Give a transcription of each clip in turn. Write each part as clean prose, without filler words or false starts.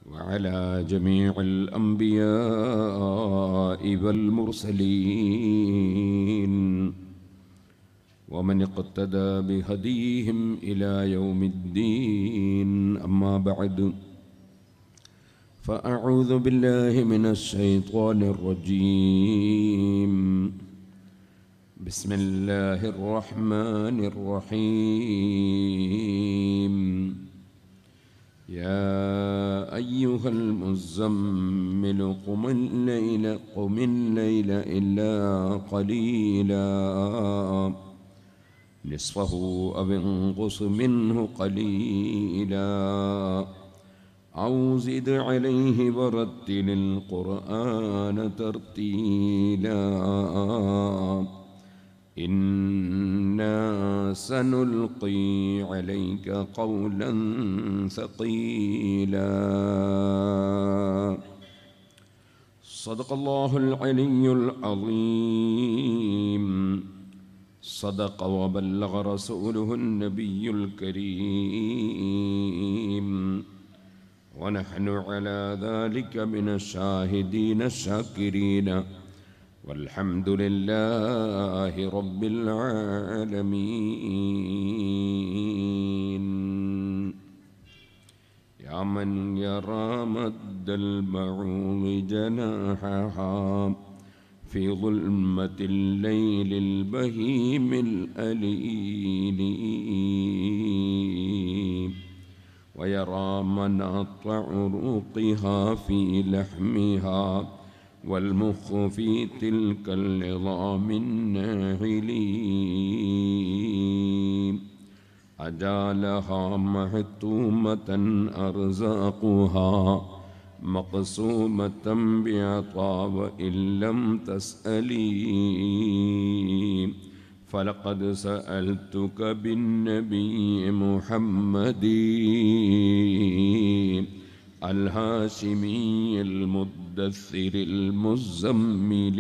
وعلى جميع الأنبياء والمرسلين ومن اقتدى بهديهم إلى يوم الدين. أما بعد، فأعوذ بالله من الشيطان الرجيم. بسم الله الرحمن الرحيم. يا أيها المزمل قم الليل إلا قليلا نصفه أو انقص منه قليلا أو زد عليه ورتل القرآن ترتيلا إنا سنلقي عليك قولا ثقيلا. صدق الله العلي العظيم. صدق وبلغ رسوله النبي الكريم، ونحن على ذلك من الشاهدين الشاكرين، والحمد لله رب العالمين. يا من يرى مد البعوض جناحها في ظلمة الليل البهيم الأليل، ويرى مناط عروقها في لحمها والمخ في تلك العظام الناعلين، أجالها محتومة أرزاقها مقسومة بعطاء وإن لم تسألي، فلقد سألتك بالنبي محمد الهاشمي المدثر المزمل،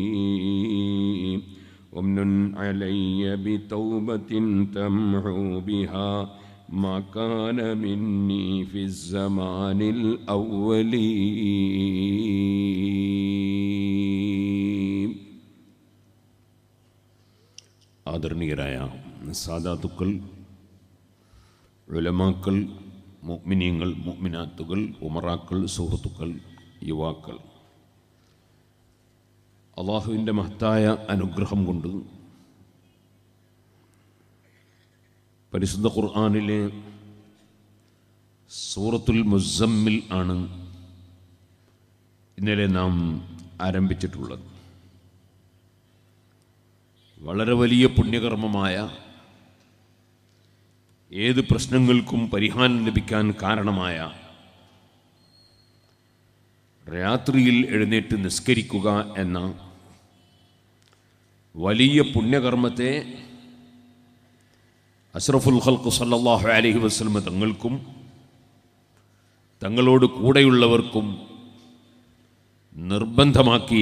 ومن علي بتوبة تمحو بها ما كان مني في الزمان الأول. ആദരണീയരായ സാദാത്തുക്കൾ, ഉലമാക്കൾ, മുഅ്മിനീങ്ങൾ, മുഅ്മിനാത്തുകൾ, ഉമറാക്കൾ, സുഹൃത്തുക്കൾ, യുവാക്കൾ, അള്ളാഹുവിൻ്റെ മഹത്തായ അനുഗ്രഹം കൊണ്ട് പരിശുദ്ധ ഖുർആനിലെ സൂറത്തുൽ മുസമ്മിൽ ആണ് ഇന്നലെ നാം ആരംഭിച്ചിട്ടുള്ളത്. വളരെ വലിയ പുണ്യകർമ്മമായ, ഏത് പ്രശ്നങ്ങൾക്കും പരിഹാരം ലഭിക്കാൻ കാരണമായ രാത്രിയിൽ എഴുന്നേറ്റ് നിസ്കരിക്കുക എന്ന വലിയ പുണ്യകർമ്മത്തെ അഷ്റഫുൽ ഖൽഖ് സല്ലല്ലാഹു അലൈഹി വസല്ലം തങ്ങൾക്കും തങ്ങളോട് കൂടെയുള്ളവർക്കും നിർബന്ധമാക്കിയ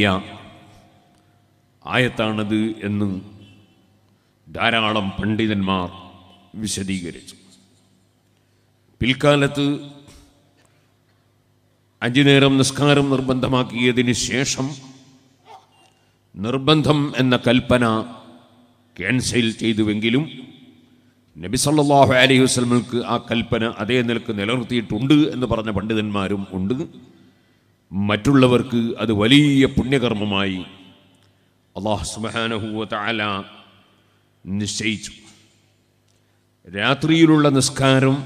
ആയത്താണത് എന്ന് ധാരാളം പണ്ഡിതന്മാർ വിശദീകരിച്ചു. പിൽക്കാലത്ത് 5 നേരം നിസ്കാരം നിർബന്ധമാക്കിയതിന് ശേഷം നിർബന്ധം എന്ന കൽപ്പന ക്യാൻസൽ ചെയ്തുവെങ്കിലും നബി സല്ലല്ലാഹു അലൈഹി വസല്ലമക്ക് ആ കൽപ്പന അതേ നിലക്ക് നിലനിർത്തിയിട്ടുണ്ട് എന്ന് പറഞ്ഞ പണ്ഡിതന്മാരും ഉണ്ട്. മറ്റുള്ളവർക്ക് അത് വലിയ പുണ്യകർമ്മമായി അല്ലാഹു സുബ്ഹാനഹു വ തആല നിശ്ചയിച്ചു. രാത്രിയിലുള്ള നിസ്കാരം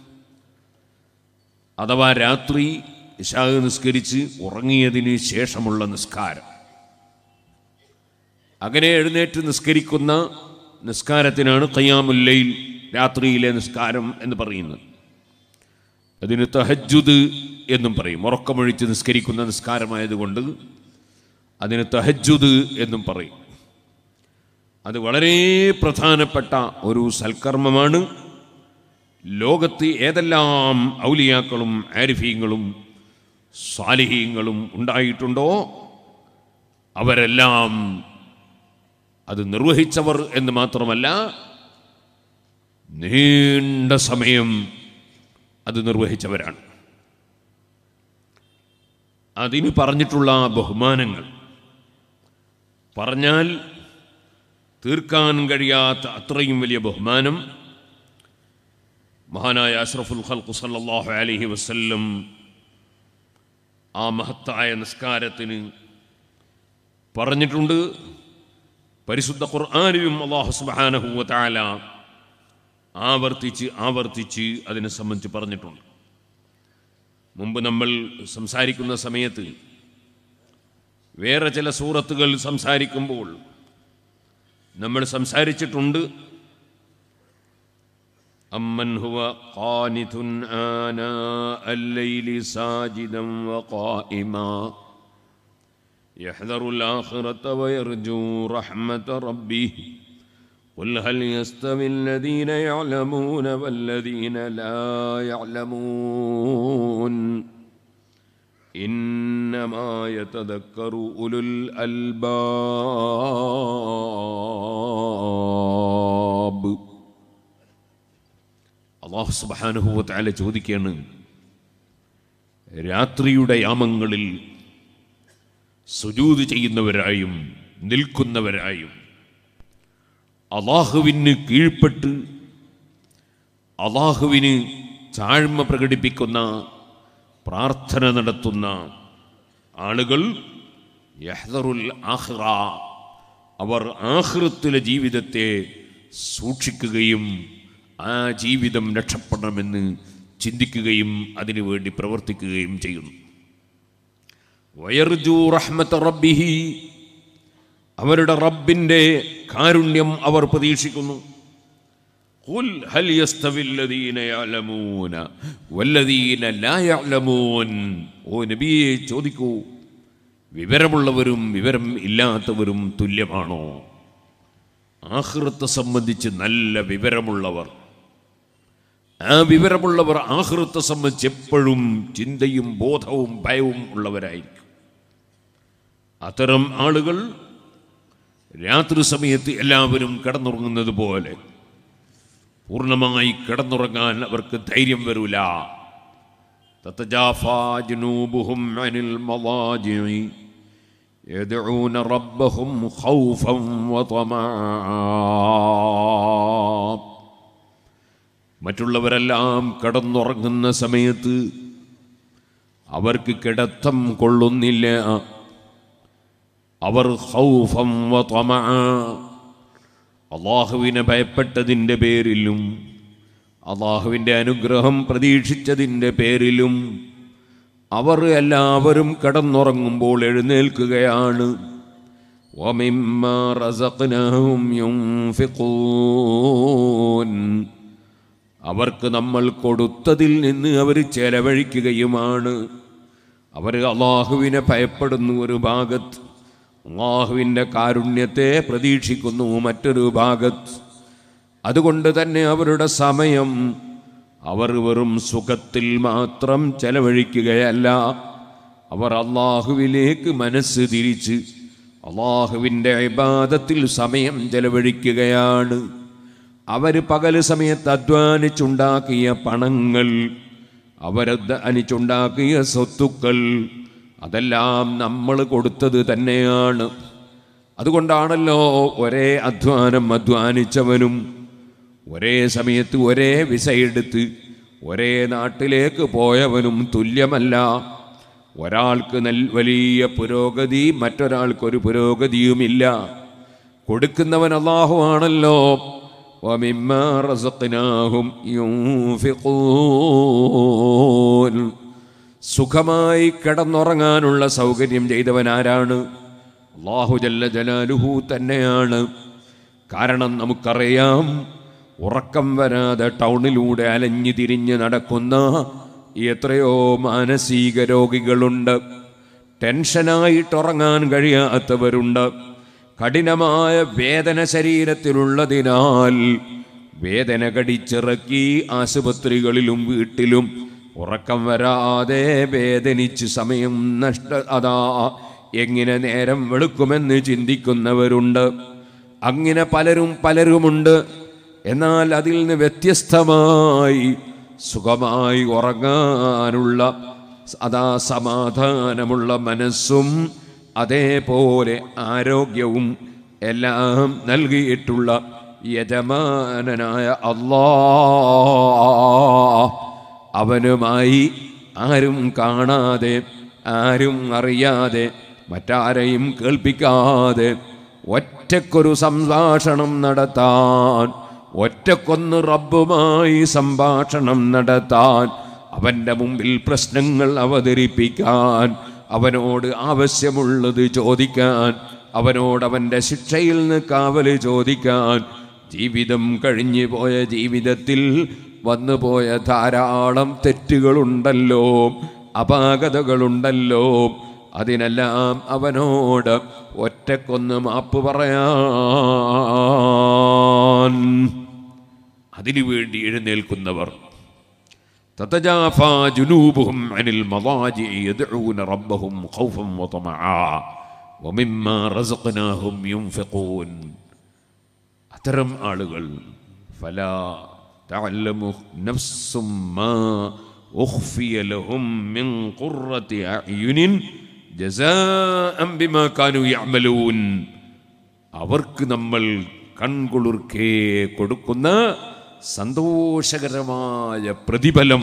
അഥവാ രാത്രി ഇശാ നിസ്കരിച്ച് ഉറങ്ങിയതിന് ശേഷമുള്ള നിസ്കാരം, അങ്ങനെ എഴുന്നേറ്റ് നിസ്കരിക്കുന്ന നിസ്കാരത്തിനാണ് ഖിയാമുൽ ലൈൽ, രാത്രിയിലെ നിസ്കാരം എന്ന് പറയുന്നത്. അതിന് തഹജ്ജുദ് എന്നും പറയും. ഉറക്കമൊഴിച്ച് നിസ്കരിക്കുന്ന നിസ്കാരമായതുകൊണ്ട് അതിന് തഹജ്ജുദ് എന്നും പറയും. അത് വളരെ പ്രധാനപ്പെട്ട ഒരു സൽക്കർമ്മമാണ്. ലോകത്ത് ഏതെല്ലാം ഔലിയാക്കളും ആരിഫീങ്ങളും സാലിഹീങ്ങളും ഉണ്ടായിട്ടുണ്ടോ അവരെല്ലാം അത് നിർവഹിച്ചവർ എന്ന് മാത്രമല്ല, നീണ്ട സമയം അത് നിർവഹിച്ചവരാണ്. അതിന് പറഞ്ഞിട്ടുള്ള ബഹുമാനങ്ങൾ പറഞ്ഞാൽ തീർക്കാൻ കഴിയാത്ത അത്രയും വലിയ ബഹുമാനം മഹാനായ അഷ്റഫുൽ ഖൽഖ് സല്ലല്ലാഹു അലൈഹി വസല്ലം ആ മഹത്തായ നിസ്കാരത്തിന് പറഞ്ഞിട്ടുണ്ട്. പരിശുദ്ധ ഖുർആനിലും അല്ലാഹു സുബ്ഹാനഹു വ തആല ആവർത്തിച്ച് അതിനെ സംബന്ധിച്ച് പറഞ്ഞിട്ടുണ്ട്. മുമ്പ് നമ്മൾ സംസാരിക്കുന്ന സമയത്ത് വേറെ ചില സൂറത്തുകൾ സംസാരിക്കുമ്പോൾ നമ്മൾ സംസാരിച്ചിട്ടുണ്ട്. അമ്മൻ ഹുവ ഖാനിതുൻ ആനാ അൽ-ലൈലി സാജിദൻ വഖായിമാ യഹ്ദറുൽ ആഖിറത വയർജൂ റഹ്മത റബ്ബിഹി ഖുൽ ഹൽ യസ്തവിൽ ലദീന യഅലമൂന വല്ലദീന ലാ യഅലമൂൻ ഇന്നമാ യതദക്കറു ഉലുൽ അൽബാബ്. അല്ലാഹു സുബ്ഹാനഹു വ തആല ചോദിക്കുകയാണ്, രാത്രിയുടെ യാമങ്ങളിൽ സുജൂദ് ചെയ്യുന്നവരായും നിൽക്കുന്നവരായും അല്ലാഹുവിന് കീഴ്പ്പെട്ട് അല്ലാഹുവിന് താഴ്മ പ്രകടിപ്പിക്കുന്ന പ്രാർത്ഥന നടത്തുന്ന ആളുകൾ യഹ്ദറുൽ ആഖിറ, അവർ ആഖിറത്തിലെ ജീവിതത്തെ സൂക്ഷിക്കുകയും ആ ജീവിതം രക്ഷപ്പെടണമെന്ന് ചിന്തിക്കുകയും അതിനുവേണ്ടി പ്രവർത്തിക്കുകയും ചെയ്യുന്നു. വയർജൂ റഹ്മത റബ്ബിഹി, അവരുടെ റബ്ബിൻ്റെ കാരുണ്യം അവർ പ്രതീക്ഷിക്കുന്നു. ഖുൽ ഹൽ യസ്തവിൽ ലദീന യഅലമൂന വല്ലദീന ലാ യഅലമൂൻ. ഓ നബിയെ ചോദിക്കൂ, വിവരമുള്ളവരും വിവരം ഇല്ലാത്തവരും തുല്യമാണോ? ആഖിറത്തെ സംബന്ധിച്ച് നല്ല വിവരമുള്ളവർ, ആ വിവരമുള്ളവർ ആഖിറത്തെ സംബന്ധിച്ച് എപ്പോഴും ചിന്തയും ബോധവും ഭയവും ഉള്ളവരായിരിക്കും. അത്തരം ആളുകൾ രാത്രി സമയത്ത് എല്ലാവരും കിടന്നുറങ്ങുന്നത് പോലെ പൂർണ്ണമായി കിടന്നുറങ്ങാൻ അവർക്ക് ധൈര്യം വരൂല. തതജാഫാ ജുനൂബുഹും അനിൽ മളാജിഇ യദ്ഊന റബ്ബഹും ഖൗഫൻ വതമആ. മറ്റുള്ളവരെല്ലാം കിടന്നുറങ്ങുന്ന സമയത്ത് അവർക്ക് കിടത്തം കൊള്ളുന്നില്ല. അവർ ഖൗഫൻ വതമആ, അള്ളാഹുവിനെ ഭയപ്പെട്ടതിൻ്റെ പേരിലും അള്ളാഹുവിൻ്റെ അനുഗ്രഹം പ്രതീക്ഷിച്ചതിൻ്റെ പേരിലും അവർ എല്ലാവരും കിടന്നുറങ്ങുമ്പോൾ എഴുന്നേൽക്കുകയാണ്. വമിമ്മാ റസഖ്നാഹും യുൻഫിഖൂൻ, അവർക്ക് നമ്മൾ കൊടുത്തതിൽ നിന്ന് അവർ ചെലവഴിക്കുകയുമാണ്. അവർ അള്ളാഹുവിനെ ഭയപ്പെടുന്നു ഒരു ഭാഗത്ത്, അള്ളാഹുവിൻ്റെ കാരുണ്യത്തെ പ്രതീക്ഷിക്കുന്നു മറ്റൊരു ഭാഗത്ത്. അതുകൊണ്ട് തന്നെ അവരുടെ സമയം അവർ വെറും സുഖത്തിൽ മാത്രം ചെലവഴിക്കുകയല്ല, അവർ അള്ളാഹുവിലേക്ക് മനസ്സ് തിരിച്ച് അള്ളാഹുവിൻ്റെ ഇബാദത്തിൽ സമയം ചെലവഴിക്കുകയാണ്. അവർ പകൽ സമയത്ത് അധ്വാനിച്ചുണ്ടാക്കിയ പണങ്ങൾ, അവരധ്വാനിച്ചുണ്ടാക്കിയ സ്വത്തുക്കൾ, അതെല്ലാം നമ്മൾ കൊടുത്തത് തന്നെയാണ്. അതുകൊണ്ടാണല്ലോ ഒരേ അധ്വാനം അധ്വാനിച്ചവനും ഒരേ സമയത്ത് ഒരേ വിസ എടുത്ത് ഒരേ നാട്ടിലേക്ക് പോയവനും തുല്യമല്ല. ഒരാൾക്ക് വലിയ പുരോഗതി, മറ്റൊരാൾക്കൊരു പുരോഗതിയുമില്ല. കൊടുക്കുന്നവൻ അല്ലാഹു ആണല്ലോ. വമിമ്മാ റസഖ്നാഹും യുൻഫിഖൂൻ, സുഖമായി കിടന്നുറങ്ങാനുള്ള സൗകര്യം ചെയ്തവൻ ആരാണ്? അല്ലാഹു ജല്ല ജലാലുഹു തന്നെയാണ്. കാരണം നമുക്കറിയാം, ഉറക്കം വരാതെ ടൗണിലൂടെ അലഞ്ഞു തിരിഞ്ഞ് നടക്കുന്ന എത്രയോ മാനസിക രോഗികളുണ്ട്. ടെൻഷനായിട്ടുറങ്ങാൻ കഴിയാത്തവരുണ്ട്. കഠിനമായ വേദന ശരീരത്തിലുള്ളതിനാൽ വേദന കടിച്ചിറക്കി ആശുപത്രികളിലും വീട്ടിലും ഉറക്കം വരാതെ വേദനിച്ച് സമയം അതാ എങ്ങനെ നേരം വെളുക്കുമെന്ന് ചിന്തിക്കുന്നവരുണ്ട്. അങ്ങനെ പലരുമുണ്ട്. എന്നാൽ അതിൽ നിന്ന് വ്യത്യസ്തമായി സുഖമായി ഉറങ്ങാനുള്ള അതാ സമാധാനമുള്ള മനസ്സും അതേപോലെ ആരോഗ്യവും എല്ലാം നൽകിയിട്ടുള്ള യജമാനനായ അല്ലാഹ്, അവനുമായി ആരും കാണാതെ ആരും അറിയാതെ മറ്റാരെയും കേൾപ്പിക്കാതെ ഒറ്റക്കൊരു സംഭാഷണം നടത്താൻ, ഒറ്റക്കൊന്ന് റബ്ബുമായി സംഭാഷണം നടത്താൻ, അവൻ്റെ മുമ്പിൽ പ്രശ്നങ്ങൾ അവതരിപ്പിക്കാൻ, അവനോട് ആവശ്യമുള്ളത് ചോദിക്കാൻ, അവനോട് അവൻ്റെ ശിക്ഷയിൽ നിന്ന് കാവൽ ചോദിക്കാൻ. ജീവിതം കഴിഞ്ഞു പോയ ജീവിതത്തിൽ വന്നുപോയ ധാരാളം തെറ്റുകളുണ്ടല്ലോ, അപാകതകളുണ്ടല്ലോ. അതിനെല്ലാം അവനോട് ഒറ്റക്കൊന്ന് മാപ്പ് പറയാൻ അതിനു വേണ്ടി എഴുന്നേൽക്കുന്നവർ. തതജാഫാ ജുനൂബുഹും അനിൽ മളാജിഇ യദ്ഊന റബ്ബഹും ഖൗഫൻ വതമആ വമിമ്മാ റസഖ്നാഹും യുൻഫിഖൂൻ. അത്തരം ആളുകൾ ഫലാ തഅലമു നഫ്സും മാ ഉഖ്ഫിയ ലഹും മിൻ ഖുർറതി അഅ്യുനിൻ ജസാഅൻ ബിമാ കാനൂ യഅമലൂൻ. അവർക്ക് നമ്മൾ കൺകുളിർക്കേ കൊടുക്കുന്ന സന്തോഷകരമായ പ്രതിഫലം,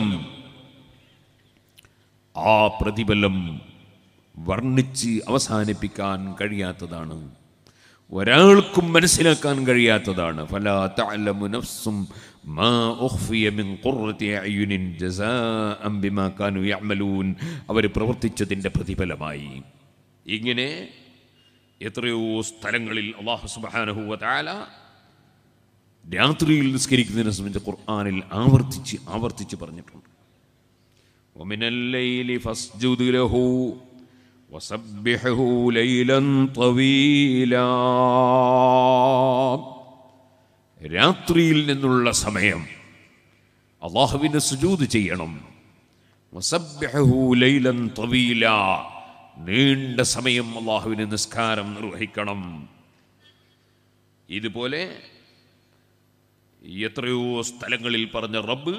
ആ പ്രതിഫലം വർണ്ണിച്ച് അവസാനിപ്പിക്കാൻ കഴിയാത്തതാണ്, ഒരാൾക്കും മനസ്സിലാക്കാൻ കഴിയാത്തതാണ്. ഫലാ തഅലമു നഫ്സും മാ ഉഖ്ഫിയ മിൻ ഖുർറതി അഅ്യുനിൻ ജസാഅൻ ബിമാ കാനൂ യഅമലൂൻ. അവർ പ്രവർത്തിച്ചതിൻ്റെ പ്രതിഫലമായി. ഇങ്ങനെ എത്രയോ സ്ഥലങ്ങളിൽ അല്ലാഹു സുബ്ഹാനഹു വ തആല രാത്രിയിൽ നിസ്കരിക്കുന്നതിനെ സംബന്ധിച്ച് ഖുർആനിൽ ആവർത്തിച്ച് പറഞ്ഞിട്ടുണ്ട്. വമിനൽ ലൈലി ഫസ്ജുദ് ലഹു വസബ്ബിഹു ലൈലൻ തവീലാ. രാത്രിയിൽ നിന്നുള്ള സമയം അല്ലാഹുവിന് സുജൂദ് ചെയ്യണം. വസബ്ബിഹു ലൈലൻ തവീലാ, നീണ്ട സമയം അല്ലാഹുവിന് നിസ്കാരം നിർവഹിക്കണം. ഇതുപോലെ എത്രയോ സ്ഥലങ്ങളിൽ പറഞ്ഞ റബ്ബ്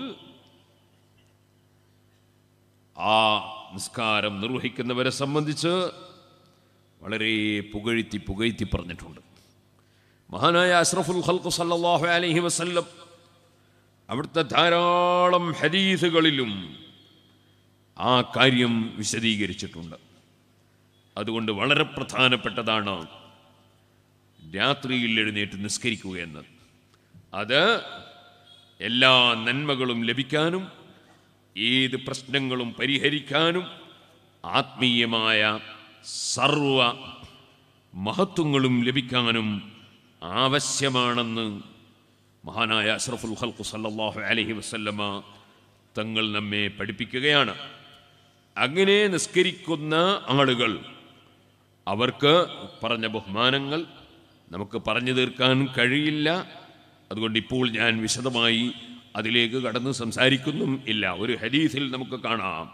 ആ നിസ്കാരം നിർവഹിക്കുന്നവരെ സംബന്ധിച്ച് വളരെ പുകഴ്ത്തി പറഞ്ഞിട്ടുണ്ട്. മഹാനായ അഷ്റഫുൽ ഖൽഖ് സല്ലല്ലാഹു അലൈഹി വസല്ലം അവിടുത്തെ ധാരാളം ഹദീസുകളിലും ആ കാര്യം വിശദീകരിച്ചിട്ടുണ്ട്. അതുകൊണ്ട് വളരെ പ്രധാനപ്പെട്ടതാണ് രാത്രിയിൽ എഴുന്നേറ്റ് നിസ്കരിക്കുക എന്നത്. അത് എല്ലാ നന്മകളും ലഭിക്കാനും ഏത് പ്രശ്നങ്ങളും പരിഹരിക്കാനും ആത്മീയമായ സർവ മഹത്വങ്ങളും ലഭിക്കാനും ആവശ്യമാണെന്ന് മഹാനായ അഷ്റഫുൽ ഖൽഖ് സല്ലല്ലാഹു അലൈഹി വസല്ലമ തങ്ങൾ നമ്മെ പഠിപ്പിക്കുകയാണ്. അങ്ങനെ നിസ്കരിക്കുന്ന ആളുകൾ, അവർക്ക് പറഞ്ഞ ബഹുമാനങ്ങൾ നമുക്ക് പറഞ്ഞു തീർക്കാൻ കഴിയില്ല. അതുകൊണ്ട് ഇപ്പോൾ ഞാൻ വിശദമായി അതിലേക്ക് കടന്ന് സംസാരിക്കുന്നും ഇല്ല. ഒരു ഹദീസിൽ നമുക്ക് കാണാം,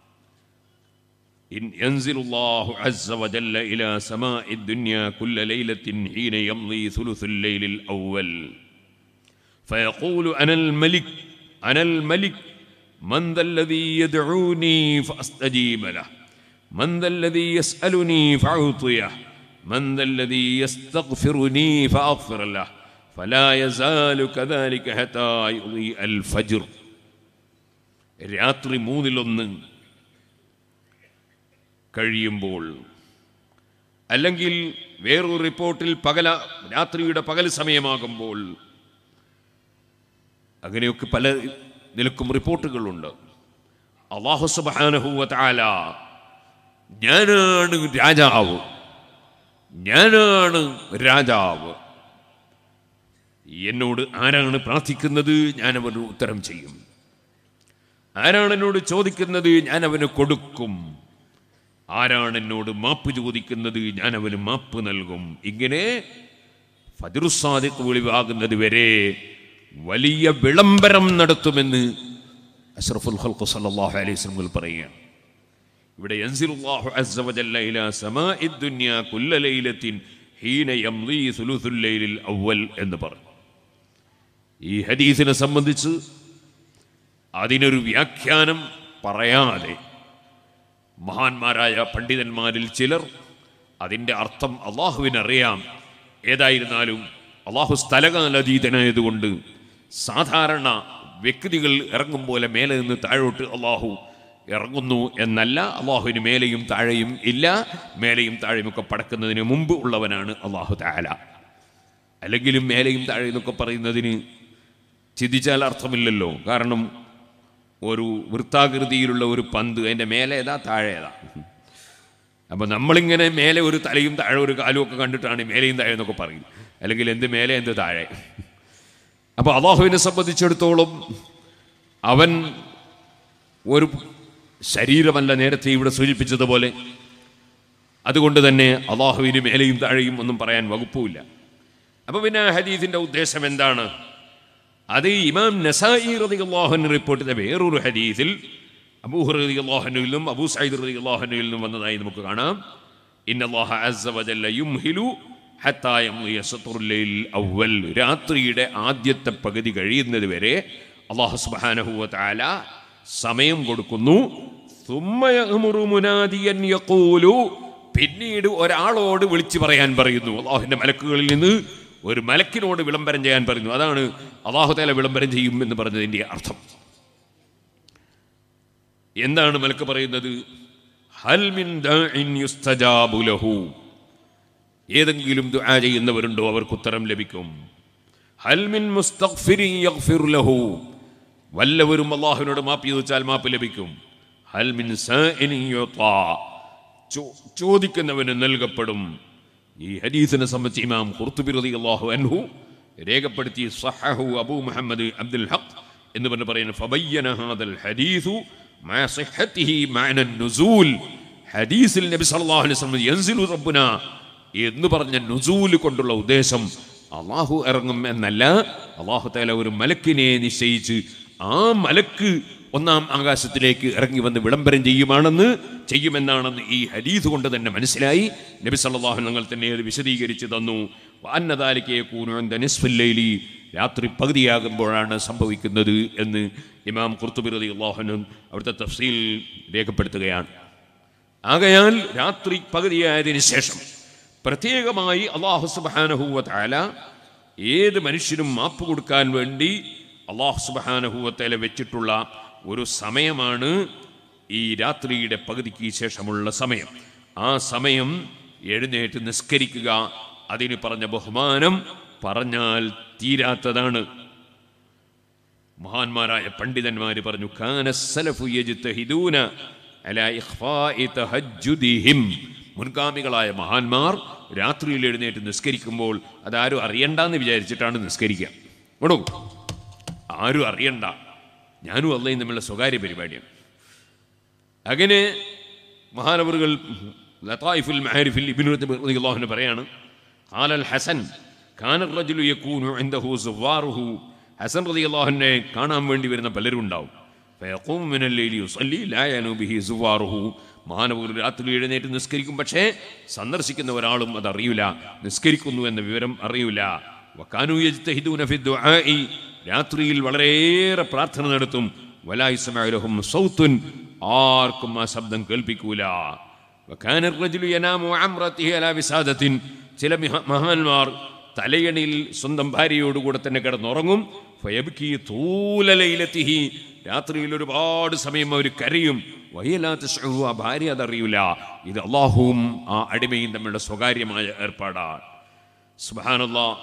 യൻസിലുല്ലാഹു അസ്സ വജല്ല ഇലാ സമാഇ ദുനിയ കുല്ല ലൈലത്തിൻ ഹീന യംളി സുലുസുൽ ലൈലിൽ അവ്വൽ ഫയഖൂലു അനൽ മലിക് മൻ ദല്ലദീ യദ്ഊനി ഫഅസ്തജീബ ലഹു മൻ ദല്ലദീ യസ്അലുനി ഫഅഉതിയഹു മൻ ദല്ലദീ യസ്തഗ്ഫിറുനി ഫഅഗ്ഫിർ ലഹു فلا يزال كذلك حتى يضيء الفجر. രാത്രി 1/3 കഴിയുമ്പോൾ, അല്ലെങ്കിൽ വേറൊരു റിപ്പോർട്ടിൽ രാത്രിയുടെ പകൽ സമയമാകുമ്പോൾ, അങ്ങനെയൊക്കെ പല നിലക്കും റിപ്പോർട്ടുകളുണ്ട്. അല്ലാഹു സുബ്ഹാനഹു വ തആല ഞാനാണ് രാജാവ്, എന്നോട് ആരാണ് പ്രാർത്ഥിക്കുന്നത് ഞാൻ അവന് ഉത്തരം ചെയ്യും, ആരാണ് എന്നോട് ചോദിക്കുന്നത് ഞാൻ അവന് കൊടുക്കും, ആരാണ് എന്നോട് മാപ്പ് ചോദിക്കുന്നത് ഞാൻ അവന് മാപ്പ് നൽകും. ഇങ്ങനെ ഫജ്റു സാദിഖ് വെളിവാകുന്നത് വരെ വലിയ വിളംബരം നടത്തുമെന്ന് അഷ്റഫുൽ ഖൽഖ് സല്ലല്ലാഹു അലൈഹി വസല്ലം പറയുകയാണ്. ഇവിടെ യൻസിലുല്ലാഹു അസ്സ വജല്ല ഇലാ സമാഇ ദുനിയ കുല്ല ലൈലത്തിൻ ഹീന യംളി സുലുസുൽ ലൈലിൽ അവ്വൽ എന്ന് പറഞ്ഞു. ഈ ഹദീസിനെ സംബന്ധിച്ച് അതിനൊരു വ്യാഖ്യാനം പറയാതെ മഹാന്മാരായ പണ്ഡിതന്മാരിൽ ചിലർ അതിൻ്റെ അർത്ഥം അള്ളാഹുവിനറിയാം. ഏതായിരുന്നാലും അള്ളാഹു സ്ഥലകാലതീതനായതുകൊണ്ട് സാധാരണ വ്യക്തികൾ ഇറങ്ങും പോലെ മേലെ നിന്ന് താഴോട്ട് അള്ളാഹു ഇറങ്ങുന്നു എന്നല്ല. അള്ളാഹുവിന് മേലെയും താഴെയും ഇല്ല. മേലെയും താഴെയും ഒക്കെ പടക്കുന്നതിന് മുമ്പ് ഉള്ളവനാണ് അള്ളാഹു തആല. അല്ലെങ്കിലും മേലെയും താഴെയും എന്നൊക്കെ പറയുന്നതിന് ചിന്തിച്ചാൽ അർത്ഥമില്ലല്ലോ. കാരണം ഒരു വൃത്താകൃതിയിലുള്ള ഒരു പന്ത്, അതിൻ്റെ മേലെ ഏതാ താഴെ ഏതാ. അപ്പം നമ്മളിങ്ങനെ മേലെ ഒരു തലയും താഴെ ഒരു കാലും ഒക്കെ കണ്ടിട്ടാണ് മേലെയും താഴെ എന്നൊക്കെ പറയും. അല്ലെങ്കിൽ എന്ത് മേലെ എന്ത് താഴെ. അപ്പോൾ അള്ളാഹുവിനെ സംബന്ധിച്ചിടത്തോളം അവൻ ഒരു ശരീരമല്ല, നേരത്തെ ഇവിടെ സൂചിപ്പിച്ചതുപോലെ. അതുകൊണ്ട് തന്നെ അള്ളാഹുവിന് മേലെയും താഴെയും ഒന്നും പറയാൻ വകുപ്പുമില്ല. അപ്പോൾ പിന്നെ ഹദീസിൻ്റെ ഉദ്ദേശം എന്താണ്? അത് ഇമാം നസായി റളിയല്ലാഹു അൻഹു റിപ്പോർട്ട് ചെയ്ത വേറൊരു ഹദീസിൽ അബൂ ഹുറൈറ റളിയല്ലാഹു അൻഹുവിൽ നിന്നും അബൂ സഈദ് റളിയല്ലാഹു അൻഹുവിൽ നിന്നും വന്നതായി നമുക്ക് കാണാം. ഇന്നല്ലാഹ അസ്സ വജല്ല യുംഹിലു ഹത്താ യംളിയ ശത്റുൽ ലൈൽ അവ്വൽ. രാത്രിയുടെ ആദ്യത്തെ പകുതി കഴിയുന്നത് വരെ അല്ലാഹു സുബ്ഹാനഹു വ തആല സമയം കൊടുക്കുന്നു. സുമ്മ യഅ്മുറു മുനാദിയൻ യഖൂലു. പിന്നീട് ഒരാളോട് വിളിച്ചു പറയാൻ പറയുന്നു. അല്ലാഹുവിൻ്റെ മലക്കുകളിൽ നിന്ന് ഒരു മലക്കിനോട് വിളംബരം ചെയ്യാൻ പറയുന്നു. അതാണ് അല്ലാഹു തആല വിളംബരം ചെയ്യും എന്ന് പറഞ്ഞതിൻ്റെ അർത്ഥം. എന്താണ് മലക്ക് പറയുന്നത്? ഹൽ മിൻ ദാഇൻ യുസ്തജാബു ലഹു. ഏതെങ്കിലും ദുആ ചെയ്യുന്നവരുണ്ടോ അവർക്ക് ഉത്തരം ലഭിക്കും. ഹൽ മിൻ മുസ്തഗ്ഫിരിൻ യഗ്ഫിറു ലഹു. വല്ലവരും അല്ലാഹുവിനോട് മാപ്പ് ചോദിച്ചാൽ മാപ്പ് ലഭിക്കും. ഹൽ മിൻ സാഇൻ യുതാ. ചോദിക്കുന്നവന് നൽകപ്പെടും. ഈ ഹദീസിനെ സംബന്ധിച്ച് ഇമാം ഖുർത്തുബി റളിയല്ലാഹു അൻഹു രേഖപ്പെടുത്തി സഹഹു അബൂ മുഹമ്മദ് അബ്ദുൽ ഹഖ് എന്ന് പറഞ്ഞ് പറയുന്നത് ഫബയ്യന ഹാദൽ ഹദീസു മാ സിഹ്ഹതിഹി മഅന നുസൂൽ. ഹദീസിൽ നബി സല്ലല്ലാഹു അലൈഹി വസല്ലം യൻസിലു റബ്ബുന എന്ന് പറഞ്ഞ നുസൂൽ കൊണ്ടുള്ള ഉദ്ദേശം അള്ളാഹു ഇറങ്ങും എന്നല്ല. അള്ളാഹു തആല ഒരു മലക്കിനെ നിശ്ചയിച്ച് ആ മലക്ക് ഒന്നാം ആകാശത്തിലേക്ക് ഇറങ്ങി വന്ന് വിളംബരം ചെയ്യുമെന്നാണെന്ന് ഈ ഹദീസ് കൊണ്ട് തന്നെ മനസ്സിലായി. നബി സല്ലല്ലാഹു അലൈഹി വസല്ലം തന്നെ അത് വിശദീകരിച്ച് തന്നു. വഅന്ന ദാലിക യകൂനു ഇൻദ നിസ്ഫിൽ ലൈലി. രാത്രി പകുതിയാകുമ്പോഴാണ് സംഭവിക്കുന്നത് എന്ന് ഇമാം ഖുർത്തുബി റളിയല്ലാഹു അൻഹു അവിടുത്തെ തഫ്സീൽ രേഖപ്പെടുത്തുകയാണ്. ആകയാൽ രാത്രി പകുതിയായതിനു ശേഷം പ്രത്യേകമായി അല്ലാഹു സുബ്ഹാനഹു വ തആല ഏത് മനുഷ്യനും മാപ്പ് കൊടുക്കാൻ വേണ്ടി അല്ലാഹു സുബ്ഹാനഹു വ തആല വെച്ചിട്ടുള്ള ഒരു സമയമാണ് ഈ രാത്രിയുടെ പകുതിക്ക് ശേഷമുള്ള സമയം. ആ സമയം എഴുന്നേറ്റ് നിസ്കരിക്കുക, അതിന് പറഞ്ഞ ബഹുമാനം പറഞ്ഞാൽ തീരാത്തതാണ്. മഹാന്മാരായ പണ്ഡിതന്മാർ പറഞ്ഞു, കാന സലഫു യജ്തഹിദൂന അലാ ഇഖ്ഫാഇ തഹജ്ജുദിഹിം. മുൻഗാമികളായ മഹാന്മാർ രാത്രിയിൽ എഴുന്നേറ്റ് നിസ്കരിക്കുമ്പോൾ അതാരും അറിയണ്ടെന്ന് വിചാരിച്ചിട്ടാണ് നിസ്കരിക്കുക. കേട്ടോ, ആരും അറിയണ്ട, ഞാനും അള്ളയും തമ്മിലുള്ള സ്വകാര്യ പരിപാടിയാണ്. അങ്ങനെ മഹാനവറുകൾ ലതായിഫുൽ മആരിഫിൽ ഇബ്നു റളിയല്ലാഹു അൻഹു പറയാണ്, ഖാലൽ ഹസൻ കാന റജുലു യകൂനു ഇൻദഹു സുവാറുഹു. ഹസൻ റളിയല്ലാഹു അൻഹുവിനെ കാണാൻ വേണ്ടി വരുന്ന പലരും ഉണ്ടാവും. ഫയഖൂമു മിനൽ ലൈലി യുസല്ലി ലാ യനു ബിഹി സുവാറുഹു. മഹാനവറുകൾ രാത്രി എഴുന്നേറ്റ് നിസ്കരിക്കും, പക്ഷേ സന്ദർശിക്കുന്ന ഒരാളും അതറിയില്ല, നിസ്കരിക്കുന്നു എന്ന വിവരം അറിയില്ല. വകാനു യജ്തഹിദൂന ഫി ദുആഇ. രാത്രിയിൽ വളരെയേറെ പ്രാർത്ഥന നടത്തും. വലാ യസ്മഉ ലഹും സൗത്തുൻ. ആർക്കും ആ ശബ്ദം കേൾപ്പിക്കൂല. വകാന റജുലു യനാമു അംറതിഹി അലാ വിസാദത്തിൻ. ചില മഹാന്മാർ തലയണിയിൽ സ്വന്തം ഭാര്യയോടുകൂടെ തന്നെ കിടന്നുറങ്ങും. ഫയബ്കി തൂല ലൈലതിഹി. രാത്രിയിൽ ഒരുപാട് സമയം അവർ കരയും. വഹിയലാ തസ്ഉ. ആ ഭാര്യ അതറിയില്ല. ഇത് അല്ലാഹുവും ആ അടിമയും തമ്മിലുള്ള സ്വകാര്യമായ ഏർപ്പാടാണ്. സുബ്ഹാനല്ലാഹ്.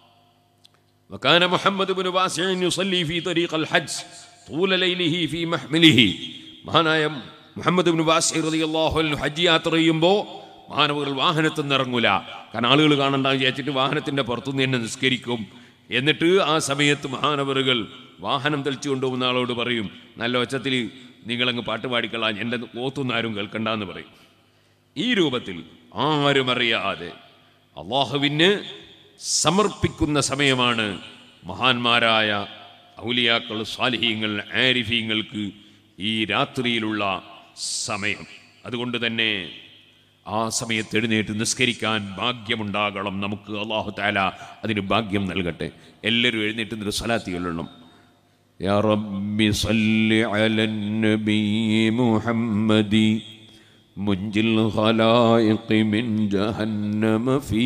وكان محمد بن واسع يصلي في طريق الحج طول ليله في محمله. മഹാനായ മുഹമ്മദ് ഇബ്നു വാസിഅ റളിയല്ലാഹു അൻഹു ഹജ്ജ് യാത്ര ചെയ്യുമ്പോൾ മഹാനവറുകൾ വാഹനത്തിൽ നിന്ന് ഇറങ്ങൂല. കാരണം ആളുകൾ കാണണ്ടെന്ന് വിചാരിച്ചിട്ട് വാഹനത്തിൻ്റെ പുറത്തുനിന്ന് തന്നെ നിസ്കരിക്കും. എന്നിട്ട് ആ സമയത്ത് മഹാനവറുകൾ വാഹനം തെളിച്ചു കൊണ്ടുപോകുന്ന ആളോട് പറയും, നല്ല ഒച്ചത്തിൽ നിങ്ങളങ്ങ് പാട്ട് പാടിക്കളാൻ, എൻ്റെ ഓത്തൊന്നും ആരും കേൾക്കണ്ടെന്ന് പറയും. ഈ രൂപത്തിൽ ആരും അറിയാതെ അല്ലാഹുവിന് സമർപ്പിക്കുന്ന സമയമാണ് മഹാന്മാരായ ഔലിയാക്കൾ, സാലിഹീങ്ങൾ, ആരിഫീങ്ങൾക്ക് ഈ രാത്രിയിലുള്ള സമയം. അതുകൊണ്ട് തന്നെ ആ സമയത്ത് എഴുന്നേറ്റ് നിസ്കരിക്കാൻ ഭാഗ്യമുണ്ടാകണം നമുക്ക്. അല്ലാഹു തആല അതിന് ഭാഗ്യം നൽകട്ടെ. എല്ലാവരും എഴുന്നേറ്റ് നിന്നിട്ട് സ്വലാത്ത് ചൊല്ലണം. യാ റബ്ബി സല്ലി അലൻ നബി മുഹമ്മദി മുൻജിൽ ഖലായിഖി മിൻ ജഹന്നമ ഫീ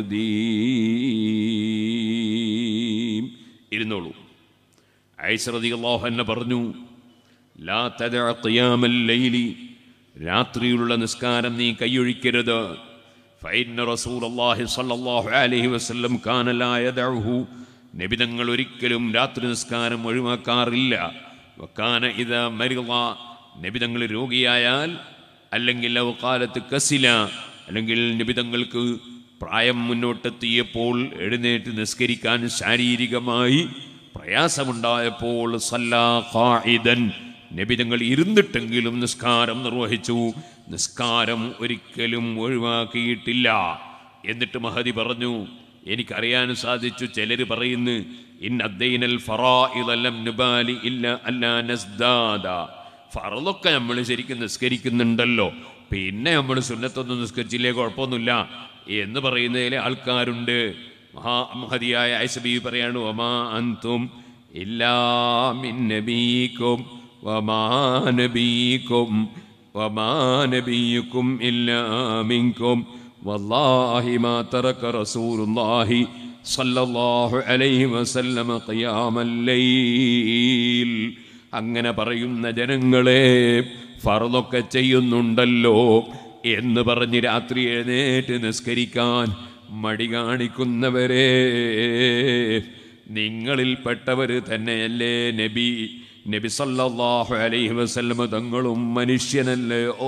ഖദീം. ഇരുന്നോളൂ. ആയിഷ റളിയല്ലാഹു അൻഹ പറഞ്ഞു, ലാ തദഅ ഖിയാമൽ ലൈലി, രാത്രിയിലുള്ള നിസ്കാരം നീ കൈയൊഴിക്കരുത്. ഫഇന്ന റസൂലുള്ളാഹി സ്വല്ലല്ലാഹു അലൈഹി വസല്ലം കാന ലാ യദഉഹു, നബി തങ്ങൾ ഒരിക്കലും രാത്രി നിസ്കാരം ഒഴിവാക്കാറില്ല. വകാന ഇദാ മരിള, നബി തങ്ങൾ രോഗിയായാൽ, അല്ലെങ്കിൽ ഔഖാലത്ത് കസില, അല്ലെങ്കിൽ നബി തങ്ങൾക്ക് പ്രായം മുന്നോട്ടെത്തിയപ്പോൾ എഴുന്നേറ്റ് നിസ്കരിക്കാൻ ശാരീരികമായി പ്രയാസമുണ്ടായപ്പോൾ സല്ലാ ഖാഇദൻ, നബി തങ്ങൾ ഇരുന്നിട്ടെങ്കിലും നിസ്കാരം നിർവഹിച്ചു. നിസ്കാരം ഒരിക്കലും ഒഴിവാക്കിയിട്ടില്ല. എന്നിട്ട് മഹദി പറഞ്ഞു, എനിക്കറിയാൻ സാധിച്ചു, ചിലർ പറയുന്നു ഇന്നദ്ദൈനൽ ഫറാഇദ ലം നുബാലി ഇല്ല അല്ലാ നസ്ദാദ, ഫറളൊക്കെ നമ്മൾ ശരിക്കും നിസ്കരിക്കുന്നുണ്ടല്ലോ, പിന്നെ നമ്മൾ സുന്നത്തൊന്നും നിസ്കരിച്ചില്ലേ കുഴപ്പമൊന്നുമില്ല എന്ന് പറയുന്നതിലെ ആൾക്കാരുണ്ട്. മഹദിയായ ആയിഷ ബീവി പറയാണ്, വമാ അൻതും ഇല്ലാ മിൻ നബീക്കും വമാ നബീക്കും വമാ നബിയുക്കും ഇല്ലാ മിൻകും വല്ലാഹി മാ തറക റസൂലുള്ളാഹി സല്ലല്ലാഹു അലൈഹി വസല്ലം ഖിയാമൽ ലൈൽ. അങ്ങനെ പറയുന്ന ജനങ്ങളെ, ഫർളൊക്കെ ചെയ്യുന്നുണ്ടല്ലോ എന്ന് പറഞ്ഞ് രാത്രി എഴുന്നേറ്റ് നിസ്കരിക്കാൻ മടി കാണിക്കുന്നവരെ, നിങ്ങളിൽപ്പെട്ടവർ തന്നെയല്ലേ നബി സല്ലല്ലാഹു അലൈഹി വസല്ലം തങ്ങളും മനുഷ്യനല്ലയോ?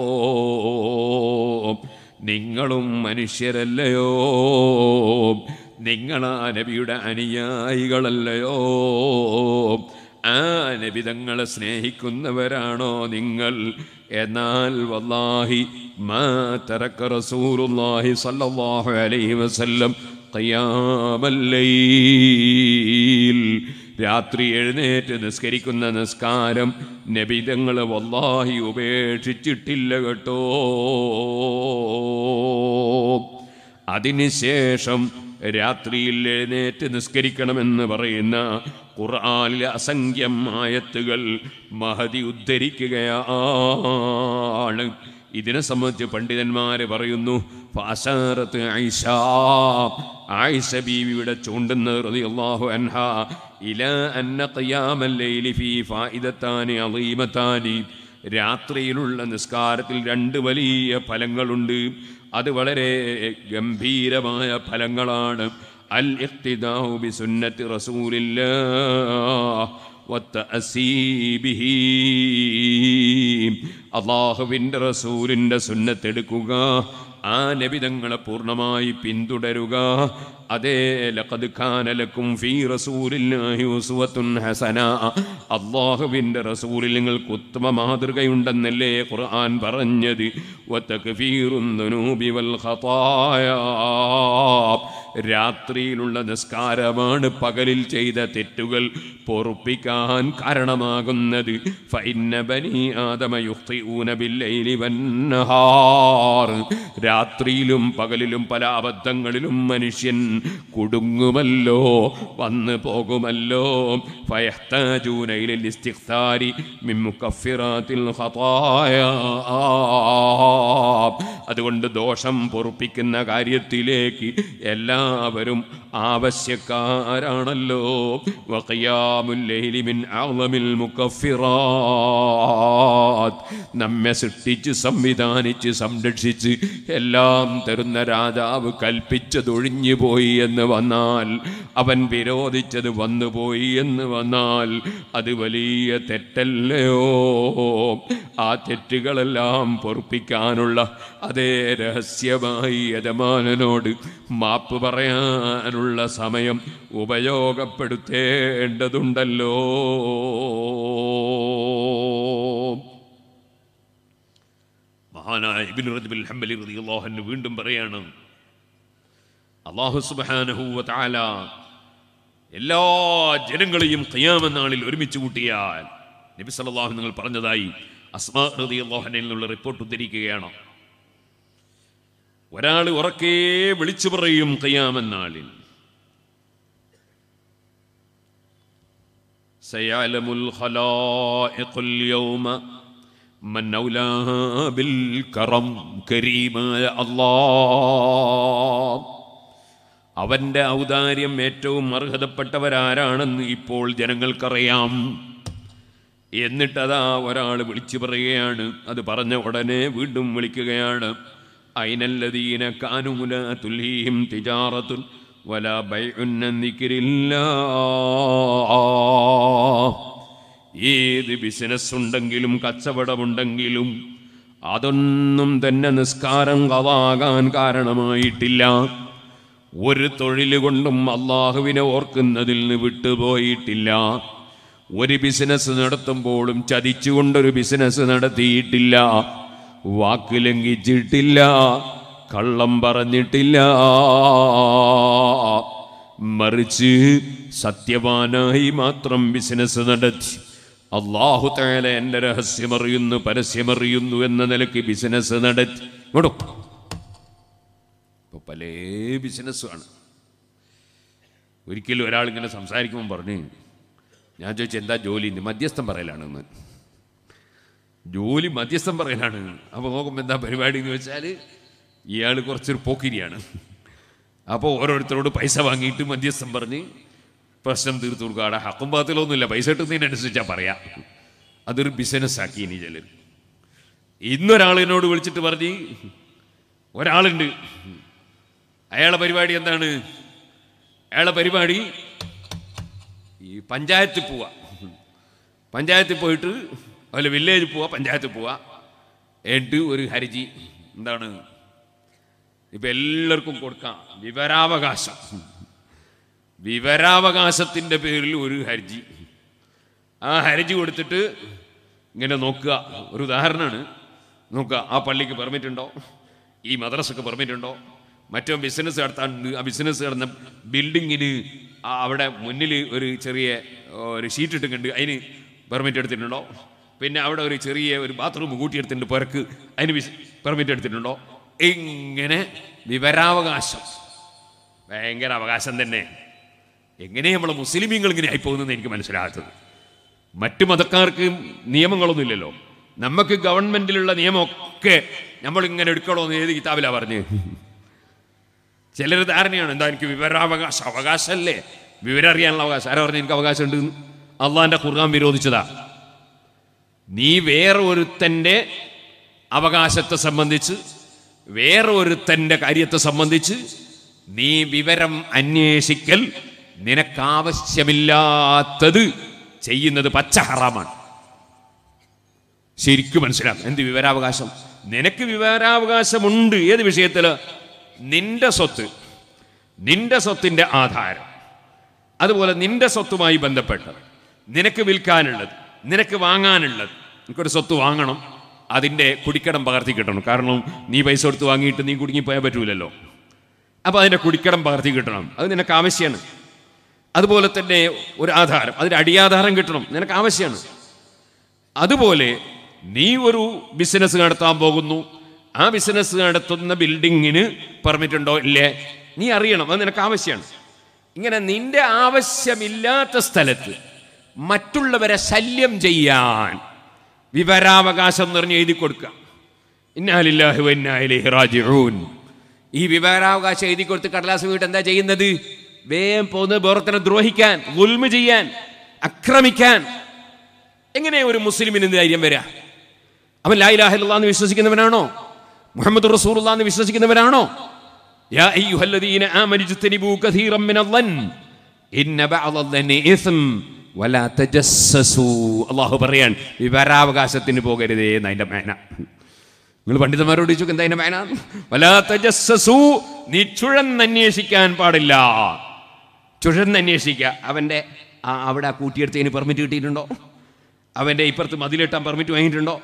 നിങ്ങളും മനുഷ്യരല്ലയോ? നിങ്ങളാ നബിയുടെ അനുയായികളല്ലയോ? ആ നബി തങ്ങളെ സ്നേഹിക്കുന്നവരാണോ നിങ്ങൾ? എന്നാൽ വല്ലാഹി മാ തറക റസൂലുള്ളാഹി സ്വല്ലല്ലാഹു അലൈഹി വസല്ലം ഖിയാമൽ ലൈൽ, രാത്രി എഴുന്നേറ്റ് നിസ്കരിക്കുന്ന നിസ്കാരം നബി തങ്ങൾ വല്ലാഹി ഉപേക്ഷിച്ചിട്ടില്ല കേട്ടോ. അതിനുശേഷം രാത്രിയിൽ എഴുന്നേറ്റ് നിസ്കരിക്കണമെന്ന് പറയുന്ന ഖുർആനിലെ അസംഖ്യം ആയത്തുകൾ മഹദി ഉദ്ധരിക്കുകയാണ്. ഇതിനെ സംബന്ധിച്ച് പണ്ഡിതന്മാര് പറയുന്നു, ഫഅശാറത്ത് ആയിഷ ബീവിയുടെ ചൂണ്ടുന്നത് റളിയല്ലാഹു അൻഹാ ഇലാ അന്ന ഖിയാമൽ ലൈലി ഫീ ഫായിദത്താനി അളീമത്താനി, രാത്രിയിലുള്ള നിസ്കാരത്തിൽ രണ്ട് വലിയ ഫലങ്ങളുണ്ട്. അത് വളരെ ഗംഭീരമായ ഫലങ്ങളാണ്. അൽ ഇഖ്തിദാഉ ബി സുന്നത്തി റസൂലില്ലാഹ് വത്തഅസീ ബിഹി, അല്ലാഹുവിൻ്റെ റസൂലിൻ്റെ സുന്നത്തെടുക്കുക, ആ നബി തങ്ങളെ പൂർണ്ണമായി പിന്തുടരുക. അതേ, ലഖദ് കാന ലക്കും ഫീ റസൂലില്ലാഹി ഉസ്വത്തുൻ ഹസന, അല്ലാഹുവിൻ്റെ റസൂലിൽ നിങ്ങൾക്ക് ഉത്തമ മാതൃകയുണ്ടെന്നല്ലേ ഖുർആൻ പറഞ്ഞത്. വതക്ഫീറുൻ ദുനൂബി വൽ ഖതായാ, രാത്രിയിലുള്ള നിസ്കാരമാണ് പകലിൽ ചെയ്ത തെറ്റുകൾ പൊറുപ്പിക്കാൻ കാരണമാകുന്നത്. ഫഇന്ന ബനി ആദമ യുഖ്തിഊന ബില്ലൈലി വന്നഹാർ, രാത്രിയിലും പകലിലും പല അബദ്ധങ്ങളിലും മനുഷ്യൻ കുടുങ്ങുമല്ലോ, വന്നു പോകുമല്ലോ. ഫയഹ്താജൂന ഇലൽ ഇസ്തിഗ്ഫാരി മിൻ മുകഫിറാത്തിൽ ഖതായാ, അതുകൊണ്ട് ദോഷം പൊറുപ്പിക്കുന്ന കാര്യത്തിലേക്ക് എല്ലാവരും ആവശ്യക്കാരാണല്ലോ. വഖിയാമുൽ ലൈലി മിൻ അഅ്ളമിൽ മുകഫിറാത്ത്, നമ്മെ സൃഷ്ടിച്ച് സംവിധാനിച്ച് സംരക്ഷിച്ച് എല്ലാം തരുന്ന രാജാവ് കൽപ്പിച്ചതൊഴിഞ്ഞു പോയി എന്ന് വന്നാൽ, അവൻ വിരോധിച്ചത് വന്നുപോയി എന്ന് വന്നാൽ അത് വലിയ തെറ്റല്ലയോ? ആ തെറ്റുകളെല്ലാം പൊറുപ്പിക്കാനുള്ള അതേ രഹസ്യമായി യജമാനനോട് മാപ്പ് പറയാനുള്ള സമയം ഉപയോഗപ്പെടുത്തേണ്ടതുണ്ടല്ലോ. മഹാനായ ഇബ്നു റജബ് അൽ ഹംബലി റളിയല്ലാഹു അൻഹു വീണ്ടും പറയാണ്, അല്ലാഹു സുബ്ഹാനഹു വ തആല എല്ലാ ജനങ്ങളെയും ഖിയാമത്ത് നാളിൽ ഒരുമിച്ച് കൂട്ടിയാൽ, നബി സല്ലല്ലാഹു അലൈഹി വസല്ലം പറഞ്ഞതായി അസ്മാ റളിയല്ലാഹു അൻഹയിൽ നിന്നുള്ള റിപ്പോർട്ട് ഉദ്ധരിക്കുകയാണ്. ഒരാൾ ഉറക്കെ വിളിച്ചു പറയും ഖിയാമത്ത് നാളിൽ, സയഅലമുൽ ഖലായിഖുൽ യൗമ മൻ ഔലാ ബിൽ കറം, കരീമായ അല്ലാഹ്, അവൻ്റെ ഔദാര്യം ഏറ്റവും അർഹതപ്പെട്ടവരാരാണെന്ന് ഇപ്പോൾ ജനങ്ങൾക്കറിയാം. എന്നിട്ടതാ ഒരാൾ വിളിച്ചു പറയുകയാണ്. അത് പറഞ്ഞ ഉടനെ വീണ്ടും വിളിക്കുകയാണ്. അയ്നല്ലദീന കാനൂ ലാ തുൽഹീഹിം തിജാറത്തുൻ വലാ ബൈഉൻ അൻ ദിക്രില്ലാഹ്. ഏത് ബിസിനസ് ഉണ്ടെങ്കിലും കച്ചവടമുണ്ടെങ്കിലും അതൊന്നും തന്നെ നിസ്കാരം ഖളാകാൻ കാരണമായിട്ടില്ല. ഒരു തൊഴിൽ കൊണ്ടും അള്ളാഹുവിനെ ഓർക്കുന്നതിൽ നിന്ന് വിട്ടുപോയിട്ടില്ല. ഒരു ബിസിനസ് നടത്തുമ്പോഴും ചതിച്ചുകൊണ്ടൊരു ബിസിനസ് നടത്തിയിട്ടില്ല. വാക്ക് ലംഘിച്ചിട്ടില്ല, കള്ളം പറഞ്ഞിട്ടില്ല. മറിച്ച് സത്യവാനായി മാത്രം ബിസിനസ് നടത്തി അല്ലാഹു തആല എൻ്റെ രഹസ്യമറിയുന്നു പരസ്യമറിയുന്നു എന്ന നിലയ്ക്ക് ബിസിനസ് നടത്തി. ഇപ്പോൾ പല ബിസിനസ്സുമാണ്. ഒരിക്കലും ഒരാളിങ്ങനെ സംസാരിക്കുമ്പോൾ പറഞ്ഞ്, ഞാൻ ചോദിച്ചു എന്താ ജോലി? മധ്യസ്ഥം പറയലാണെന്ന്. ജോലി മധ്യസ്ഥം പറയലാണ്. അപ്പോൾ നോക്കുമ്പോൾ എന്താ പരിപാടി എന്ന് വെച്ചാൽ ഇയാൾ കുറച്ചൊരു പോക്കിരിയാണ്. അപ്പോൾ ഓരോരുത്തരോട് പൈസ വാങ്ങിയിട്ട് മധ്യസ്ഥം പറഞ്ഞ് പ്രശ്നം തീർത്തു കൊടുക്കുക. അവിടെ ഹക്കും പാത്തിലൊന്നുമില്ല, പൈസ കിട്ടുന്നതിനനുസരിച്ചാൽ പറയാം. അതൊരു ബിസിനസ്സാക്കി ഇനി ചിലർ. ഇന്നൊരാളിനോട് വിളിച്ചിട്ട് പറഞ്ഞ്, ഒരാളുണ്ട്, അയാളുടെ പരിപാടി എന്താണ്? അയാളുടെ പരിപാടി ഈ പഞ്ചായത്തിൽ പോവുക. പഞ്ചായത്തിൽ പോയിട്ട് അതുപോലെ വില്ലേജിൽ പോവുക, പഞ്ചായത്തിൽ പോവുക. എന്നിട്ട് ഒരു ഹർജി, എന്താണ് ഇപ്പം എല്ലാവർക്കും കൊടുക്കാം, വിവരാവകാശം. വിവരാവകാശത്തിൻ്റെ പേരിൽ ഒരു ഹർജി. ആ ഹർജി കൊടുത്തിട്ട് ഇങ്ങനെ നോക്കുക. ഒരു ഉദാഹരണമാണ്. നോക്കുക, ആ പള്ളിക്ക് പെർമിറ്റ് ഉണ്ടോ, ഈ മദ്രസക്ക് പെർമിറ്റ് ഉണ്ടോ, മറ്റോ ബിസിനസ് നടത്താനുണ്ട്. ആ ബിസിനസ് നടന്ന ബിൽഡിങ്ങിന് അവിടെ മുന്നിൽ ഒരു ചെറിയ ഒരു ഷീറ്റ് ഇട്ടിട്ടുണ്ട്, അതിന് പെർമിറ്റ് എടുത്തിട്ടുണ്ടോ? പിന്നെ അവിടെ ഒരു ചെറിയ ഒരു ബാത്റൂം കൂട്ടിയെടുത്തിട്ടുണ്ട്, പുറക്ക്, അതിന് പെർമിറ്റ് എടുത്തിട്ടുണ്ടോ? ഇങ്ങനെ വിവരാവകാശം, ഭയങ്കര അവകാശം തന്നെ. എങ്ങനെ നമ്മൾ മുസ്ലിമീങ്ങൾ ഇങ്ങനെ ആയിപ്പോകുന്നതെന്ന് എനിക്ക് മനസ്സിലാകാത്തത്. മറ്റു മതക്കാർക്ക് നിയമങ്ങളൊന്നുമില്ലല്ലോ. നമുക്ക് ഗവൺമെൻറ്റിലുള്ള നിയമമൊക്കെ നമ്മളിങ്ങനെ എടുക്കണമെന്ന് ഏത് കിതാബിലാണ് പറഞ്ഞ്? ചിലർ ധാരണയാണ്, എന്താ എനിക്ക് വിവരാവകാശം, അവകാശമല്ലേ, വിവരം അറിയാനുള്ള അവകാശം. ആരാ പറഞ്ഞ് എനിക്ക് അവകാശം ഉണ്ട്? അള്ളാഹിൻ്റെ ഖുർആൻ വിരോധിച്ചതാ. നീ വേറെ ഒരുത്തൻ്റെ അവകാശത്തെ സംബന്ധിച്ച്, വേറെ ഒരുത്തൻ്റെ കാര്യത്തെ സംബന്ധിച്ച് നീ വിവരം അന്വേഷിക്കൽ, നിനക്കാവശ്യമില്ലാത്തത് ചെയ്യുന്നത് പച്ച ഹറാമാണ്. ശരിക്കും മനസ്സിലാക്കും. എന്ത് വിവരാവകാശം? നിനക്ക് വിവരാവകാശമുണ്ട്. ഏത് വിഷയത്തിൽ? നിന്റെ സ്വത്ത്, നിന്റെ സ്വത്തിൻ്റെ ആധാരം, അതുപോലെ നിന്റെ സ്വത്തുമായി ബന്ധപ്പെട്ട് നിനക്ക് വിൽക്കാനുള്ളത്, നിനക്ക് വാങ്ങാനുള്ളത്. നിനക്കൊരു സ്വത്ത് വാങ്ങണം, അതിൻ്റെ കുടിക്കടം പകർത്തി കിട്ടണം. കാരണം നീ പൈസ കൊടുത്ത് വാങ്ങിയിട്ട് നീ കുടുങ്ങിപ്പോയാൽ പറ്റൂലല്ലോ. അപ്പോൾ അതിൻ്റെ കുടിക്കടം പകർത്തി കിട്ടണം, അത് നിനക്ക് ആവശ്യമാണ്. അതുപോലെ തന്നെ ഒരു ആധാരം, അതിൻ്റെ അടിയാധാരം കിട്ടണം, നിനക്ക് ആവശ്യമാണ്. അതുപോലെ നീ ഒരു ബിസിനസ് നടത്താൻ പോകുന്നു, ആ ബിസിനസ് നടത്തുന്ന ബിൽഡിങ്ങിന് പെർമിറ്റ് ഉണ്ടോ ഇല്ലേ നീ അറിയണം, അത് നിനക്ക് ആവശ്യമാണ്. ഇങ്ങനെ നിന്റെ ആവശ്യമില്ലാത്ത സ്ഥലത്ത് മറ്റുള്ളവരെ ശല്യം ചെയ്യാൻ വിവരാവകാശം നിറഞ്ഞ് എഴുതി കൊടുക്കുക. ഇന്നാ ലില്ലാഹി വ ഇന്നാ ഇലൈഹി റാജിഊൻ. ഈ വിവരാവകാശം എഴുതി കൊടുത്ത് കടലാസ് വീട്ട് എന്താ ചെയ്യുന്നത്? വേഗം പോകുന്നത് വേറൊരുത്തനെ ദ്രോഹിക്കാൻ, ഗുൽമ ചെയ്യാൻ, ആക്രമിക്കാൻ. എങ്ങനെ ഒരു മുസ്ലിമിന് ധൈര്യം വരിക? അവൻ ലാ ഇലാഹ ഇല്ലല്ലാഹ് എന്ന് വിശ്വസിക്കുന്നവനാണോ? മുഹമ്മദ് റസൂലുള്ളാഹി എന്ന് വിശ്വസിക്കുന്നവനാണോ? യാ അയ്യുഹല്ലദീന ആമനു ഇജ്തനിബൂ കസീറൻ മിനൽ-ളൻ ഇന്ന ബഅദ-ളന്നി ഇസ്ം വലാ തജസ്സസൂ. അല്ലാഹു പറയാൻ വിവരാവകാശത്തിന് പോകരുതേ എന്നതിൻ്റെ മേന. നിങ്ങൾ പണ്ഡിതന്മാരോട് ചോദിച്ചു എന്താ അതിൻ്റെ മേന? വലാ തജസ്സസൂ, നീ ചുഴന്നന്വേഷിക്കാൻ പാടില്ല. ചുഴന്നന്വേഷിക്കുക. അവൻ്റെ അവിടെ കൂട്ടിയെടുത്തതിന് പെർമിറ്റ് കിട്ടിയിട്ടുണ്ടോ? അവൻ്റെ ഇപ്പുറത്ത് മതിലിട്ടാൻ പെർമിറ്റ് വാങ്ങിയിട്ടുണ്ടോ?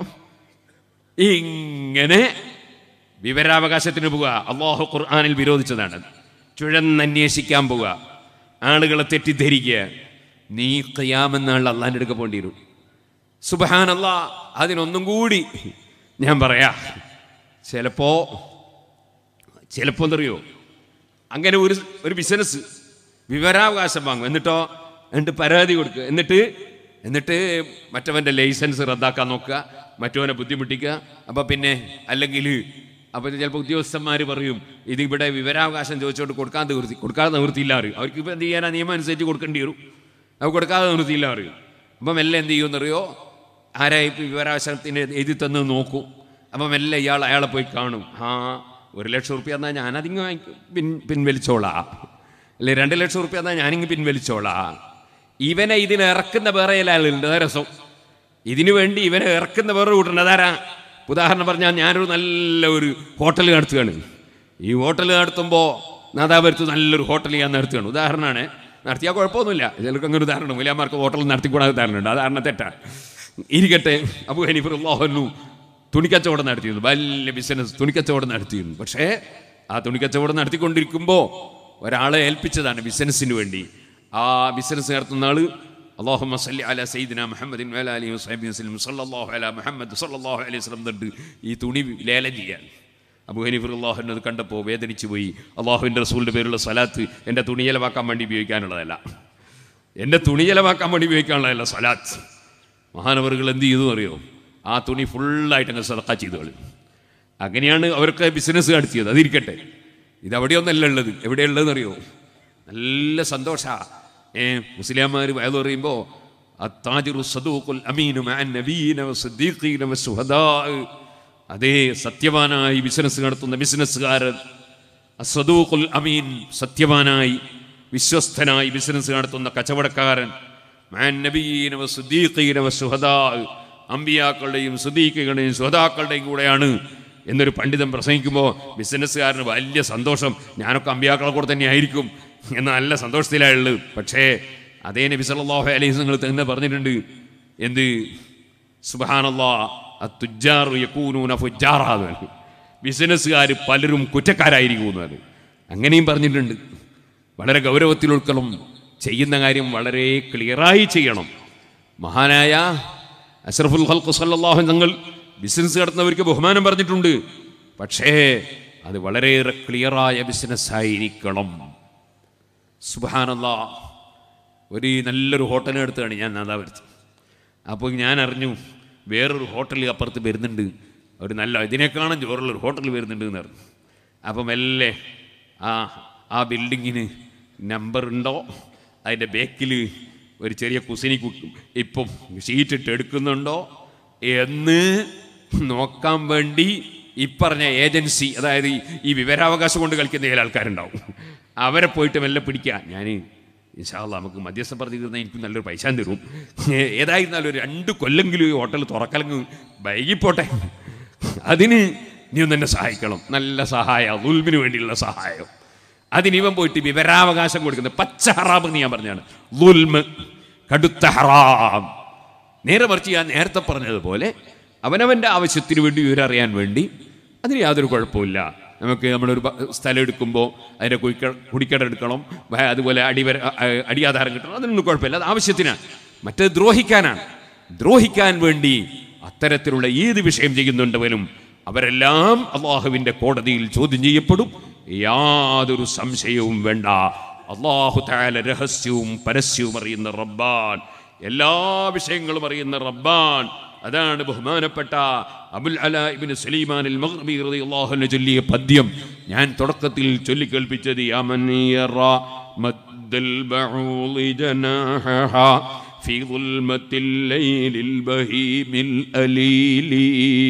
ഇങ്ങനെ വിവരാവകാശത്തിന് പോവുക. അല്ലാഹു ഖുർആനിൽ വിരോധിച്ചതാണ്. ചുഴന്നന്വേഷിക്കാൻ പോവുക, ആളുകളെ തെറ്റിദ്ധരിക്കുക. നീ ഖിയാമെന്നാൾ അള്ളാഹിൻ്റെ അടുക്ക പോകേണ്ടി വരും. സുബ്ഹാനല്ലാഹ്. അതിനൊന്നും കൂടി ഞാൻ പറയാം, ചിലപ്പോൾ എന്തറിയോ, അങ്ങനെ ഒരു ബിസിനസ് വിവരാവകാശം വാങ്ങും, എന്നിട്ട് പരാതി കൊടുക്കുക, എന്നിട്ട് മറ്റവൻ്റെ ലൈസൻസ് റദ്ദാക്കാൻ നോക്കുക, മറ്റവനെ ബുദ്ധിമുട്ടിക്കുക. അപ്പം പിന്നെ അല്ലെങ്കിൽ അപ്പോൾ ചിലപ്പോൾ ഉദ്യോഗസ്ഥന്മാർ പറയും ഇതിവിടെ വിവരാവകാശം ചോദിച്ചുകൊണ്ട് കൊടുക്കാതെ നിവൃത്തിയില്ല അറിയും. അവർക്ക് ഇപ്പോൾ എന്ത് ചെയ്യാനാ നിയമം അനുസരിച്ച് കൊടുക്കേണ്ടി വരും. അത് കൊടുക്കാതെ നിവൃത്തിയില്ല അറിയും. അപ്പം എല്ലാം എന്ത് ചെയ്യുമെന്നറിയോ, ആരായി വിവരാവകാശത്തിന് എഴുതി തന്ന് നോക്കും. അപ്പം എല്ലാം അയാളെ പോയി കാണും. 1,00,000 റുപ്യ എന്നാൽ ഞാനതിങ്ങ് പിൻവലിച്ചോളാം, അല്ലെ 2,00,000 റുപ്യ എന്നാൽ ഞാനിങ്ങ് പിൻവലിച്ചോളാം. ഇവനെ ഇതിന് ഇറക്കുന്ന വേറെ ആളുണ്ട്. രസം ഇതിനു വേണ്ടി ഇവനെ ഇറക്കുന്ന വേറെ കൂട്ടുണ്ട്. അതാരാ? ഉദാഹരണം പറഞ്ഞാൽ ഞാനൊരു നല്ല ഒരു ഹോട്ടൽ നടത്തുകയാണ്. ഈ ഹോട്ടൽ നടത്തുമ്പോൾ നാദാപുരത്ത് നല്ലൊരു ഹോട്ടൽ ഞാൻ നടത്തുകയാണ്. ഉദാഹരണമാണ്, നടത്തിയാൽ കുഴപ്പമൊന്നുമില്ല. ചിലർക്ക് അങ്ങനെ ഉദാഹരണം വലിയമാർക്ക് ഹോട്ടൽ നടത്തിക്കൂടാതെ ഉദാഹരണമുണ്ട്. ഉദാഹരണം തെറ്റാണ്, ഇരിക്കട്ടെ. അബൂ ഹനീഫ റളിയല്ലാഹു അൻഹു തുണിക്കച്ചവടം നടത്തിയിരുന്നു, വലിയ ബിസിനസ് തുണിക്കച്ചവടം നടത്തിയിരുന്നു. പക്ഷേ ആ തുണിക്കച്ചവടം നടത്തിക്കൊണ്ടിരിക്കുമ്പോൾ ഒരാളെ ഏൽപ്പിച്ചതാണ് ബിസിനസ്സിന് വേണ്ടി. ആ ബിസിനസ് നടത്തുന്ന ആൾ അല്ലാഹുമ്മ സല്ലി അലാ സയ്യിദിനാ മുഹമ്മദിൻ വഅലാ ആലിഹി വസഹ്ബിഹി വസല്ലം സല്ലല്ലാഹു അലാ മുഹമ്മദ് സല്ലല്ലാഹു അലൈഹി വസല്ലം എന്നിട്ട് ഈ തുണി ലേലം ചെയ്യാൻ. അബൂ ഹനീഫ റളിയല്ലാഹു അൻഹു അത് കണ്ടപ്പോൾ വേദനിച്ചു പോയി. അള്ളാഹുവിൻ്റെ റസൂലിൻ്റെ പേരുള്ള സ്വലാത്ത് എൻ്റെ തുണി ചെലവാക്കാൻ വേണ്ടി ഉപയോഗിക്കാനുള്ളതല്ല, എൻ്റെ തുണി ചെലവാക്കാൻ വേണ്ടി ഉപയോഗിക്കാനുള്ളതല്ല സ്വലാത്ത്. മഹാനവറുകൾ എന്ത് ചെയ്തു അറിയോ, ആ തുണി ഫുള്ളായിട്ട് അങ്ങ് സദഖ ചെയ്തു കളി. അങ്ങനെയാണ് അവർക്ക് ബിസിനസ് നടത്തിയത്. അതിരിക്കട്ടെ, ഇതവിടെയൊന്നല്ല ഉള്ളത്. എവിടെയുള്ളതെന്ന് അറിയോ, നല്ല സന്തോഷമാണ്. മുസ്ലിംമാർ വയത് പറയുമ്പോൾ അത്താജിറു സദൂഖുൽ അമീനു മഅൻ നബിയ്യിന വസ്സദീഖീന വസ്സുഹദാ, അതേ സത്യവാനായി ബിസിനസ് നടത്തുന്ന ബിസിനസ്സുകാരൻ, അസ്സദൂഖുൽ അമീൻ സത്യവാനായി വിശ്വസ്തനായി ബിസിനസ് നടത്തുന്ന കച്ചവടക്കാരൻ, മഅൻ നബിയ്യിന വസ്സദീഖീന വസ്സുഹദാ, അമ്പിയാക്കളുടെയും സുദീഖുകളുടെയും സുഹദാക്കളുടെയും കൂടെയാണ് എന്നൊരു പണ്ഡിതൻ പ്രസംഗിക്കുമ്പോൾ ബിസിനസ്സുകാരന് വലിയ സന്തോഷം. ഞാനൊക്കെ അമ്പിയാക്കളെ കൂടെ തന്നെ ആയിരിക്കും എന്ന നല്ല സന്തോഷത്തിലായുള്ളത്. പക്ഷേ അതേ നബി സല്ലല്ലാഹു അലൈഹി വസല്ലം തന്നെ പറഞ്ഞിട്ടുണ്ട്, എന്ത് സുബ്ഹാനല്ലാഹ് അത്തുജാറു യകൂനൂന ഫുജാറ, ബിസിനസ്സുകാർ പലരും കുറ്റക്കാരായിരിക്കുമെന്ന് അങ്ങനെയും പറഞ്ഞിട്ടുണ്ട്. വളരെ ഗൗരവത്തിൽ ഉൾക്കൊള്ളും, ചെയ്യുന്ന കാര്യം വളരെ ക്ലിയറായി ചെയ്യണം. മഹാനായ അഷ്റഫുൽ ഖൽഖ് സല്ലല്ലാഹു അലൈഹി വസല്ലം ബിസിനസ് നടത്തുന്നവർക്ക് ബഹുമാനം പറഞ്ഞിട്ടുണ്ട്. പക്ഷേ അത് വളരെയേറെ ക്ലിയറായ ബിസിനസ്സായിരിക്കണം. സുബ്ഹാനല്ലാഹ്, ഒരു നല്ലൊരു ഹോട്ടൽ എടുത്താണ് ഞാൻ നാദാപുരത്ത്. അപ്പോൾ ഞാൻ അറിഞ്ഞു വേറൊരു ഹോട്ടൽ അപ്പുറത്ത് വരുന്നുണ്ട്, ഒരു നല്ല ഇതിനേക്കാളും ജോറുള്ളൊരു ഹോട്ടൽ വരുന്നുണ്ട് എന്ന് പറഞ്ഞു. അപ്പം മെല്ലെ ആ ബിൽഡിങ്ങിന് നമ്പർ ഉണ്ടോ, അതിൻ്റെ ബാക്കിൽ ഒരു ചെറിയ കുസിനി ഇപ്പം ഷീറ്റിട്ട് എടുക്കുന്നുണ്ടോ എന്ന് നോക്കാൻ വേണ്ടി ഈ പറഞ്ഞ ഏജൻസി, അതായത് ഈ വിവരാവകാശം കൊണ്ട് കളിക്കുന്ന ചില ആൾക്കാരുണ്ടാവും, അവരെ പോയിട്ട് മെല്ലെ പിടിക്കുക. ഞാൻ ഇൻഷാ അല്ലാഹ് നമുക്ക് മധ്യസ്ഥം പറഞ്ഞിരുന്നാൽ എനിക്ക് നല്ലൊരു പൈസ തരും. ഏതായിരുന്നാലും ഒരു 2 കൊല്ലെങ്കിലും ഈ ഹോട്ടൽ തുറക്കലെങ്കിൽ വൈകിപ്പോട്ടെ, അതിന് നീ ഒന്ന് എന്നെ സഹായിക്കണം. നല്ല സഹായം, ദുൽമിന് വേണ്ടിയുള്ള സഹായം. അതിനിവൻ പോയിട്ട് വിവരാവകാശം കൊടുക്കുന്നത് പച്ച ഹറാം എന്ന് ഞാൻ പറഞ്ഞാണ്. ദുൽമ്, കടുത്ത ഹറാം. നേരെ മറിച്ച് ഞാൻ നേരത്തെ പറഞ്ഞതുപോലെ അവനവൻ്റെ ആവശ്യത്തിന് വേണ്ടി വിവരം അറിയാൻ വേണ്ടി അതിന് യാതൊരു കുഴപ്പമില്ല. നമുക്ക് നമ്മളൊരു സ്ഥലം എടുക്കുമ്പോൾ അതിൻ്റെ കുടിക്കട എടുക്കണം, അതുപോലെ അടിയാധാരം കിട്ടണം, അതിനൊന്നും കുഴപ്പമില്ല, അത് ആവശ്യത്തിനാണ്. മറ്റേത് ദ്രോഹിക്കാനാണ്. ദ്രോഹിക്കാൻ വേണ്ടി അത്തരത്തിലുള്ള ഏത് വിഷയം ചെയ്യുന്നുണ്ടവനും അവരെല്ലാം അള്ളാഹുവിൻ്റെ കോടതിയിൽ ചോദ്യം ചെയ്യപ്പെടും, യാതൊരു സംശയവും വേണ്ട. അള്ളാഹു തആല രഹസ്യവും പരസ്യവും അറിയുന്ന റബ്ബാൻ, എല്ലാ വിഷയങ്ങളും അറിയുന്ന റബ്ബാൻ. അതാണ് ബഹുമാനപ്പെട്ട അബുൽ അലാ ഇബ്നു സുലൈമാൻ അൽ മഗ്രിബി റളിയല്ലാഹു അൻഹു ചൊല്ലിയ പദ്യം ഞാൻ തുടക്കത്തിൽ ചൊല്ലിക്കേൾപ്പിച്ചത്. യാ മൻ യറാ മദ്ദൽ ബഊളി ജനാഹഹാ ഫീ ദുൽമത്തിൽ ലൈലിൽ ബഹീമിൽ അലീലി.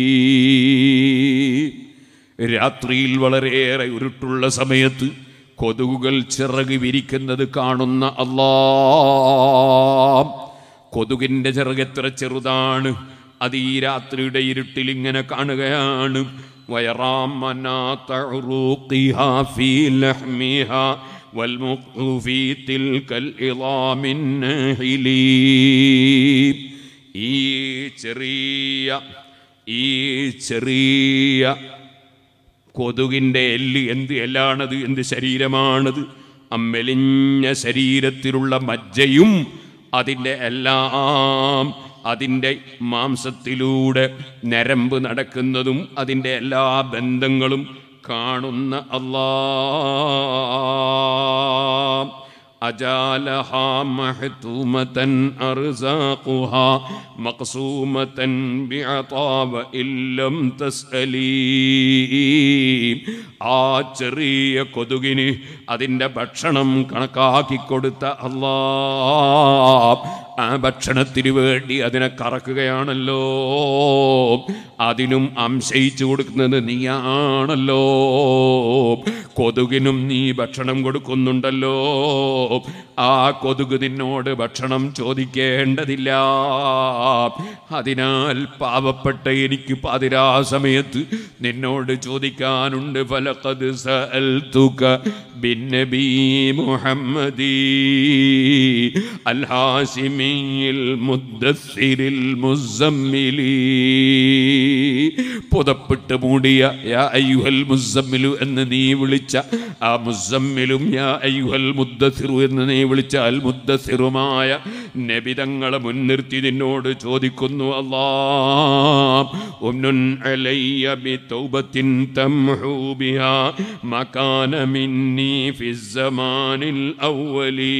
രാത്രിയിൽ വളരെയേറെ ഇരുട്ടുള്ള സമയത്ത് കൊതുകുകൾ ചിറക് വിരിക്കുന്നത് കാണുന്ന അല്ലാഹ്, കൊതുകിൻ്റെ ചിറക് എത്ര ചെറുതാണ്, അത് ഈ രാത്രിയുടെ ഇരുട്ടിൽ ഇങ്ങനെ കാണുകയാണ്. ഈ ചെറിയ കൊതുകിൻ്റെ എല്ല് എന്ത് എല്ലാണത്, എന്ത് ശരീരമാണത്. അമ്മെലിഞ്ഞ ശരീരത്തിലുള്ള മജ്ജയും അതിൻ്റെ എല്ലാം, അതിൻ്റെ മാംസത്തിലൂടെ നരമ്പ് നടക്കുന്നതും അതിൻ്റെ എല്ലാ ബന്ധങ്ങളും കാണുന്ന അല്ലാഹ്. أجالها محتومة أرزاقها مقسومة بعطاء وإن لم تسألي ആ ചെറിയ കൊതുകിന് അതിൻ്റെ ഭക്ഷണം കണക്കാക്കി കൊടുത്ത അല്ലാഹ് ആ ഭക്ഷണത്തിന് വേണ്ടി അതിനെ കറക്കുകയാണല്ലോ, അതിനും അംശയിച്ചു കൊടുക്കുന്നത് നീയാണല്ലോ, കൊതുകിനും നീ ഭക്ഷണം കൊടുക്കുന്നുണ്ടല്ലോ, ആ കൊതുക് നിന്നോട് ഭക്ഷണം ചോദിക്കേണ്ടതില്ല. അതിനാൽ പാവപ്പെട്ട എനിക്ക് പാതിരാ സമയത്ത് നിന്നോട് ചോദിക്കാനുണ്ട്. ഫലഖദ് സഅൽതുക ബിന്നബി മുഹമ്മദി അൽ ഹാസിമിൽ മുദ്ദസ്സിരിൽ മുസമ്മിലി, പുതപ്പിട്ട് മൂടിയ യാ അയ്യുഹൽ മുസമ്മിലു എന്ന് നീ വിളിച്ച ആ മുസമ്മിലും യാ അയ്യുഹൽ മുദ്ദസ്സിറു എന്ന് നീ വിളിച്ച അൽ മുദ്ദസ്സിറുമായ നബി തങ്ങളെ മുൻനിർത്തി നിന്നോട് ചോദിക്കുന്നു. അല്ലാഹ് ഉംനുൻ അലയ്യ ബിതൗബത്തിൻ തംഹു ബിഹാ മകാന മിന്നി ഫിസ്സമാനിൽ അവ്വലി.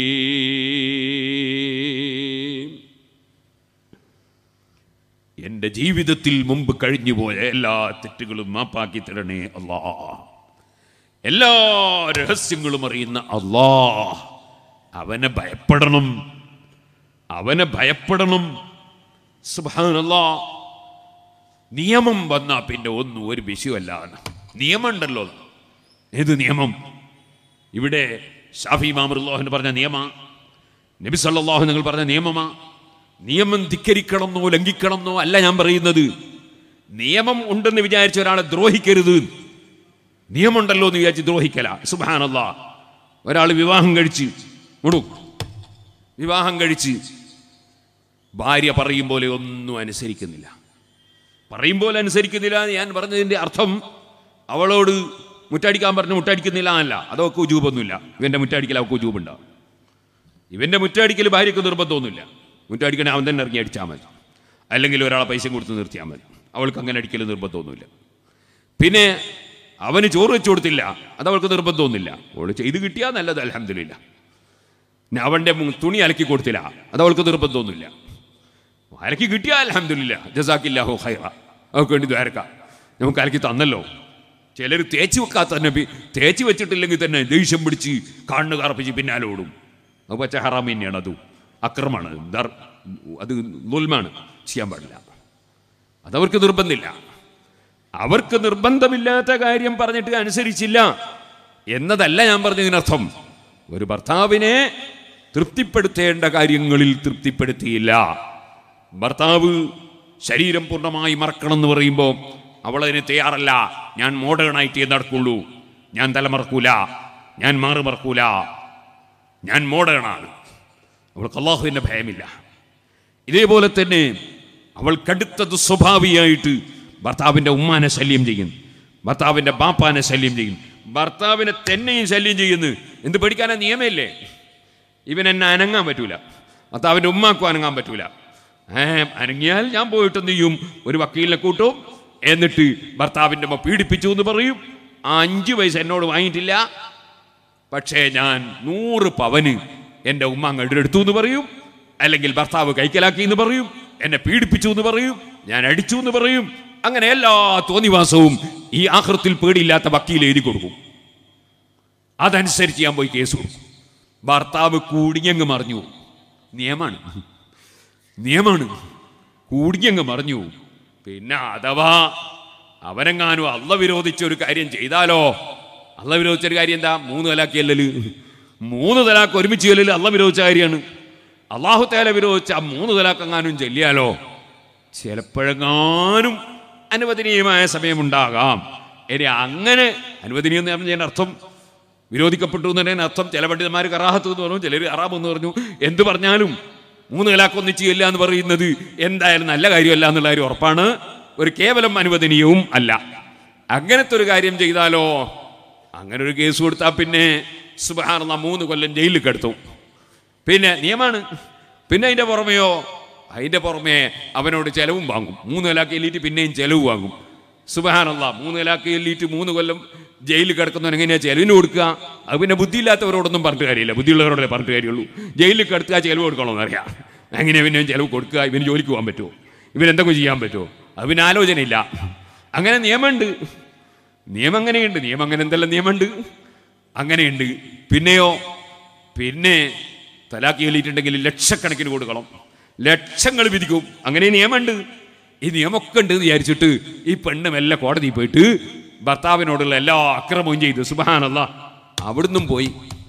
എൻ്റെ ജീവിതത്തിൽ മുമ്പ് കഴിഞ്ഞുപോയ എല്ലാ തെറ്റുകളും മാപ്പാക്കി തരണേ അല്ലാഹ്. എല്ലാ രഹസ്യങ്ങളും അറിയുന്ന അല്ലാഹ്, അവനെ ഭയപ്പെടണം, അവനെ ഭയപ്പെടണം. സുബ്ഹാനല്ലാഹ്. നിയമം വന്നാ പിന്നെ ഒന്നും ഒരു വിഷയമല്ല. നിയമം ഉണ്ടല്ലോ. ഏത് നിയമം? ഇവിടെ ഷാഫി ഇമാം റളിയല്ലാഹു പറഞ്ഞ നിയമ, നബി സല്ലല്ലാഹു നിങ്ങൾ പറഞ്ഞ നിയമമാ. നിയമം ധിക്കരിക്കണമെന്നോ ലംഘിക്കണമെന്നോ അല്ല ഞാൻ പറയുന്നത്. നിയമം ഉണ്ടെന്ന് വിചാരിച്ച ഒരാളെ ദ്രോഹിക്കരുത്. നിയമമുണ്ടല്ലോ എന്ന് വിചാരിച്ച് ദ്രോഹിക്കല. സുബ്ഹാനല്ലാഹ്. ഒരാൾ വിവാഹം കഴിച്ച് ഭാര്യ പറയും പോലെ ഒന്നും അനുസരിക്കുന്നില്ല. പറയും പോലെ അനുസരിക്കുന്നില്ല എന്ന് ഞാൻ പറഞ്ഞതിൻ്റെ അർത്ഥം അവളോട് മുറ്റടിക്കാൻ പറഞ്ഞ് മുറ്റടിക്കുന്നില്ല എന്നല്ല. അതൊക്കെ ഉജൂബൊന്നുമില്ല. ഇവൻ്റെ മുറ്റടിക്കൽ അവൾക്ക് ഉജൂബുണ്ടാവും. ഇവൻ്റെ മുറ്റടിക്കൽ ഭാര്യയ്ക്ക് നിർബന്ധമൊന്നുമില്ല. മുറ്റടിക്കണേ അവൻ തന്നെ ഇറങ്ങി അടിച്ചാൽ മതി, അല്ലെങ്കിൽ ഒരാളെ പൈസ കൊടുത്ത് നിർത്തിയാൽ മതി. അവൾക്ക് അങ്ങനെ അടിക്കൽ നിർബന്ധമൊന്നുമില്ല. പിന്നെ അവന് ചോറ് വെച്ച് കൊടുത്തില്ല, അതവൾക്ക് നിർബന്ധമൊന്നുമില്ല. അവൾ ചെയ്ത് കിട്ടിയാൽ നല്ലത്, അൽഹംദുലില്ലാ. അവൻ്റെ തുണി അലക്കി കൊടുത്തില്ല, അതവൾക്ക് നിർബന്ധമൊന്നുമില്ല. അലക്കി കിട്ടിയാൽ അൽഹംദുലില്ലാ, ജസാക്കില്ലാഹു ഖൈറ. അവൾക്ക് വേണ്ടി ദ്വാരക്കാം, നമുക്ക് അലക്കി തന്നല്ലോ. ചിലർ തേച്ച് വെക്കാത്ത തന്നെ, തേച്ച് വെച്ചിട്ടില്ലെങ്കിൽ തന്നെ ദേഷ്യം പിടിച്ച് കണ്ണ് കറപ്പിച്ച് പിന്നാലെ ഓടും. അത് പച്ച ഹറാം തന്നെയാണ്, അത് അക്രമാണ്, അത് ദുൽമാണ്, ചെയ്യാൻ പാടില്ല. അതവർക്ക് നിർബന്ധമില്ല. അവർക്ക് നിർബന്ധമില്ലാത്ത കാര്യം പറഞ്ഞിട്ട് അനുസരിച്ചില്ല എന്നതല്ല ഞാൻ പറഞ്ഞതിനർത്ഥം. ഒരു ഭർത്താവിനെ തൃപ്തിപ്പെടുത്തേണ്ട കാര്യങ്ങളിൽ തൃപ്തിപ്പെടുത്തിയില്ല. ഭർത്താവ് ശരീരം പൂർണ്ണമായി മറക്കണം എന്ന് പറയുമ്പോൾ അവളതിന് തയ്യാറല്ല. ഞാൻ മോഡേണായിട്ടേ നടക്കുള്ളൂ, ഞാൻ തലമറക്കൂല, ഞാൻ മാറി മറക്കൂല, ഞാൻ മോഡേണാണ്. അവൾക്ക് അല്ലാഹുവിൻ്റെ ഭയമില്ല. ഇതേപോലെ തന്നെ അവൾ കടുത്ത ദുസ്വഭാവിയായിട്ട് ഭർത്താവിൻ്റെ ഉമ്മാനെ ശല്യം ചെയ്യുന്നു, ഭർത്താവിൻ്റെ ബാപ്പാനെ ശല്യം ചെയ്യുന്നു, ഭർത്താവിനെ തന്നെയും ശല്യം ചെയ്യുന്നു. എന്ത് പഠിക്കാനാ? നിയമമില്ലേ? ഇവനെന്നെ അനങ്ങാൻ പറ്റൂല, ഭർത്താവിൻ്റെ ഉമ്മാക്കും അനങ്ങാൻ പറ്റൂല. അനങ്ങിയാൽ ഞാൻ പോയിട്ട് എന്ത് ചെയ്യും? ഒരു വക്കീലിനെ കൂട്ടും, എന്നിട്ട് ഭർത്താവിൻ്റെ അമ്മ പീഡിപ്പിച്ചു എന്ന് പറയും. ആ 5 പൈസ എന്നോട് വാങ്ങിയിട്ടില്ല, പക്ഷേ ഞാൻ 100 പവന് എൻ്റെ ഉമ്മ അങ്ങോട്ട് എടുത്തു എന്ന് പറയും, അല്ലെങ്കിൽ ഭർത്താവ് കൈക്കലാക്കി എന്ന് പറയും, എന്നെ പീഡിപ്പിച്ചു എന്ന് പറയും, ഞാൻ അടിച്ചു എന്ന് പറയും. അങ്ങനെ എല്ലാ തോന്നിവാസവും ഈ ആഖിറത്തിൽ പേടിയില്ലാത്ത വക്കീൽ എഴുതി കൊടുക്കും. അതനുസരിച്ച് ഞാൻ പോയി കേസ് കൊടുക്കും. ഭർത്താവ് കൂടിയങ്ങ് മറിഞ്ഞു. നിയമമാണ്, കൂടിയങ്ങ് മറിഞ്ഞു. പിന്നെ അഥവാ അവനെങ്ങാനും അള്ള വിരോധിച്ചൊരു കാര്യം ചെയ്താലോ? അള്ള വിരോധിച്ചൊരു കാര്യം എന്താ? 3 തലാക്ക് ചെല്ലല്. 3 തലാക്ക് ഒരുമിച്ച് ചെല്ലല് അള്ള വിരോധിച്ച കാര്യമാണ്. അള്ളാഹു തആല വിരോധിച്ച 3 തലാക്ക് എങ്ങാനും ചെല്ലിയാലോ ചിലപ്പോഴെങ്ങാനും അനുവദനീയമായ സമയമുണ്ടാകാം. ഇനി അങ്ങനെ അനുവദനീയം എന്ന് പറഞ്ഞതിൻ്റെ അർത്ഥം വിരോധിക്കപ്പെട്ടു എന്നതിൻ്റെ അർത്ഥം ചില പണ്ഡിതന്മാർ കറാഹത്ത് എന്ന് പറഞ്ഞു, ചിലർ ഹറാം എന്ന് പറഞ്ഞു. എന്ത് പറഞ്ഞാലും 3 തലാക്ക് ഒന്നിച്ച് ചെല്ലുക എന്ന് പറയുന്നത് എന്തായാലും നല്ല കാര്യമല്ല എന്നുള്ള കാര്യം ഉറപ്പാണ്. ഒരു കേവലം അനുവദനീയവും അല്ല. അങ്ങനത്തെ ഒരു കാര്യം ചെയ്താലോ, അങ്ങനെ ഒരു കേസ് കൊടുത്താൽ പിന്നെ സുബ്ഹാനല്ലാഹ് 3 കൊല്ലം ജയിലിൽ കിടത്തും. പിന്നെ നിയമമാണ്. പിന്നെ അതിൻ്റെ പുറമെ അവനോട് ചെലവും വാങ്ങും. 3 തലാക്ക് എല്ലിയിട്ട് പിന്നെയും ചെലവ് വാങ്ങും. സുബ്ഹാനല്ലാഹ് 3 തലാക്ക് എല്ലിയിട്ട് 3 കൊല്ലം ജയിലിൽ കിടക്കുന്നവൻ എങ്ങനെയാണ് ചെലവിന് കൊടുക്കുക? അത് പിന്നെ ബുദ്ധിയില്ലാത്തവരോടൊന്നും പറഞ്ഞിട്ട് കാര്യമില്ല, ബുദ്ധിയുള്ളവരോടെ പറഞ്ഞിട്ട് കാര്യമുള്ളൂ. ജയിലിൽ കിടത്തുക, ചെലവ് കൊടുക്കണമെന്ന് അറിയാം. എങ്ങനെയാണ് പിന്നെ ചെലവ് കൊടുക്കുക? ഇവന് ജോലിക്ക് പോകാൻ പറ്റുമോ? ഇവനെന്തൊക്കെ ചെയ്യാൻ പറ്റുമോ? അത് പിന്നെ ആലോചനയില്ല. അങ്ങനെ നിയമമുണ്ട്, നിയമം അങ്ങനെയുണ്ട്, നിയമം അങ്ങനെ എന്തെല്ലാം നിയമമുണ്ട്, അങ്ങനെയുണ്ട്. പിന്നെയോ പിന്നെ തലാഖ് ചൊല്ലിയിട്ടുണ്ടെങ്കിൽ ലക്ഷക്കണക്കിന് കൊടുക്കണം, ലക്ഷങ്ങൾ വിധിക്കും, അങ്ങനെ നിയമമുണ്ട്. ഈ നിയമമൊക്കെ ഉണ്ട് എന്ന് വിചാരിച്ചിട്ട് ഈ പെണ്ണ് മെല്ലെ കോടതിയിൽ പോയിട്ട് ഭർത്താവിനോടുള്ള എല്ലാ അക്രമവും ചെയ്തു. സുബ്ഹാനല്ലാഹ്. അവിടുന്ന് പോയി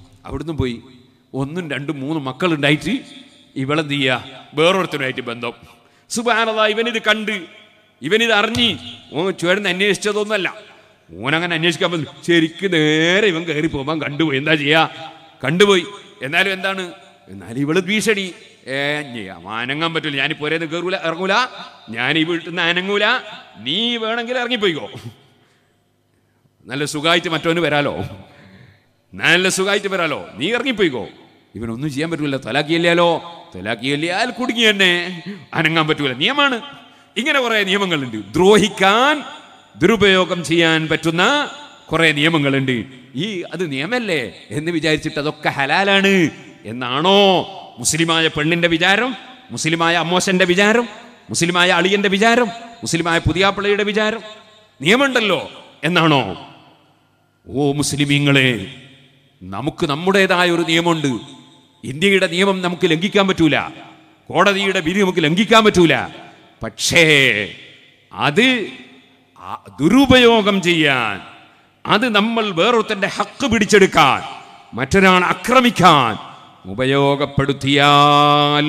1, 2, 3 മക്കളുണ്ടായിട്ട് ഇവളെന്ത് ചെയ്യുക? വേറൊരുത്തരുമായിട്ട് ബന്ധം. സുബ്ഹാനല്ലാഹ്. ഇവനിത് കണ്ട്, ഇവനിത് അറിഞ്ഞ് ഓൻ ചേർന്ന് അന്വേഷിച്ചതൊന്നുമല്ല. ഓനങ്ങനെ അന്വേഷിക്കാൻ പറ്റും. ശരിക്കും നേരെ ഇവൻ കയറി പോകാൻ കണ്ടുപോയി. എന്താ ചെയ്യാ? കണ്ടുപോയി. എന്നാലും എന്താണ്? എന്നാലും ഇവള് ഭീഷണി. അനങ്ങാൻ പറ്റില്ല, ഞാൻ പോരേന്ന് കയറൂല, ഇറങ്ങൂല, ഞാൻ ഈ വീട്ടിൽ നിന്ന് അനങ്ങൂല, നീ വേണമെങ്കിൽ ഇറങ്ങിപ്പോയിക്കോ. നല്ല സുഖമായിട്ട് മറ്റവന് വരാലോ, നല്ല സുഖമായിട്ട് വരാലോ, നീ ഇറങ്ങിപ്പോയിക്കോ. ഇവനൊന്നും ചെയ്യാൻ പറ്റൂല, തലാഖിയല്ലോ, തലാഖിയല്ലാൽ കുടുങ്ങി തന്നെ, അനങ്ങാൻ പറ്റൂല. നിയമമാണ്. ഇങ്ങനെ കുറെ നിയമങ്ങളുണ്ട്. ദ്രോഹിക്കാൻ, ദുരുപയോഗം ചെയ്യാൻ പറ്റുന്ന കുറെ നിയമങ്ങളുണ്ട്. അത് നിയമല്ലേ എന്ന് വിചാരിച്ചിട്ട് അതൊക്കെ ഹലാലാണ് എന്നാണോ മുസ്ലിമായ പെണ്ണിന്റെ വിചാരം, മുസ്ലിമായ അമ്മോശന്റെ വിചാരം, മുസ്ലിമായ അളിയന്റെ വിചാരം, മുസ്ലിമായ പുതിയാപ്പിള്ളയുടെ വിചാരം? നിയമമുണ്ടല്ലോ എന്നാണോ? ഓ മുസ്ലിമീങ്ങളെ, നമുക്ക് നമ്മുടേതായ ഒരു നിയമമുണ്ട്. ഇന്ത്യയുടെ നിയമം നമുക്ക് ലംഘിക്കാൻ പറ്റൂല, കോടതിയുടെ വിധി നമുക്ക് ലംഘിക്കാൻ പറ്റൂല. പക്ഷേ അത് ദുരുപയോഗം ചെയ്യാൻ, അത് നമ്മൾ വേറൊരുത്തന്റെ ഹക്ക് പിടിച്ചെടുക്കാൻ, മറ്റൊരാളെ ആക്രമിക്കാൻ ഉപയോഗപ്പെടുത്തിയാൽ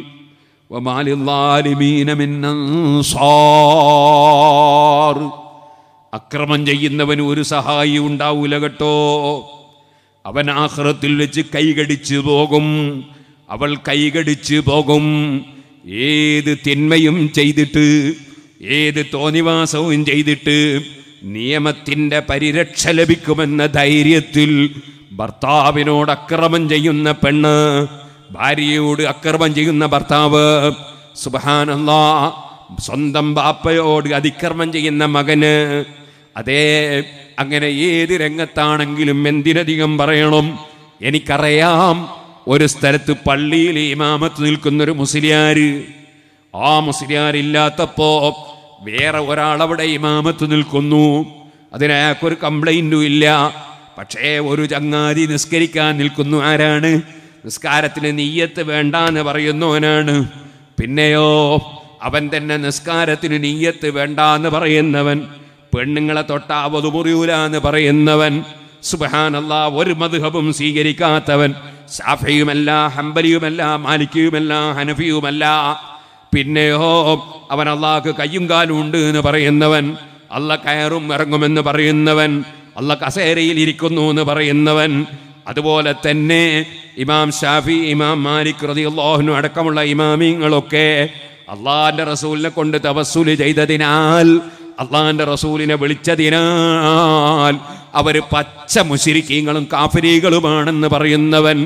അക്രമം ചെയ്യുന്നവന് ഒരു സഹായി ഉണ്ടാവൂല കേട്ടോ. അവൻ ആഖിറത്തിൽ വെച്ച് കൈകടിച്ചു പോകും, അവൾ കൈകടിച്ചു പോകും. ഏത് തിന്മയും ചെയ്തിട്ട്, ഏത് തോന്നിവാസവും ചെയ്തിട്ട് നിയമത്തിൻ്റെ പരിരക്ഷ ലഭിക്കുമെന്ന ധൈര്യത്തിൽ ഭർത്താവിനോട് അക്രമം ചെയ്യുന്ന പെണ്ണ്, ഭാര്യയോട് അക്രമം ചെയ്യുന്ന ഭർത്താവ്, സുബ്ഹാനല്ലാഹ്, സ്വന്തം ബാപ്പയോട് അതിക്രമം ചെയ്യുന്ന മകന്, അതേ അങ്ങനെ ഏത് രംഗത്താണെങ്കിലും എന്തിനധികം പറയണം. എനിക്കറിയാം, ഒരു സ്ഥലത്ത് പള്ളിയിൽ ഇമാമത്ത് നിൽക്കുന്നൊരു മുസ്ലിയാര്, ആ മുസ്ലിയാരില്ലാത്തപ്പോ വേറെ ഒരാളവിടെ ഇമാമത്ത് നിൽക്കുന്നു. അതിനയാൾക്കൊരു കംപ്ലൈൻറ്റും ഇല്ല. പക്ഷേ ഒരു ചങ്ങാതി നിസ്കരിക്കാൻ നിൽക്കുന്നു. ആരാണ്? നിസ്കാരത്തിന് നിയ്യത്ത് വേണ്ടാന്ന് പറയുന്നവനാണ്. പിന്നെയോ അവൻ തന്നെ നിസ്കാരത്തിന് നിയ്യത്ത് വേണ്ടാന്ന് പറയുന്നവൻ, പെണ്ണുങ്ങളെ തൊട്ടാവത് മുറിയൂലാന്ന് പറയുന്നവൻ, സുബ്ഹാനല്ലാഹ്, ഒരു മദ്ഹബും സ്വീകരിക്കാത്തവൻ, ശാഫിയുമല്ല, ഹംബലിയുമല്ല, മാലിക്കിയുമല്ല, ഹനഫിയുമല്ല. പിന്നെയോ അവൻ അള്ളാഹ്ക്ക് കയ്യും കാലും ഉണ്ട് എന്ന് പറയുന്നവൻ, അള്ളാഹ് കയറും ഇറങ്ങുമെന്ന് പറയുന്നവൻ, അള്ളാഹ് കസേരയിൽ ഇരിക്കുന്നു എന്ന് പറയുന്നവൻ. അതുപോലെ തന്നെ ഇമാം ഷാഫി, ഇമാം മാലിക് റളിയല്ലാഹു അൻഹു അടക്കമുള്ള ഇമാമിങ്ങളൊക്കെ അള്ളാഹിന്റെ റസൂലിനെ കൊണ്ട് തവസ്സുൽ ചെയ്തതിനാൽ, അള്ളാഹിന്റെ റസൂലിനെ വിളിച്ചതിനാൽ അവർ പച്ച മുശ്രിക്കീങ്ങളും കാഫിരീകളുമാണെന്ന് പറയുന്നവൻ.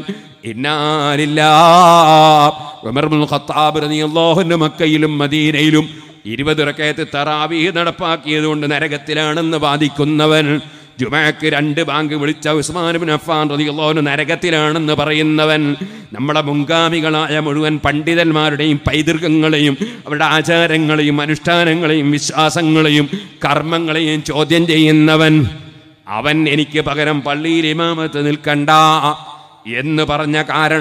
ഉമർ ഇബ്നുൽ ഖത്താബ് റളിയല്ലാഹു അൻഹു മക്കയിലും മദീനയിലും 20 റകഅത്ത് തറാവീഹ് നടപ്പാക്കിയത് കൊണ്ട് നരകത്തിലാണെന്ന് വാദിക്കുന്നവൻ, ജുമഅക്ക് 2 ബാങ്ക് വിളിച്ച ഉസ്മാൻ ഇബ്നു അഫ്ഫാൻ റളിയല്ലാഹു അൻഹു നരകത്തിലാണെന്ന് പറയുന്നവൻ, നമ്മുടെ മുൻഗാമികളായ മുഴുവൻ പണ്ഡിതന്മാരുടെയും പൈതൃകങ്ങളെയും അവരുടെ ആചാരങ്ങളെയും അനുഷ്ഠാനങ്ങളെയും വിശ്വാസങ്ങളെയും കർമ്മങ്ങളെയും ചോദ്യം ചെയ്യുന്നവൻ, അവൻ എനിക്ക് പകരം പള്ളിയിൽ ഇമാമത്ത് നിൽക്കണ്ട എന്ന് പറഞ്ഞ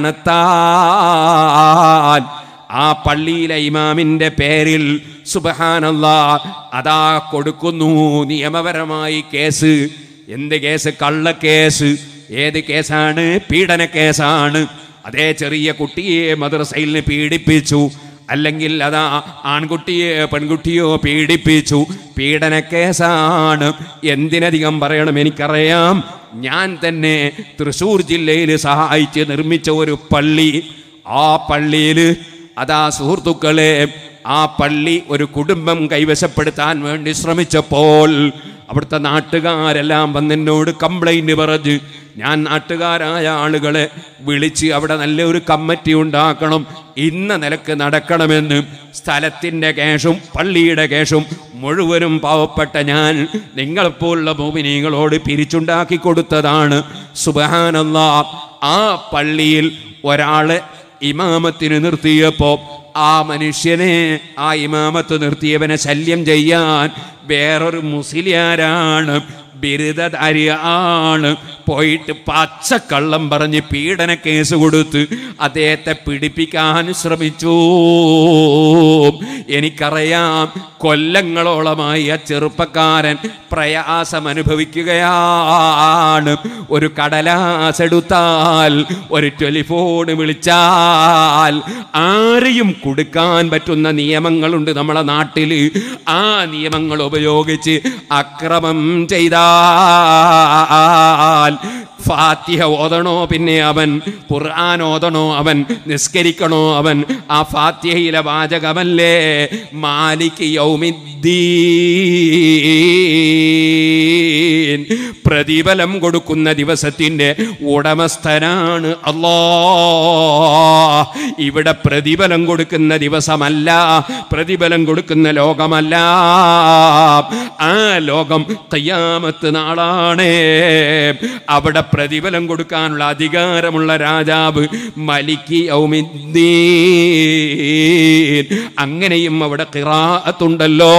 കാരണത്താൽ ആ പള്ളിയിലെ ഇമാമിന്റെ പേരിൽ സുബ്ഹാനല്ലാഹ് അതാ കൊടുക്കുന്നു നിയമപരമായി കേസ്. എന്ത് കേസ്? കള്ളക്കേസ്. ഏത് കേസാണ്? പീഡന കേസാണ്. അതേ ചെറിയ കുട്ടിയെ മദ്രസയിൽ പീഡിപ്പിച്ചു, അല്ലെങ്കിൽ അതാ ആൺകുട്ടിയെ പെൺകുട്ടിയോ പീഡിപ്പിച്ചു, പീഡന കേസാണ്. എന്തിനധികം പറയണം? എനിക്കറിയാം, ഞാൻ തന്നെ തൃശ്ശൂർ ജില്ലയിൽ സഹായിച്ച് നിർമ്മിച്ച ഒരു പള്ളി, ആ പള്ളിയിൽ അതാ സുഹൃത്തുക്കളെ, ആ പള്ളി ഒരു കുടുംബം കൈവശപ്പെടുത്താൻ വേണ്ടി ശ്രമിച്ചപ്പോൾ അവിടുത്തെ നാട്ടുകാരെല്ലാം വന്നെന്നോട് കംപ്ലൈന്റ് പറഞ്ഞ്, ഞാൻ നാട്ടുകാരായ ആളുകളെ വിളിച്ച് അവിടെ നല്ലൊരു കമ്മിറ്റി ഉണ്ടാക്കണം, ഇന്ന നിലക്ക് നടക്കണമെന്ന്. സ്ഥലത്തിൻ്റെ കേഷും പള്ളിയുടെ കേഷും മുഴുവനും പാവപ്പെട്ട ഞാൻ നിങ്ങളെപ്പോലുള്ള മുഅ്മിനീങ്ങളോട് പിരിച്ചുണ്ടാക്കി കൊടുത്തതാണ്. സുബ്ഹാനല്ലാഹ്. ആ പള്ളിയിൽ ഒരാളെ ഇമാമത്തിന് നിർത്തിയപ്പോൾ ആ മനുഷ്യനെ, ആ ഇമാമത്ത് നിർത്തിയവനെ ശല്യം ചെയ്യാൻ വേറൊരു മുസ്ലിയാരാണ്, ബിരുദധാരിയാണ്, പോയിട്ട് പച്ചക്കള്ളം പറഞ്ഞ് പീഡന കേസ് കൊടുത്ത് അദ്ദേഹത്തെ പിടിപ്പിക്കാൻ ശ്രമിച്ചു. എനിക്കറിയാം, കൊല്ലങ്ങളോളമായി ആ ചെറുപ്പക്കാരൻ പ്രയാസം അനുഭവിക്കുകയാണ്. ഒരു കടലാസ് എടുത്താൽ, ഒരു ടെലിഫോൺ വിളിച്ചാൽ ആരെയും കൊടുക്കാൻ പറ്റുന്ന നിയമങ്ങളുണ്ട് നമ്മുടെ നാട്ടിൽ. ആ നിയമങ്ങൾ ഉപയോഗിച്ച് അക്രമം ചെയ്താൽ ഫാത്തിഹ ഓതണോ, പിന്നെ അവൻ ഖുർആൻ ഓതണോ, അവൻ നിസ്കരിക്കണോ, അവൻ ആ ഫാത്തിഹയിലെ വാചകമല്ലേ മാലിക് യൗമിദ്ദീൻ, പ്രതിഫലം കൊടുക്കുന്ന ദിവസത്തിൻ്റെ ഉടമസ്ഥനാണ് അല്ലാഹ്. ഇവിടെ പ്രതിഫലം കൊടുക്കുന്ന ദിവസമല്ല, പ്രതിഫലം കൊടുക്കുന്ന ലോകമല്ല. ആ ലോകം ഖിയാമത്ത് നാളാണ്. അവിടെ പ്രതിഫലം കൊടുക്കാനുള്ള അധികാരമുള്ള രാജാവ് മലിക് യൗമിദ്ദീൻ. അങ്ങനെയും അവിടെ ഖിറാഅത്തുണ്ടല്ലോ.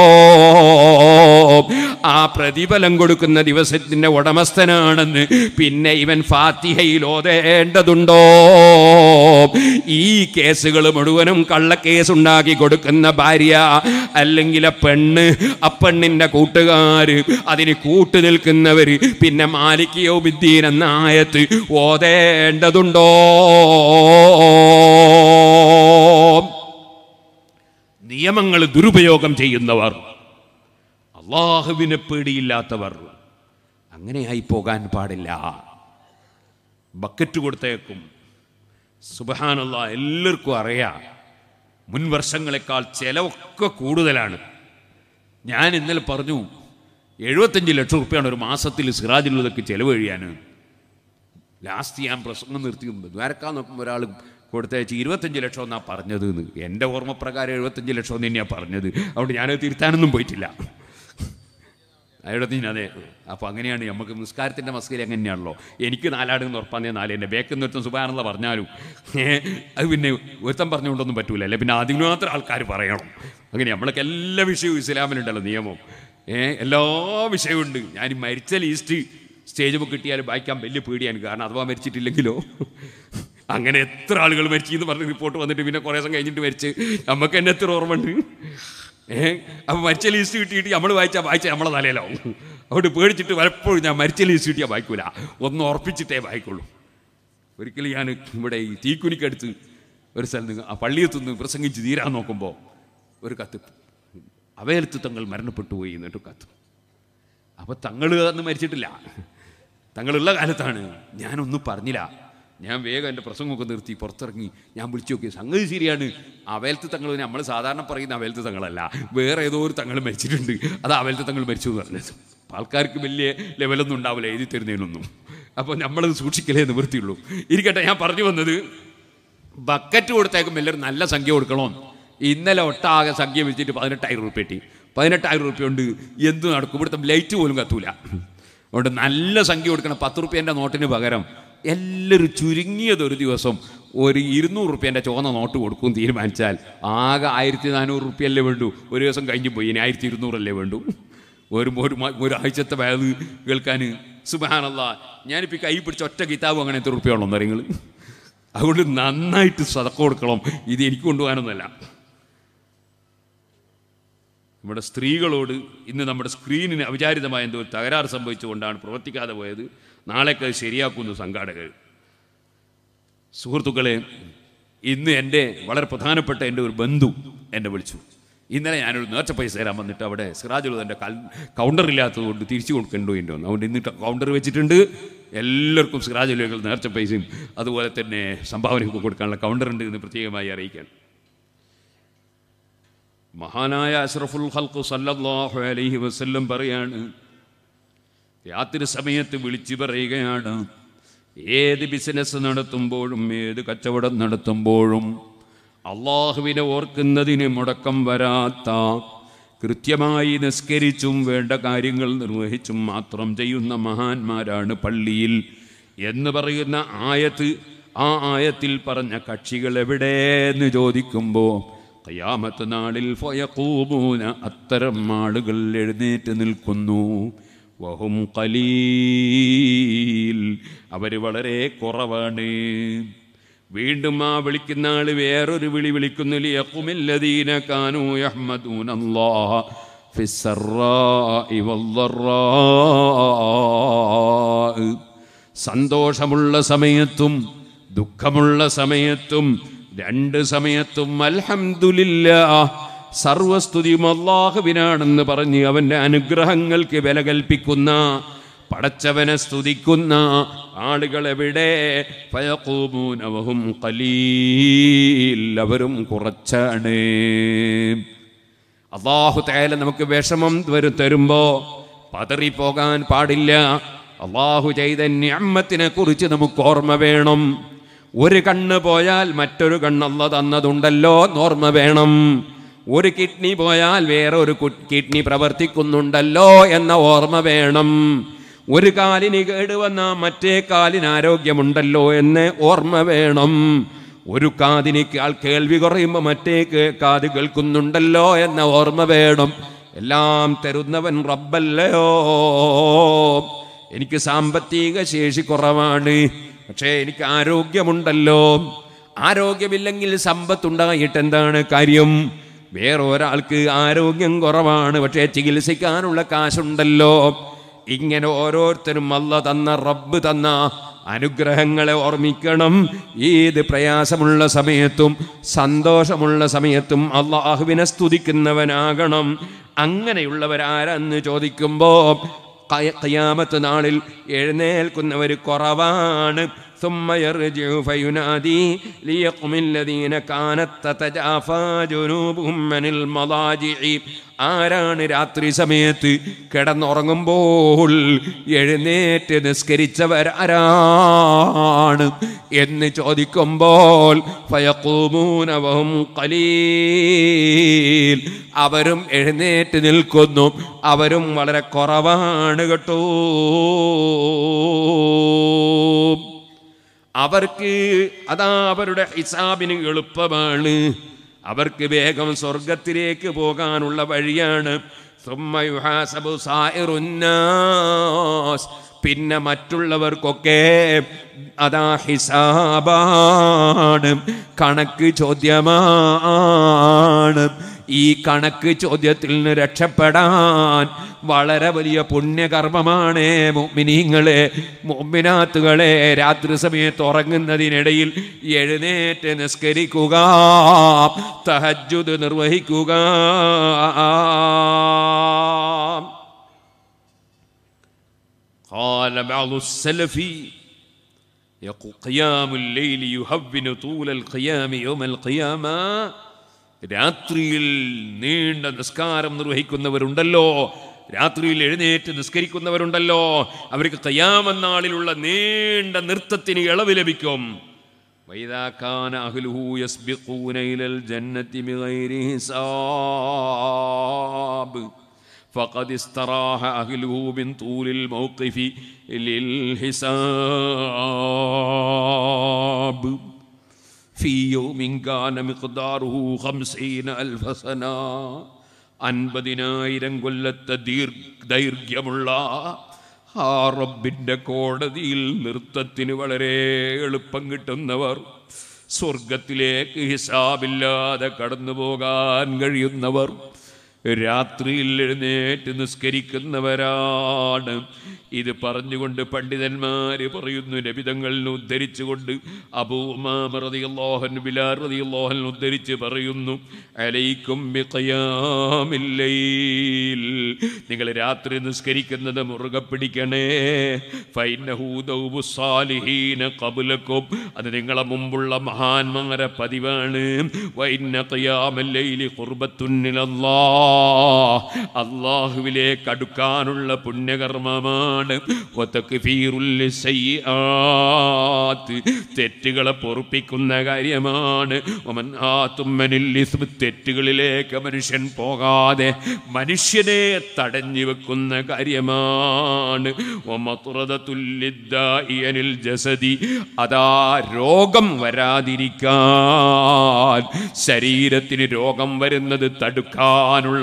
ആ പ്രതിഫലം കൊടുക്കുന്ന ദിവസത്തിന്റെ ഉടമസ്ഥനാണെന്ന് പിന്നെ ഇവൻ ഫാത്തിഹയിൽ ഓതേണ്ടതുണ്ടോ? ഈ കേസുകൾ മുഴുവനും കള്ളക്കേസുണ്ടാക്കി കൊടുക്കുന്ന ഭാര്യ, അല്ലെങ്കിൽ ആ പെണ്ണ്, ആ പെണ്ണിന്റെ കൂട്ടുകാര്, അതിന് കൂട്ടു നിൽക്കുന്നവര്, പിന്നെ മാലിക് യൗമിദ്ദീൻ എന്ന ആയത്ത് ഓതേണ്ടതുണ്ടോ? നിയമങ്ങൾ ദുരുപയോഗം ചെയ്യുന്നവർ, അല്ലാഹുവിനെ പേടിയില്ലാത്തവർ, അങ്ങനെയായി പോകാൻ പാടില്ല. ബക്കറ്റ് കൊടുത്തേക്കും. സുബ്ഹാനല്ലാഹ്, എല്ലാവർക്കും അറിയാം മുൻ വർഷങ്ങളെക്കാൾ ചിലവൊക്കെ കൂടുതലാണ്. ഞാൻ ഇന്നലെ പറഞ്ഞു 75 ലക്ഷം റുപ്യാണ് ഒരു മാസത്തിൽ സിറാജുലുദക്ക് ചിലവ് കഴിയാൻ. ലാസ്റ്റ് ഞാൻ പ്രസംഗം നിർത്തി ദ്വാരക്കാൻ നോക്കുമ്പോൾ ഒരാൾ കൊടുത്തയച്ച് 25 ലക്ഷം എന്നാണ് പറഞ്ഞത് എന്ന്. എൻ്റെ ഓർമ്മപ്രകാരം 75 ലക്ഷം എന്ന് തന്നെയാണ് പറഞ്ഞത്. അതുകൊണ്ട് ഞാനത് തിരുത്താനൊന്നും പോയിട്ടില്ല. 75, അതെ. അപ്പോൾ അങ്ങനെയാണ് നമുക്ക് നിസ്കാരത്തിൻ്റെ മസ്കയിൽ അങ്ങനെയാണല്ലോ. എനിക്ക് 4 ആടെന്ന് ഉറപ്പാന്നേ 4, എൻ്റെ ബേക്കിൽ നിർത്തും സുബ്ഹാനല്ലാഹ് പറഞ്ഞാലും അത് പിന്നെ ഒരുത്തം പറഞ്ഞുകൊണ്ടൊന്നും പറ്റൂല, അല്ലേ? പിന്നെ അതിന് മാത്രം ആൾക്കാർ പറയണം. അങ്ങനെ നമ്മളൊക്കെ എല്ലാ വിഷയവും ഇസ്ലാമിലുണ്ടല്ലോ നിയമം. എല്ലാ വിഷയവും ഉണ്ട്. ഞാൻ മരിച്ച ലീസ്റ്റ് സ്റ്റേജ് കിട്ടിയാലും വായിക്കാൻ വലിയ പേടിയാണ്. കാരണം അഥവാ മരിച്ചിട്ടില്ലെങ്കിലോ. അങ്ങനെ എത്ര ആളുകൾ മരിച്ചു എന്ന് പറഞ്ഞ് റിപ്പോർട്ട് വന്നിട്ട് പിന്നെ കുറേ ദിവസം കഴിഞ്ഞിട്ട് മരിച്ച് നമുക്ക് തന്നെ എത്ര ഓർമ്മയുണ്ട്. അപ്പോൾ മരിച്ച ലീസ്റ്റ് കിട്ടിയിട്ട് നമ്മൾ വായിച്ചാൽ നമ്മളെ തലയിലാവും. അതുകൊണ്ട് പേടിച്ചിട്ട് പലപ്പോഴും ഞാൻ മരിച്ച ലീസ്റ്റ് കിട്ടിയാൽ വായിക്കൂല, ഒന്ന് ഉറപ്പിച്ചിട്ടേ വായിക്കുള്ളൂ. ഒരിക്കലും ഞാൻ ഇവിടെ ഈ തീക്കുനിക്കടുത്ത് ഒരു സ്ഥലത്ത് ആ പള്ളിയെത്തുനിന്ന് പ്രസംഗിച്ച് തീരാൻ നോക്കുമ്പോൾ ഒരു കത്ത്, അവയലത്ത് തങ്ങൾ മരണപ്പെട്ടു പോയി എന്നിട്ട് കത്ത്. അപ്പോൾ തങ്ങൾ അന്ന് മരിച്ചിട്ടില്ല, തങ്ങളുള്ള കാലത്താണ്. ഞാനൊന്നും പറഞ്ഞില്ല. ഞാൻ വേഗം എൻ്റെ പ്രസംഗമൊക്കെ നിർത്തി പുറത്തിറങ്ങി ഞാൻ വിളിച്ചു നോക്കി. സംഗതി ശരിയാണ്, അവയലത്ത് തങ്ങൾ നമ്മൾ സാധാരണ പറയുന്ന അവയലത്ത് തങ്ങളല്ല, വേറെ ഏതോ ഒരു തങ്ങൾ മരിച്ചിട്ടുണ്ട്, അത് അവയലത്ത് തങ്ങൾ മരിച്ചു എന്ന് പറഞ്ഞത്. ആൾക്കാർക്ക് വലിയ ലെവലൊന്നും ഉണ്ടാവില്ല എഴുതി തരുന്നതിനൊന്നും. അപ്പോൾ നമ്മളത് സൂക്ഷിക്കലേ നിവൃത്തിയുള്ളൂ. ഇരിക്കട്ടെ, ഞാൻ പറഞ്ഞു വന്നത് ബക്കറ്റ് കൊടുത്തേക്കും എല്ലാവരും നല്ല സംഖ്യ കൊടുക്കണോ. ഇന്നലെ ഒട്ടാകെ സംഖ്യ വെച്ചിട്ട് 18,000 റുപ്യ കിട്ടി. 18,000 റുപ്യ കൊണ്ട് എന്ത് നടക്കും? ഇവിടുത്തെ ലൈറ്റ് പോലും കത്തൂല. അതുകൊണ്ട് നല്ല സംഖ്യ കൊടുക്കണം. 10 റുപ്യേൻ്റെ നോട്ടിന് പകരം എല്ലാവരും ചുരുങ്ങിയത് ഒരു ദിവസം ഒരു 200 റുപ്യേൻ്റെ ചുവന്ന നോട്ട് കൊടുക്കും തീരുമാനിച്ചാൽ ആകെ 1400 റുപ്യല്ലേ വേണ്ടു. ഒരു ദിവസം കഴിഞ്ഞ് പോയി, ഇനി 1200 വേണ്ടു ഒരാഴ്ചത്തെ വയത് കേൾക്കാൻ. സുബ്ഹാനല്ലാഹ്, ഞാനിപ്പോൾ കൈ പിടിച്ച ഒറ്റ കിതാബ് അങ്ങനെ എത്ര റുപ്യ ഉള്ളൂ നിങ്ങൾ. അതുകൊണ്ട് നന്നായിട്ട് സദഖ കൊടുക്കണം. ഇത് എനിക്ക് കൊണ്ടുപോകാനൊന്നുമല്ല. നമ്മുടെ സ്ത്രീകളോട് ഇന്ന് നമ്മുടെ സ്ക്രീനിന് അവിചാരിതമായ എന്തോ തകരാറ് സംഭവിച്ചുകൊണ്ടാണ് പ്രവർത്തിക്കാതെ പോയത്. നാളേക്ക് അത് ശരിയാക്കുന്നു സംഘാടകർ. സുഹൃത്തുക്കളെ, ഇന്ന് എൻ്റെ വളരെ പ്രധാനപ്പെട്ട എൻ്റെ ഒരു ബന്ധു എന്നെ വിളിച്ചു. ഇന്നലെ ഞാനൊരു നേർച്ച പൈസ തരാൻ വന്നിട്ട് അവിടെ സിറാജുലുദൻ്റെ കൗണ്ടറില്ലാത്തത് കൊണ്ട് തിരിച്ചു കൊടുക്കേണ്ടി വന്നു. അതുകൊണ്ട് ഇന്നിട്ട് കൗണ്ടർ വെച്ചിട്ടുണ്ട്. എല്ലാവർക്കും സിറാജുലുദ നേർച്ച പൈസയും അതുപോലെ തന്നെ സംഭാവനയൊക്കെ കൊടുക്കാനുള്ള കൗണ്ടറുണ്ട് എന്ന് പ്രത്യേകമായി അറിയിക്കാൻ. മഹാനായ അഷ്റഫുൽ ഖൽഖ് സല്ലല്ലാഹു അലൈഹി വസല്ലം പറയാണ്, രാത്രി സമയത്ത് വിളിച്ചു പറയുകയാണ്, ഏത് ബിസിനസ് നടത്തുമ്പോഴും ഏത് കച്ചവടം നടത്തുമ്പോഴും അള്ളാഹുവിനെ ഓർക്കുന്നതിന് മുടക്കം വരാത്ത, കൃത്യമായി നിസ്കരിച്ചും വേണ്ട കാര്യങ്ങൾ നിർവഹിച്ചും മാത്രം ചെയ്യുന്ന മഹാന്മാരാണ് പള്ളിയിൽ എന്ന് പറയുന്ന ആയത്ത്. ആ ആയത്തിൽ പറഞ്ഞ കക്ഷികൾ എവിടെയെന്ന് ചോദിക്കുമ്പോൾ ഖിയാമത്ത് നാളിൽ ഫയഖൂമൂന, അത്തരം ആളുകൾ എഴുന്നേറ്റ് നിൽക്കുന്നു. വഹും ഖലീൽ, അവർ വളരെ കുറവാണ്. വീണ്ടും ആ വിളിക്കുന്ന ആള് വേറൊരു വിളി വിളിക്കുന്നു. ലിയഖുമില്ലദീന കാനൂ യഹ്മദൂനല്ലാഹ ഫിസ്സറാഇ വദ്ദറാ, സന്തോഷമുള്ള സമയത്തും ദുഃഖമുള്ള സമയത്തും രണ്ട് സമയത്തും അൽഹംദുലില്ലാഹ്, സർവസ്തുതിയും അല്ലാഹുവിനാണെന്ന് പറഞ്ഞ് അവൻ്റെ അനുഗ്രഹങ്ങൾക്ക് വില കൽപ്പിക്കുന്ന, പടച്ചവനെ സ്തുതിക്കുന്ന ആളുകൾ എവിടെ? ഫയഖൂമൂന വഹും ഖലീൽ, അവരും കുറച്ചാണ്. അല്ലാഹു തആല നമുക്ക് വിഷമം തരുമ്പോൾ പതറിപ്പോകാൻ പാടില്ല. അല്ലാഹു ചെയ്ത നിഅമത്തിനെ കുറിച്ച് നമുക്ക് ഓർമ്മ വേണം. ഒരു കണ്ണ് പോയാൽ മറ്റൊരു കണ്ണ് അല്ലാഹു തന്നതുണ്ടല്ലോ ഓർമ്മ വേണം. ഒരു കിഡ്നി പോയാൽ വേറെ ഒരു കിഡ്നി പ്രവർത്തിക്കുന്നുണ്ടല്ലോ എന്ന ഓർമ്മ വേണം. ഒരു കാലിന് കേടുവന്ന മറ്റേ കാലിന് ആരോഗ്യമുണ്ടല്ലോ എന്ന് ഓർമ്മ വേണം. ഒരു കാതിന് കേൾവി കുറയുമ്പോൾ മറ്റേ കാത് കേൾക്കുന്നുണ്ടല്ലോ എന്ന ഓർമ്മ വേണം. എല്ലാം തരുന്നവൻ റബ്ബല്ലയോ. എനിക്ക് സാമ്പത്തിക ശേഷി കുറവാണ്, പക്ഷേ എനിക്ക് ആരോഗ്യമുണ്ടല്ലോ. ആരോഗ്യമില്ലെങ്കിൽ സമ്പത്തുണ്ടായിട്ട് എന്താണ് കാര്യം? വേറെ ഒരാൾക്ക് ആരോഗ്യം കുറവാണ്, പക്ഷേ ചികിത്സിക്കാനുള്ള കാശുണ്ടല്ലോ. ഇങ്ങനെ ഓരോരുത്തരും അല്ലാഹു തന്ന, റബ്ബ് തന്ന അനുഗ്രഹങ്ങളെ ഓർമ്മിക്കണം. ഏത് പ്രയാസമുള്ള സമയത്തും സന്തോഷമുള്ള സമയത്തും അല്ലാഹുവിനെ സ്തുതിക്കുന്നവനാകണം. അങ്ങനെയുള്ളവരാരെന്ന് ചോദിക്കുമ്പോൾ ഖിയാമത്ത് നാളിൽ എഴുന്നേൽക്കുന്നവർ കുറവാണ്. ثم يرجع فينادي ليقم الذين كانت تتجافى جنوبهم عن المضاجع. ആരാണ് രാത്രി സമയത്ത് കിടന്നുറങ്ങുമ്പോൾ എഴുന്നേറ്റ് നിസ്കരിച്ചവരാരാണ് എന്ന് ചോദിക്കുമ്പോൾ ഫയഖൂമൂന വഹും ഖലീൽ, അവരും എഴുന്നേറ്റ് നിൽക്കുന്നു, അവരും വളരെ കുറവാണ് കേട്ടോ. അവർക്ക് അതാ അവരുടെ ഹിസാബിന് എളുപ്പമാണ്. അവർക്ക് വേഗം സ്വർഗത്തിലേക്ക് പോകാനുള്ള വഴിയാണ്. പിന്നെ മറ്റുള്ളവർക്കൊക്കെ അതാ ഹിസാബാണ്, കണക്ക് ചോദ്യമാണ്. ഈ കണക്ക് ചോദ്യത്തിൽ നിന്ന് രക്ഷപ്പെടാൻ വളരെ വലിയ പുണ്യകർമ്മമാണ് മുഅ്മിനീങ്ങളെ, മുഅ്മിനാത്തുകളെ. രാത്രി സമയത്ത് ഉറങ്ങുന്നതിനിടയിൽ എഴുന്നേറ്റ് നിസ്കരിക്കുക, തഹജ്ജുദ് നിർവഹിക്കുക. قال بعض السلف يقول قيام الليل يهون طول القيام يوم القيامة. രാത്രിയിൽ നീണ്ട നിസ്കാരം നിർവഹിക്കുന്നവരുണ്ടല്ലോ, രാത്രിയിൽ എഴുന്നേറ്റ് നിസ്കരിക്കുന്നവരുണ്ടല്ലോ, അവർക്ക് ഖിയാമത്ത് നാളിലുള്ള നീണ്ട നൃത്തത്തിന് ഇളവ് ലഭിക്കും. വൈദാ കാന അഹ്ലുഹു യസ്ബിഖൂന ഇലൽ ജന്നതി ബിഗൈരി ഹിസാബ് ഫഖദ് ഇസ്തറാഹ അഹ്ലുഹു മിൻ തൂലിൽ മൗഖിഫി ലിൽ ഹിസാബ് ഫീ യൗമിൻ കാന മിഖ്ദാറുഹു 50,000 സന. 50,000 കൊല്ലത്തെ ദൈർഘ്യമുള്ള ആ റബ്ബിൻ്റെ കോടതിയിൽ നൃത്തത്തിന് വളരെ എളുപ്പം കിട്ടുന്നവർ, സ്വർഗത്തിലേക്ക് ഹിസാബില്ലാതെ കടന്നു പോകാൻ കഴിയുന്നവർ രാത്രിയിൽ എഴുന്നേറ്റ് നിസ്കരിക്കുന്നവരാണ്. ഇത് പറഞ്ഞുകൊണ്ട് പണ്ഡിതന്മാർ പറയുന്നു, നബിതങ്ങളിനെ ഉദ്ധരിച്ചുകൊണ്ട് അബൂ ഉമാമ റളിയല്ലാഹു അൻഹു, ബിലാൽ റളിയല്ലാഹു അൻഹു ഉദ്ധരിച്ച് പറയുന്നു, അലൈക്കും ബിഖിയാമിൽ ലൈൽ, നിങ്ങൾ രാത്രി നിസ്കരിക്കുന്നത് മുറുകെ പിടിക്കണേ. ഫൈന്നഹു ദൗബു സാലിഹീന ഖബ്ലകും, അത് നിങ്ങളെ മുമ്പുള്ള മഹാന്മാരെ പതിവാണ്. വഇന്ന ഖിയാമൽ ലൈലി ഖുർബത്തുൻ ഇലല്ലാഹ്, അല്ലാഹുവിലേക്ക് അടുക്കാനുള്ള പുണ്യകർമ്മമാണ്. വതക്ഫീറുൽ സയ്യിആത്ത്, തെറ്റുകളെ പൊറുപ്പിക്കുന്ന കാര്യമാണ്. വമൻ ആതുമ്മനിൽ ഇസ്മ, തെറ്റുകളിലേക്ക് മനുഷ്യൻ പോകാതെ മനുഷ്യനെ തടഞ്ഞു വെക്കുന്ന കാര്യമാണ്. വമത്റദതുൽ ലിദ്ദാഇ അനിൽ ജസദി, അതാ രോഗം വരാതിരിക്കാൻ, ശരീരത്തിന് രോഗം വരുന്നത് തടുക്കാനുള്ള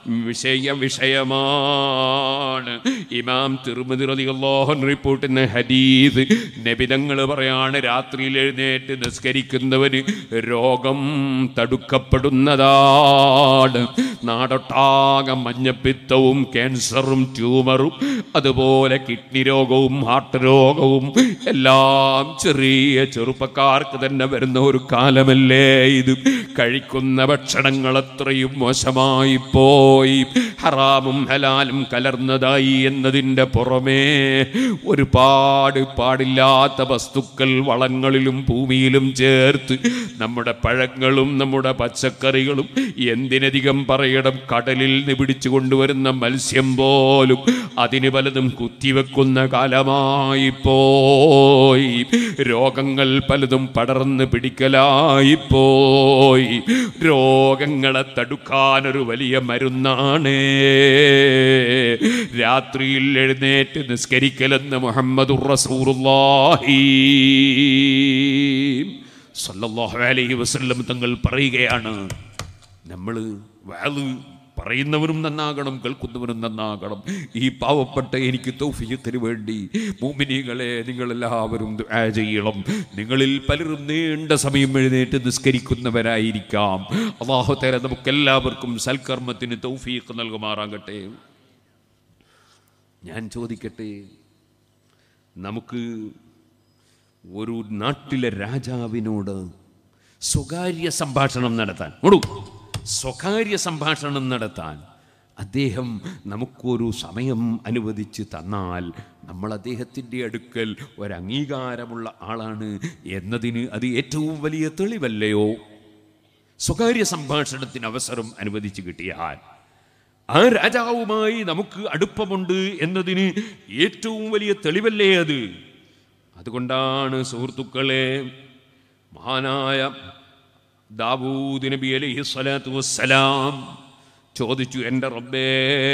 വിഷയമാണ്. ഇമാം തിർമിദി റളിയല്ലാഹു അൻഹു റിപ്പോർട്ട് ചെയ്യുന്ന ഹദീസ്, നബി തങ്ങൾ പറയാണ്, രാത്രിയിൽ എഴുന്നേറ്റ് നിസ്കരിക്കുന്നവന് രോഗം തടുക്കപ്പെടുന്നതാണ്. നാടൊട്ടാകെ മഞ്ഞപ്പിത്തവും ക്യാൻസറും ട്യൂമറും അതുപോലെ കിഡ്നി രോഗവും ഹാർട്ട് രോഗവും എല്ലാം ചെറുപ്പക്കാർക്ക് തന്നെ വരുന്ന ഒരു കാലമല്ലേ ഇത്. കഴിക്കുന്ന ഭക്ഷണങ്ങൾ അത്രയും മോശമായി പോയി, ഹറാമും ഹലാലും കലർന്നതായി എന്നതിൻ്റെ പുറമേ ഒരുപാട് പാടില്ലാത്ത വസ്തുക്കൾ വളങ്ങളിലും ഭൂമിയിലും ചേർത്ത് നമ്മുടെ പഴങ്ങളും നമ്മുടെ പച്ചക്കറികളും, എന്തിനധികം പറയണം, കടലിൽ നിന്ന് പിടിച്ചു കൊണ്ടുവരുന്ന മത്സ്യം പോലും അതിന് പലതും കുത്തിവെക്കുന്ന കാലമായി പോയി. രോഗങ്ങൾ പലതും പടർന്ന് പിടിക്കലായിപ്പോയി. രോഗങ്ങളെ തടുക്കാനൊരു വലിയ മരുന്നാണ് രാത്രിയിൽ എഴുന്നേറ്റ് നിസ്കരിക്കലെന്ന് മുഹമ്മദുർ റസൂലുള്ളാഹി സ്വല്ലല്ലാഹു അലൈഹി വസല്ലം തങ്ങൾ പറയുകയാണ്. നമ്മൾ വഅദ് പറയുന്നവരും നന്നാകണം, കേൾക്കുന്നവരും നന്നാകണം. ഈ പാവപ്പെട്ട എനിക്ക് തൗഫീഖിന് വേണ്ടി മുഅ്മിനീങ്ങളെ നിങ്ങളെല്ലാവരും ദുആ ചെയ്യണം. നിങ്ങളിൽ പലരും നീണ്ട സമയം എഴുന്നേറ്റ് നിസ്കരിക്കുന്നവരായിരിക്കാം. അല്ലാഹു തആല നമുക്കെല്ലാവർക്കും സൽക്കർമ്മത്തിന് തൗഫീഖ് നൽകുമാറാകട്ടെ. ഞാൻ ചോദിക്കട്ടെ, നമുക്ക് ഒരു നാട്ടിലെ രാജാവിനോട് സ്വകാര്യ സംഭാഷണം നടത്താൻ സ്വകാര്യ സംഭാഷണം നടത്താൻ അദ്ദേഹം നമുക്കൊരു സമയം അനുവദിച്ച് തന്നാൽ നമ്മൾ അദ്ദേഹത്തിൻ്റെ അടുക്കൽ ഒരംഗീകാരമുള്ള ആളാണ് എന്നതിന് അത് ഏറ്റവും വലിയ തെളിവല്ലയോ? സ്വകാര്യ സംഭാഷണത്തിന് അവസരം അനുവദിച്ച് കിട്ടിയാൽ ആ രാജാവുമായി നമുക്ക് അടുപ്പമുണ്ട് എന്നതിന് ഏറ്റവും വലിയ തെളിവല്ലേ അത്? അതുകൊണ്ടാണ് സുഹൃത്തുക്കളെ, മഹാനായ ദാവൂദ് നബി അലൈഹി സ്വലാത്തു വസ്സലാം ചോദിച്ചു, എൻ്റെ റബ്ബേ,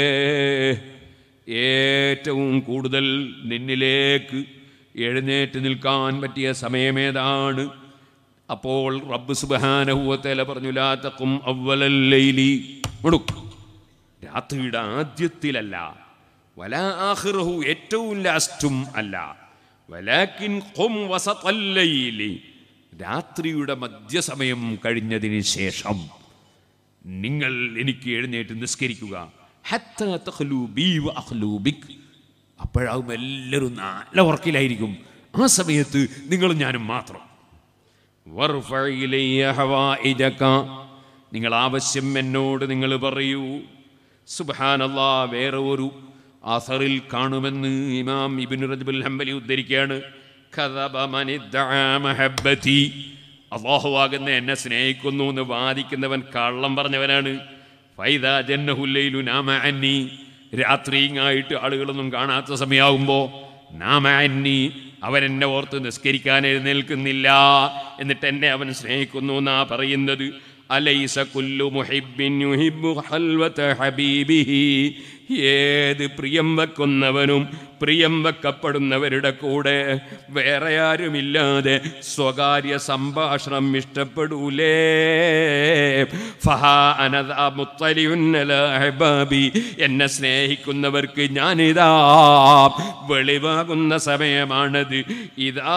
ഏറ്റവും കൂടുതൽ നിന്നിലേക്ക് എഴുന്നേറ്റ് നിൽക്കാൻ പറ്റിയ സമയമേതാണ്? അപ്പോൾ റബ്ബ് സുബ്ഹാനഹു വ തആല പറഞ്ഞു, ലാ തഖും അവ്വലൽ ലൈലി, രാത്രിയുടെ ആദ്യത്തിലല്ല, വലാ ആഖിറഹു, ഏറ്റവും ലാസ്റ്റും അല്ല, വലാകിൻ ഖും വസതൽ ലൈലി, രാത്രിയുടെ മധ്യസമയം കഴിഞ്ഞതിന് ശേഷം നിങ്ങൾ എനിക്ക് എഴുന്നേറ്റ് നിസ്കരിക്കുക. ഹത്താ തഖ്ലൂ ബി വ അഖ്ലൂ ബിക്, അപ്പോഴാവും എല്ലാവരും നല്ല ഉറക്കിലായിരിക്കും. ആ സമയത്ത് നിങ്ങളും ഞാനും മാത്രം. വർഫഅ ഇലയ്യ ഹവായിജക, നിങ്ങൾ ആവശ്യം എന്നോട് നിങ്ങൾ പറയൂ. സുബ്ഹാനല്ലാഹ്, വേറെ ഒരു ആസറിൽ കാണുമെന്ന് ഇമാം ഇബ്നു റജബുൽ ഹംബലി ഉദ്ധരിക്കുകയാണ്. കദബ മൻ ഇദ്ദഅ മഹബ്ബതി, അല്ലാഹു ആകുന്ന എന്നെ സ്നേഹിക്കുന്നു എന്ന് വാദിക്കുന്നവൻ കള്ളം പറഞ്ഞവനാണ്. ഫൈദാ ജന്നഹുൽ ലൈലു നാമ അന്നി, രാത്രി ഇങ്ങായിട്ട് ആളുകളൊന്നും കാണാത്ത സമയമാകുമ്പോൾ നാമ അന്നി, അവൻ എന്നെ ഓർത്ത് നിസ്കരിക്കാൻ എഴുന്നേൽക്കുന്നില്ല, എന്നിട്ട് എന്നെ അവൻ സ്നേഹിക്കുന്നു എന്നാ പറയുന്നത്. അലൈസ കുല്ലു മുഹിബ്ബിൻ യുഹിബ്ബു ഹൽവത ഹബീബിഹി, ഏത് പ്രിയം വെക്കുന്നവനും പ്രിയം വെക്കപ്പെടുന്നവരുടെ കൂടെ വേറെ ആരുമില്ലാതെ സ്വകാര്യ സംഭാഷണം ഇഷ്ടപ്പെടൂലേ? ഫഹാ അനദാ മുത്തലിഉൻ അലാ അഹ്ബാബി, എന്നെ സ്നേഹിക്കുന്നവർക്ക് ഞാനിതാ വെളിവാകുന്ന സമയമാണത്. ഇദാ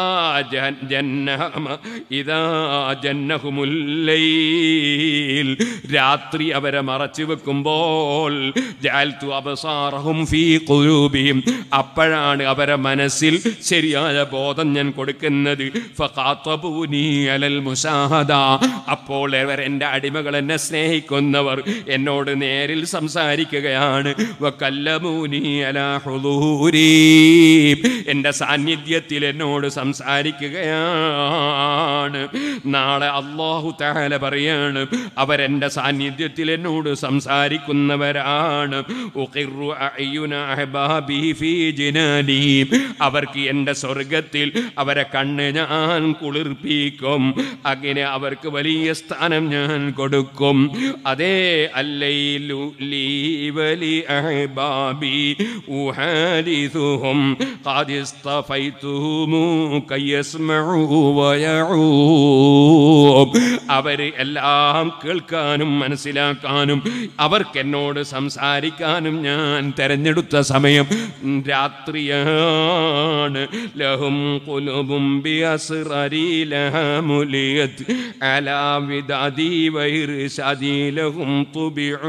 ജന്നഹുമുൽ ലൈൽ, രാത്രി അവരെ മറച്ചു വെക്കുമ്പോൾ ജഅൽതു അബ്സാറഹും ഫീ ഖുലൂബിഹിം, അപ്പോഴാണ് അവരെ മനസ്സിൽ ശരിയായ ബോധം ഞാൻ കൊടുക്കുന്നത്. ഫഖാതബൂനി അലൽ മുസാഹദ, അപ്പോൾ എൻ്റെ അടിമകൾ, എന്നെ സ്നേഹിക്കുന്നവർ എന്നോട് നേരിൽ സംസാരിക്കുകയാണ്. വകല്ലമൂനി അലാ ഹുദൂരി, എൻ്റെ സാന്നിധ്യത്തിൽ എന്നോട് സംസാരിക്കുകയാണ്. നാളെ അല്ലാഹു തആല പറയാണ്, അവരെൻ്റെ സാന്നിധ്യത്തിൽ എന്നോട് സംസാരിക്കുന്നവരാണ്. ഉഖിറു അയ്യുന അഹ്ബാബി ഫീ ജിനാനി, അവർക്ക് എൻ്റെ സ്വർഗത്തിൽ അവരെ കണ്ണ് ഞാൻ കുളിർപ്പിക്കും. അങ്ങനെ അവർക്ക് വലിയ സ്ഥാനം ഞാൻ കൊടുക്കും. അതേ അല്ലൈലു ലീ വലി അഹ്ബാബി ഉഹാദിസുഹും ഖദ് ഇസ്തഫൈതുഹും കയസ്മഉ വയഊ, അവർ എല്ലാം കേൾക്കാനും മനസ്സിലാക്കാനും അവർക്ക് എന്നോട് സംസാരിക്കാനും ഞാൻ തെരഞ്ഞെടുത്ത സമയം രാത്രിയാണ്. ലഹും ഖുലുബും ബിഅസ്റരി ലഹമുലിയത് അലാ വിദാദി വൈർശാദി ലഹും തുബിഊ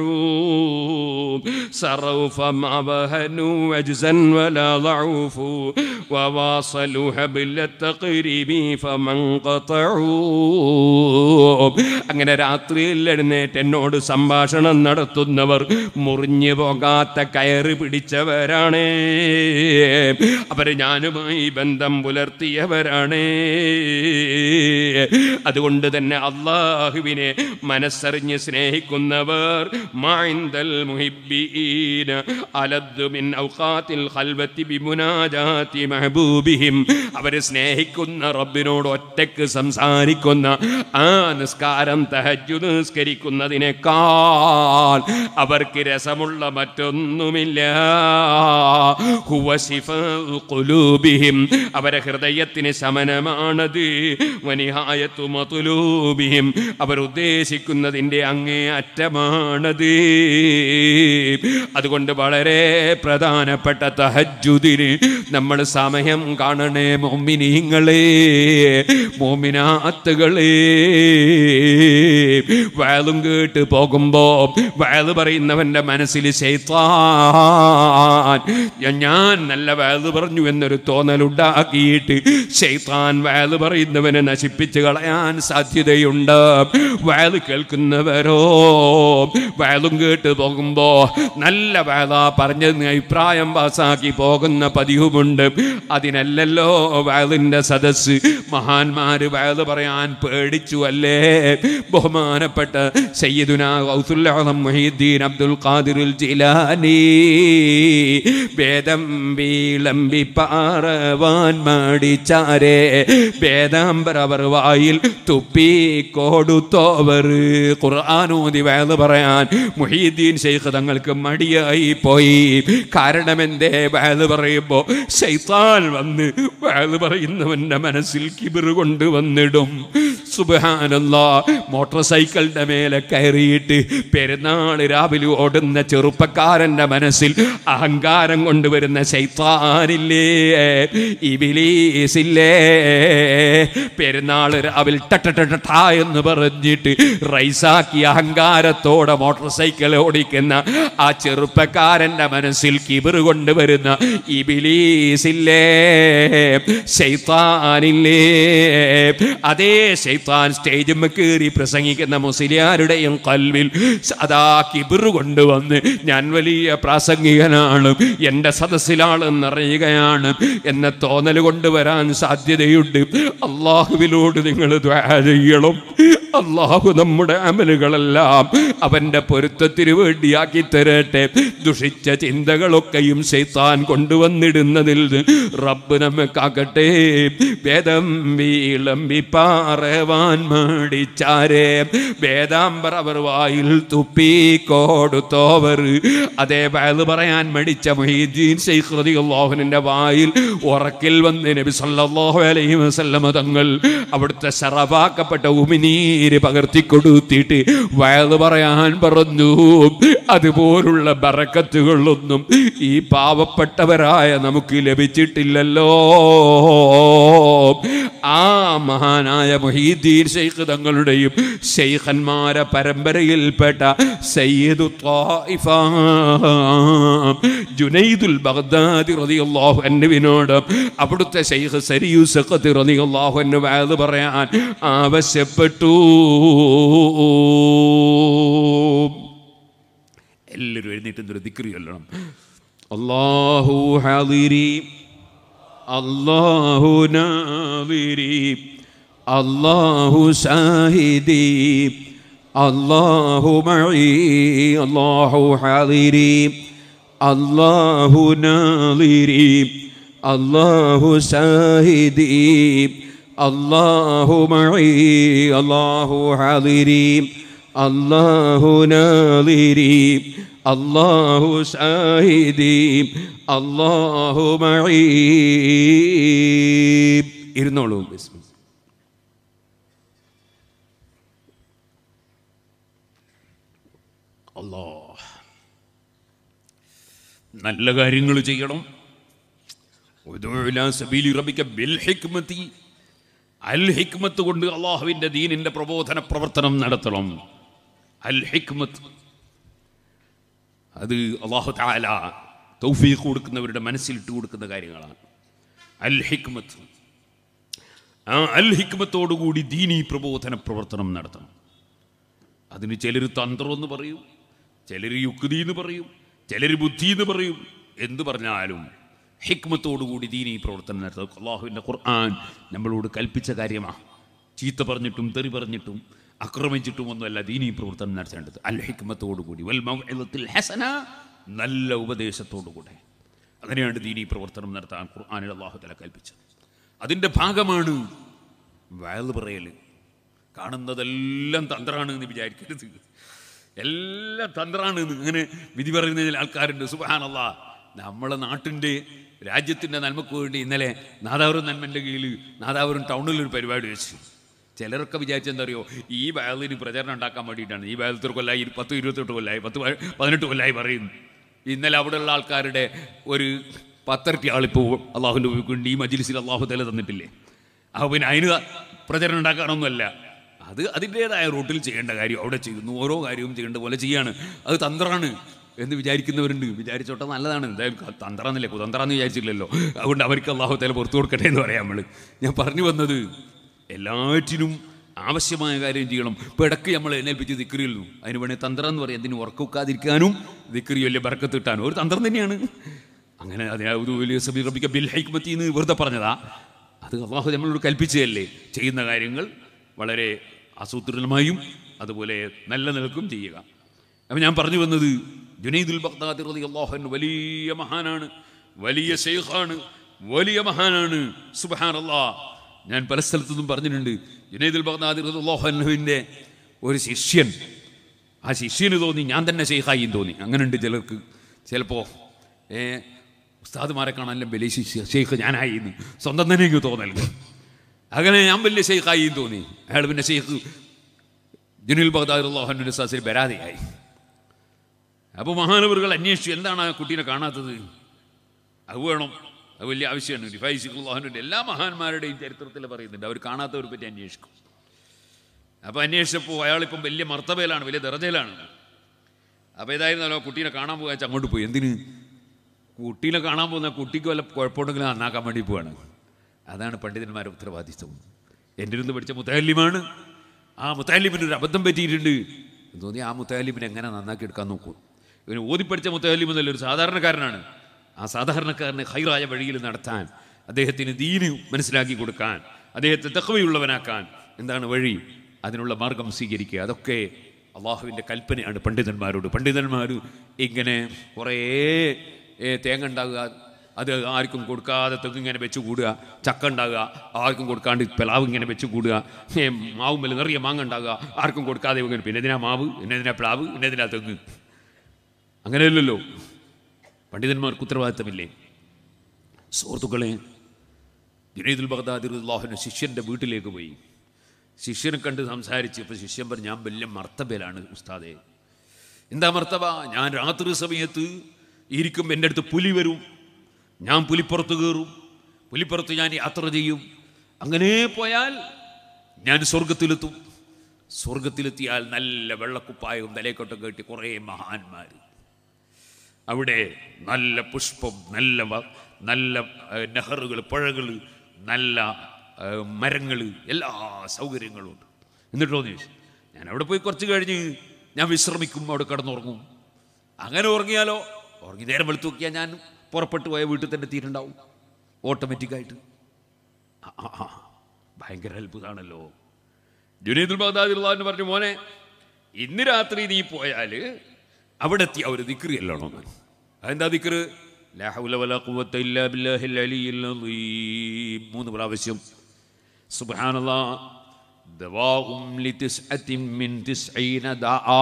സറൗഫ മാ വഹനു അജ്സൻ വലാ ളഊഫു വവാസലു ഹബ്ല തഖരീബി ഫമൻ ഖതഊ. അങ്ങനെ രാത്രിയിൽ എഴുന്നേറ്റ് എന്നോട് സംഭാഷണം നടത്തുന്നവർ മുറിഞ്ഞു പോകാത്ത കയറ് പിടിച്ചവരാണ്. അവർ ഞാനുമായി ബന്ധം പുലർത്തിയവരാണ്. അതുകൊണ്ട് തന്നെ അല്ലാഹുവിനെ മനസ്സറിഞ്ഞ് സ്നേഹിക്കുന്നവർ മഇൻദൽ മുഹിബ്ബീന അലദ്ദു മിൻ ഔഖാത്തിൽ ഖൽവത്തി ബിമുനാജാതി മഹബൂബിഹിം, അവർ സ്നേഹിക്കുന്ന റബ്ബിനോട് ഒറ്റയ്ക്ക് സംസാരിക്കുന്ന ആ നിസ്കാരം തഹജ്ജുദ് നിസ്കരിക്കുന്നതിനേക്കാൾ അവർക്ക് രസമുള്ള മറ്റൊന്നുമില്ല. ഹുവ ശിഫാഉ ഖുലൂബിഹിം, അവരെ ഹൃദയത്തിന് ശമനമാണത്. വനിഹായത്തു മത്ലൂബിഹിം, അവർ ഉദ്ദേശിക്കുന്നതിൻ്റെ അങ്ങേ അറ്റമാണത്. അതുകൊണ്ട് വളരെ പ്രധാനപ്പെട്ട തഹജ്ജുദിന് നമ്മൾ സമയം കാണണേ മുഅ്മിനീങ്ങളെ, മുഅ്മിനാത്തുകളെ. വഅലും കേട്ട് പോകുമ്പോ വഅല് പറയുന്നവന്റെ മനസ്സിൽ ശൈത്താൻ ഞാൻ നല്ല വഅല് പറഞ്ഞു എന്നൊരു തോന്നലുണ്ടാക്കിയിട്ട് ശൈത്താൻ വഅല് പറയുന്നവനെ നശിപ്പിച്ച് കളയാൻ സാധ്യതയുണ്ട്. വഅല് കേൾക്കുന്നവരോ വഅലും കേട്ട് പോകുമ്പോ നല്ല വഅലാ പറഞ്ഞതിന് അഭിപ്രായം പാസാക്കി പോകുന്ന പതിവുമുണ്ട്. അതിനല്ലല്ലോ വഅലിന്റെ സദസ്സ്. മഹാന്മാര് വഅല് പറയാൻ പേടിച്ചു അല്ലേ? ബഹുമാനപ്പെട്ട സയ്യിദുനാ ഗൗസുൽ ആലം മുഹീദ്ദീൻ അബ്ദുൽ ഖാദിർ ജിലാനി വേദം വിളമ്പി പാറവാൻ മടിച്ചാരെ, വേദാംബരവർ വായിൽ തുപ്പി കൊടുത്തോവർ. ഖുർആനോദി വഅല് പറയാൻ മുഹീദ്ദീൻ ശൈഖ് തങ്ങൾക്ക് മടിയായി പോയി. കാരണം എന്തേ? വഅല് പറയുമ്പോ ശൈത്താൻ വന്ന് വഅല് പറയുന്നവന്റെ മനസ്സിൽ കിബിർ കൊണ്ടുവന്നിടും. സുബ്ഹാനല്ലാഹ്. മോട്ടോർ സൈക്കിളിന്റെ മേലെ കയറിയിട്ട് പെരുന്നാൾ രാവിലെ ഓടുന്ന ചെറുപ്പക്കാരന്റെ മനസ്സിൽ അഹങ്കാരം കൊണ്ടുവരുന്ന ശൈത്താനില്ലേ, ഇബ്ലീസില്ലേ, പെരുന്നാൾ രാവിലെ ടട്ട എന്ന് പറഞ്ഞിട്ട് റൈസാക്കി അഹങ്കാരത്തോടെ മോട്ടോർ സൈക്കിൾ ഓടിക്കുന്ന ആ ചെറുപ്പക്കാരന്റെ മനസ്സിൽ കിബിർ കൊണ്ടുവരുന്ന ഇബ്ലീസില്ലേ, ശൈത്താനില്ലേ. അതേ ശൈത്താൻ സ്റ്റേജിൽ കയറി പ്രസംഗിക്കുന്ന മുസ്ലിയാരുടെയും കൽവിൽ അതാ കിബിർ കൊണ്ടുവന്ന് ഞാൻ വലിയ പ്രാസംഗികനാണ്, എൻ്റെ സദസ്സിലാണെന്നറിയുകയാണ് എന്ന തോന്നൽ കൊണ്ടുവരാൻ സാധ്യതയുണ്ട്. അള്ളാഹുവിനോട് നിങ്ങൾ ദുആ ചെയ്യണം. അള്ളാഹു നമ്മുടെ അമലുകളെല്ലാം അവൻ്റെ പൊരുത്തത്തിന് വേണ്ടിയാക്കി തരട്ടെ. ദുഷിച്ച ചിന്തകളൊക്കെയും ശൈത്താൻ കൊണ്ടുവന്നിടുന്നതിൽ റബ്ബ് നമ്മെ കാക്കട്ടെ. വേദം വിളമ്പി പാറവാൻ മടിച്ചാരെ, വേദാംബരവർ വായിൽ തുപ്പി കൊടുത്തോവർ. അതേ വഅല് പറയാൻ മടിച്ച മുഹീദ്ദീൻ ശൈഖ് റളിയല്ലാഹു അൻഹുവിന്റെ വായിൽ ഉറക്കിൽ വന്ന് നബി സല്ലല്ലാഹു അലൈഹി വസല്ലം തങ്ങൾ അവിടുത്തെ ശറഫാക്കപ്പെട്ട ഉമിനീര് പകർത്തി കൊടുത്തിട്ട് വഅല് പറയാൻ പറഞ്ഞു. അതുപോലുള്ള ബറക്കത്തുകളൊന്നും ഈ പാവപ്പെട്ടവരായ നമുക്ക് ലഭിച്ചിട്ടില്ലല്ലോ. ആ മഹാനായ മുഹീദ്ദീൻ ശൈഖ് തങ്ങളുടെയും ശൈഖന്മാരെ പരമ്പരയിൽപ്പെട്ട സയ്യിദു ത്വായിഫ ജുനൈദുൽ ബഗ്ദാദി റളിയല്ലാഹു അൻഹുവിനോട് അവിടുത്തെ ശൈഖ് സരിയു സഖത്തി റളിയല്ലാഹു അൻഹു വഅദ് പറയാൻ ആവശ്യപ്പെട്ടു. എല്ലാവരും എഴുന്നേറ്റ് ദിക്ർ ചൊല്ലണം. അല്ലാഹു ഹാദിരി അല്ലാഹു നാദിരി അല്ലാഹു ഷാഹിദി അല്ലാഹു മഈ അല്ലാഹു ഹാദിരി അല്ലാഹു നാദിരി അല്ലാഹു ഷാഹിദി അല്ലാഹു മഈ അല്ലാഹു ഹാദിരി അല്ലാഹു നാദിരി അല്ലാഹു ഷാഹിദി അല്ലാഹു മഈ. ഇരുന്നോളൂ. അല്ലാഹ് നല്ല കാര്യങ്ങൾ ചെയ്യണം. അൽ ഹിക്മത്ത് കൊണ്ട് അള്ളാഹുവിൻ്റെ ദീനിൻ്റെ പ്രബോധന പ്രവർത്തനം നടത്തണം. അൽ ഹിക്മത്ത് അത് അല്ലാഹു തആല തൗഫീഖ് കൊടുക്കുന്നവരുടെ മനസ്സിലിട്ട് കൊടുക്കുന്ന കാര്യങ്ങളാണ്. അൽ ഹിക്മത്ത്, ആ അൽ ഹിക്മത്തോടുകൂടി ദീനീ പ്രബോധന പ്രവർത്തനം നടത്തണം. അതിന് ചിലർ തന്ത്രം എന്ന് പറയും, ചിലർ യുക്തി എന്ന് പറയും, ചിലർ ബുദ്ധി എന്ന് പറയും. എന്തു പറഞ്ഞാലും ഹിക്മത്തോടുകൂടി ദീനീ പ്രവർത്തനം നടത്തുക അള്ളാഹുവിൻ്റെ ഖുർആൻ നമ്മളോട് കൽപ്പിച്ച കാര്യമാണ്. ചീത്ത പറഞ്ഞിട്ടും തെറി പറഞ്ഞിട്ടും ആക്രമിച്ചിട്ടും ഒന്നുമല്ല ദീനീ പ്രവർത്തനം നടത്തേണ്ടത്. അൽ ഹിക്മത്തോടുകൂടി വൽ മൗഇദത്തിൽ ഹസന, നല്ല ഉപദേശത്തോടുകൂടെ. അങ്ങനെയാണ് ദീനീ പ്രവർത്തനം നടത്താൻ ഖുർആനിൽ അല്ലാഹു തആല കൽപ്പിച്ചത്. അതിൻ്റെ ഭാഗമാണ് വഅദ് പറയൽ. കാണുന്നതെല്ലാം തന്ത്രമാണ് എന്ന് വിചാരിക്കരുത്. എല്ലാം തന്ത്രമാണ് എന്ന് ഇങ്ങനെ വിധി പറയുന്നതിൽ ആൾക്കാരുണ്ട്. സുബ്ഹാനല്ലാഹ്, നമ്മളെ നാട്ടിൻ്റെ രാജ്യത്തിൻ്റെ നന്മക്ക് വേണ്ടി ഇന്നലെ നാദാപുരം നന്മൻ്റെ കീഴിൽ നാദാപുരം ടൗണിലൊരു പരിപാടി വെച്ചു. ചിലരൊക്കെ വിചാരിച്ചെന്താ അറിയോ, ഈ വയലിന് പ്രചരണം ഉണ്ടാക്കാൻ വേണ്ടിയിട്ടാണ്. ഈ വയലത്തിൽ കൊല്ലായി 10-28 കൊല്ലായി 10-18 കൊല്ലായി പറയുന്നു. ഇന്നലെ അവിടെയുള്ള ആൾക്കാരുടെ ഒരു 10 ആളിപ്പോൾ അള്ളാഹുവിൻ്റെ വേണ്ടി ഈ മജ്ലിസിൽ അള്ളാഹു തആല തന്നിട്ടില്ലേ. അപ്പോൾ പിന്നെ അതിന് പ്രചരണം ഉണ്ടാക്കാനൊന്നുമല്ല. അത് അതിൻ്റേതായ റൂട്ടിൽ ചെയ്യേണ്ട കാര്യം അവിടെ ചെയ്യുന്നു. ഓരോ കാര്യവും ചെയ്യേണ്ട പോലെ ചെയ്യാണ്. അത് തന്ത്രമാണ് എന്ന് വിചാരിക്കുന്നവരുണ്ട്. വിചാരിച്ചോട്ടെ, നല്ലതാണ്. എന്തായാലും തന്ത്രമെന്നില്ല, കുതന്ത്രമെന്ന് വിചാരിച്ചില്ലല്ലോ. അതുകൊണ്ട് അവർക്ക് അള്ളാഹു തആല പുറത്തു കൊടുക്കട്ടെ എന്ന് പറയാം. ഞാൻ പറഞ്ഞു വന്നത്, എല്ലാറ്റിനും ആവശ്യമായ കാര്യം ചെയ്യണം. ഇപ്പോൾ ഇടയ്ക്ക് നമ്മൾ എഴുന്നേൽപ്പിച്ച് ദിക്ർ ചൊല്ലുന്നു. അതിന് വേണേൽ തന്ത്രം എന്ന് പറയും. അതിന് ഉറക്കാതിരിക്കാനും ദിക്ർ ചൊല്ലി ബർക്കത്ത് കിട്ടാനും ഒരു തന്ത്രം തന്നെയാണ്. അങ്ങനെ അതിന് ബിൽ ഹിക്മത്തി എന്ന് വെറുതെ പറഞ്ഞതാ. അത് അല്ലാഹു നമ്മളോട് കൽപ്പിച്ചതല്ലേ. ചെയ്യുന്ന കാര്യങ്ങൾ വളരെ ആസൂത്രിതമായും അതുപോലെ നല്ല നിലക്കും ചെയ്യുക. അപ്പം ഞാൻ പറഞ്ഞു വന്നത്, ജുനൈദുൽ ബഗ്ദാദി റളിയല്ലാഹു അൻഹു വലിയ മഹാനാണ്, വലിയ ശൈഖാണ്, വലിയ മഹാനാണ്. സുബ്ഹാനല്ലാഹ്, ഞാൻ പല സ്ഥലത്തുനിന്നും പറഞ്ഞിട്ടുണ്ട്. ജുനൈദുൽ ബഗ്ദാദി റളിയല്ലാഹു അൻഹുവിൻ്റെ ഒരു ശിഷ്യൻ, ആ ശിഷ്യന് തോന്നി ഞാൻ തന്നെ ശൈഖായിന്ന് തോന്നി. അങ്ങനെയുണ്ട് ചിലർക്ക്. ചിലപ്പോൾ ഉസ്താദുമാരെ കാണാനെല്ലാം വലിയ ശൈഖ് ഞാനായിന്ന് സ്വന്തം തന്നെ എനിക്ക് തോന്നലുണ്ട്. അങ്ങനെ ഞാൻ വലിയ ശൈഖായിന്ന് തോന്നി. അയാൾ പിന്നെ ശൈഖ് ജുനൈദുൽ ബഗ്ദാദി റളിയല്ലാഹു അൻഹുവിൻ്റെ സദസ്സിൽ പരാതിയായി. അപ്പോൾ മഹാനവറുകൾ അന്വേഷിച്ചു, എന്താണ് ആ കുട്ടീനെ കാണാത്തത്, അത് വേണം, അത് വലിയ ആവശ്യമാണ്. റിഫായി റളിയല്ലാഹുവിൻ്റെ എല്ലാ മഹാന്മാരുടെയും ചരിത്രത്തിൽ പറയുന്നുണ്ട്, അവർ കാണാത്തവരെ പറ്റി അന്വേഷിക്കും. അപ്പോൾ അന്വേഷിച്ചപ്പോൾ അയാളിപ്പം വലിയ മർത്തബയിലാണ്, വലിയ ദർജയിലാണ്. അപ്പോൾ ഏതായിരുന്നല്ലോ കുട്ടീനെ കാണാൻ പോകാച്ച അങ്ങോട്ട് പോയി. എന്തിന്? കുട്ടീനെ കാണാൻ പോകുന്ന കുട്ടിക്ക് വല്ല കുഴപ്പമുണ്ടെങ്കിലും നന്നാക്കാൻ വേണ്ടി പോവാണ്. അതാണ് പണ്ഡിതന്മാരുടെ ഉത്തരവാദിത്വം. എൻ്റെ ഇരുന്ന് പഠിച്ച മുത്തഅല്ലിമാണ്. ആ മുത്തഅല്ലിമിന് ഒരു അബദ്ധം പറ്റിയിട്ടുണ്ട് എന്ന് തോന്നി. ആ മുത്തഅല്ലിമിനെ എങ്ങനെ നന്നാക്കി എടുക്കാൻ നോക്കൂ. ഇവന് ഓതിപ്പടിച്ച മുത്തഅല്ലിം എന്നല്ല, ഒരു സാധാരണക്കാരനാണ്. ആ സാധാരണക്കാരനെ ഖൈറായ വഴിയിൽ നടത്താൻ, അദ്ദേഹത്തിന് ദീന് മനസ്സിലാക്കി കൊടുക്കാൻ, അദ്ദേഹത്തെ തഖ്വയുള്ളവനാക്കാൻ എന്താണ് വഴി? അതിനുള്ള മാർഗം സ്വീകരിക്കുക. അതൊക്കെ അള്ളാഹുവിൻ്റെ കൽപ്പനയാണ് പണ്ഡിതന്മാരോട്. പണ്ഡിതന്മാർ ഇങ്ങനെ കുറേ തേങ്ങ ഉണ്ടാകുക, അത് ആർക്കും കൊടുക്കാതെ തെങ്ങിങ്ങനെ വെച്ച് കൂടുക, ചക്ക ഉണ്ടാകുക, ആർക്കും കൊടുക്കാണ്ട് പിലാവ് ഇങ്ങനെ വെച്ച് കൂടുക, മാവും മേലെ നിറയെ മാങ്ങ ഉണ്ടാകുക, ആർക്കും കൊടുക്കാതെ ഇങ്ങനെ. പിന്നെ എന്തിനാ മാവ്, എന്നെതിനാ പ്ലാവ്, എന്നെതിനാ തെങ്ങ്? അങ്ങനെയല്ലല്ലോ. പണ്ഡിതന്മാർക്ക് ഉത്തരവാദിത്തമില്ലേ? സുഹൃത്തുക്കളെ, ജുനൈദുൽ ബഗ്ദാദി റളിയല്ലാഹു അൻഹു ശിഷ്യൻ്റെ വീട്ടിലേക്ക് പോയി. ശിഷ്യനെ കണ്ട് സംസാരിച്ച്. ഇപ്പോൾ ശിഷ്യൻ പറഞ്ഞു, ഞാൻ വലിയ മർത്തബയിലാണ് ഉസ്താദേ. എന്താ മർത്തബ? ഞാൻ രാത്രി സമയത്ത് ഇരിക്കുമ്പോൾ എൻ്റെ അടുത്ത് പുലി വരും, ഞാൻ പുലിപ്പുറത്ത് കയറും, പുലിപ്പുറത്ത് ഞാൻ യാത്ര ചെയ്യും. അങ്ങനെ പോയാൽ ഞാൻ സ്വർഗത്തിലെത്തും. സ്വർഗത്തിലെത്തിയാൽ നല്ല വെള്ളക്കുപ്പായവും തലേക്കൊട്ടം കെട്ടി കുറേ മഹാന്മാർ. അവിടെ നല്ല പുഷ്പം, നല്ല നല്ല നെഹറുകൾ, പുഴകൾ, നല്ല മരങ്ങൾ, എല്ലാ സൗകര്യങ്ങളും ഉണ്ട്. എന്നിട്ടോന്ന് ചോദിച്ചു, ഞാൻ അവിടെ പോയി കുറച്ച് കഴിഞ്ഞ് ഞാൻ വിശ്രമിക്കും, അവിടെ കിടന്നുറങ്ങും. അങ്ങനെ ഉറങ്ങിയാലോ? ഉറങ്ങി നേരം വെളുത്ത് നോക്കിയാൽ ഞാൻ പുറപ്പെട്ടു പോയ വീട്ടിൽ തന്നെ എത്തിയിട്ടുണ്ടാവും ഓട്ടോമാറ്റിക്കായിട്ട്. ഭയങ്കര അത്ഭുതമാണല്ലോ. ജുനൈദുൽ ബഗ്ദാദി റളിയല്ലാഹു അൻഹു പറഞ്ഞു, മോനെ ഇന്ന് രാത്രി നീ പോയാൽ അവിടെ എത്തിയ ഒരു ദിക്ർ അല്ലാണോ? അതെന്താ ദിക്ർ? ലാ ഹൗല വലാ ഖുവത ഇല്ലാ ബില്ലാഹിൽ അലിയിൽ അളീം 3 പ്രാവശ്യം. സുബ്ഹാനല്ലാഹ് ദവാഉം ലിതിസ്അതിൻ മിൻ 90 ദാആ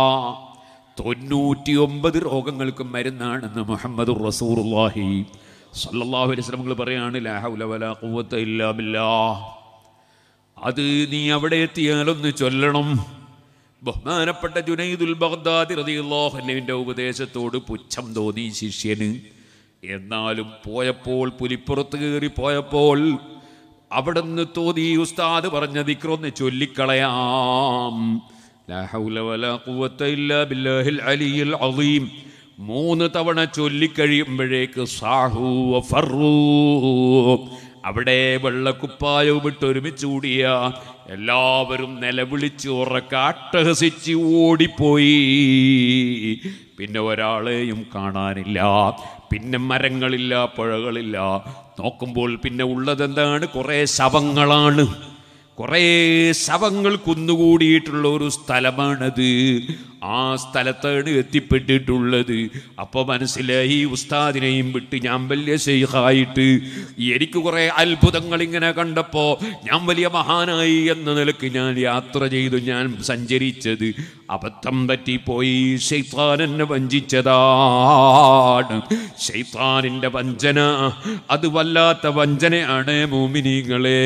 99 രോഗങ്ങൾക്ക് മരുന്നാണെന്ന് മുഹമ്മദുർ റസൂലുള്ളാഹി സ്വല്ലല്ലാഹു അലൈഹി വസല്ലം പറയാണ്. ലാ ഹൗല വലാ ഖുവത ഇല്ലാ ബില്ലാഹ്. അത് നീ അവിടെ എത്തിയാലൊന്ന് ചൊല്ലണം. ബഹുമാനപ്പെട്ട ജുനൈദുൽ ബഗ്ദാദി റളിയല്ലാഹു അൻഹുവിന്റെ ഉപദേശത്തോട് പുച്ഛം തോന്നി ശിഷ്യന്. എന്നാലും പോയപ്പോൾ, പുലിപ്പുറത്ത് കയറി പോയപ്പോൾ അവിടുന്ന് തോന്നി ഉസ്താദ് പറഞ്ഞ ദിക്റൊന്ന് ചൊല്ലിക്കളയാം. ലാ ഹൗല വലാ ഖുവത ഇല്ലാ ബില്ലാഹിൽ അലിയിൽ അളീം 3 തവണ ചൊല്ലിക്കഴിയുമ്പോഴേക്ക് സാഹു വഫറൂ, അവിടെ വെള്ളക്കുപ്പായവും ഇട്ട് ഒരുമിച്ച് കൂടിയ എല്ലാവരും നിലവിളിച്ച് ഉറക്കാട്ടഹസിച്ച് ഓടിപ്പോയി. പിന്നെ ഒരാളെയും കാണാനില്ല, പിന്നെ മരങ്ങളില്ല, പുഴകളില്ല. നോക്കുമ്പോൾ പിന്നെ ഉള്ളതെന്താണ്? കുറേ ശവങ്ങളാണ്. കുറേ ശവങ്ങൾ കുന്നുകൂടിയിട്ടുള്ള ഒരു സ്ഥലമാണത്. ആ സ്ഥലത്താണ് എത്തിപ്പെട്ടിട്ടുള്ളത്. അപ്പോൾ മനസ്സിലായി, ഉസ്താദിനെയും വിട്ട് ഞാൻ വലിയ ശൈഖായിട്ട് എനിക്ക് കുറേ അത്ഭുതങ്ങൾ ഇങ്ങനെ കണ്ടപ്പോൾ ഞാൻ വലിയ മഹാനായി എന്ന നിലക്ക് ഞാൻ യാത്ര ചെയ്തു, ഞാൻ സഞ്ചരിച്ചത് അബദ്ധം പറ്റിപ്പോയി. ശൈത്താൻ എന്നെ വഞ്ചിച്ചതാണ്. ശൈത്താനിൻ്റെ വഞ്ചന അത് വല്ലാത്ത വഞ്ചനയാണ് മോമിനീങ്ങളെ.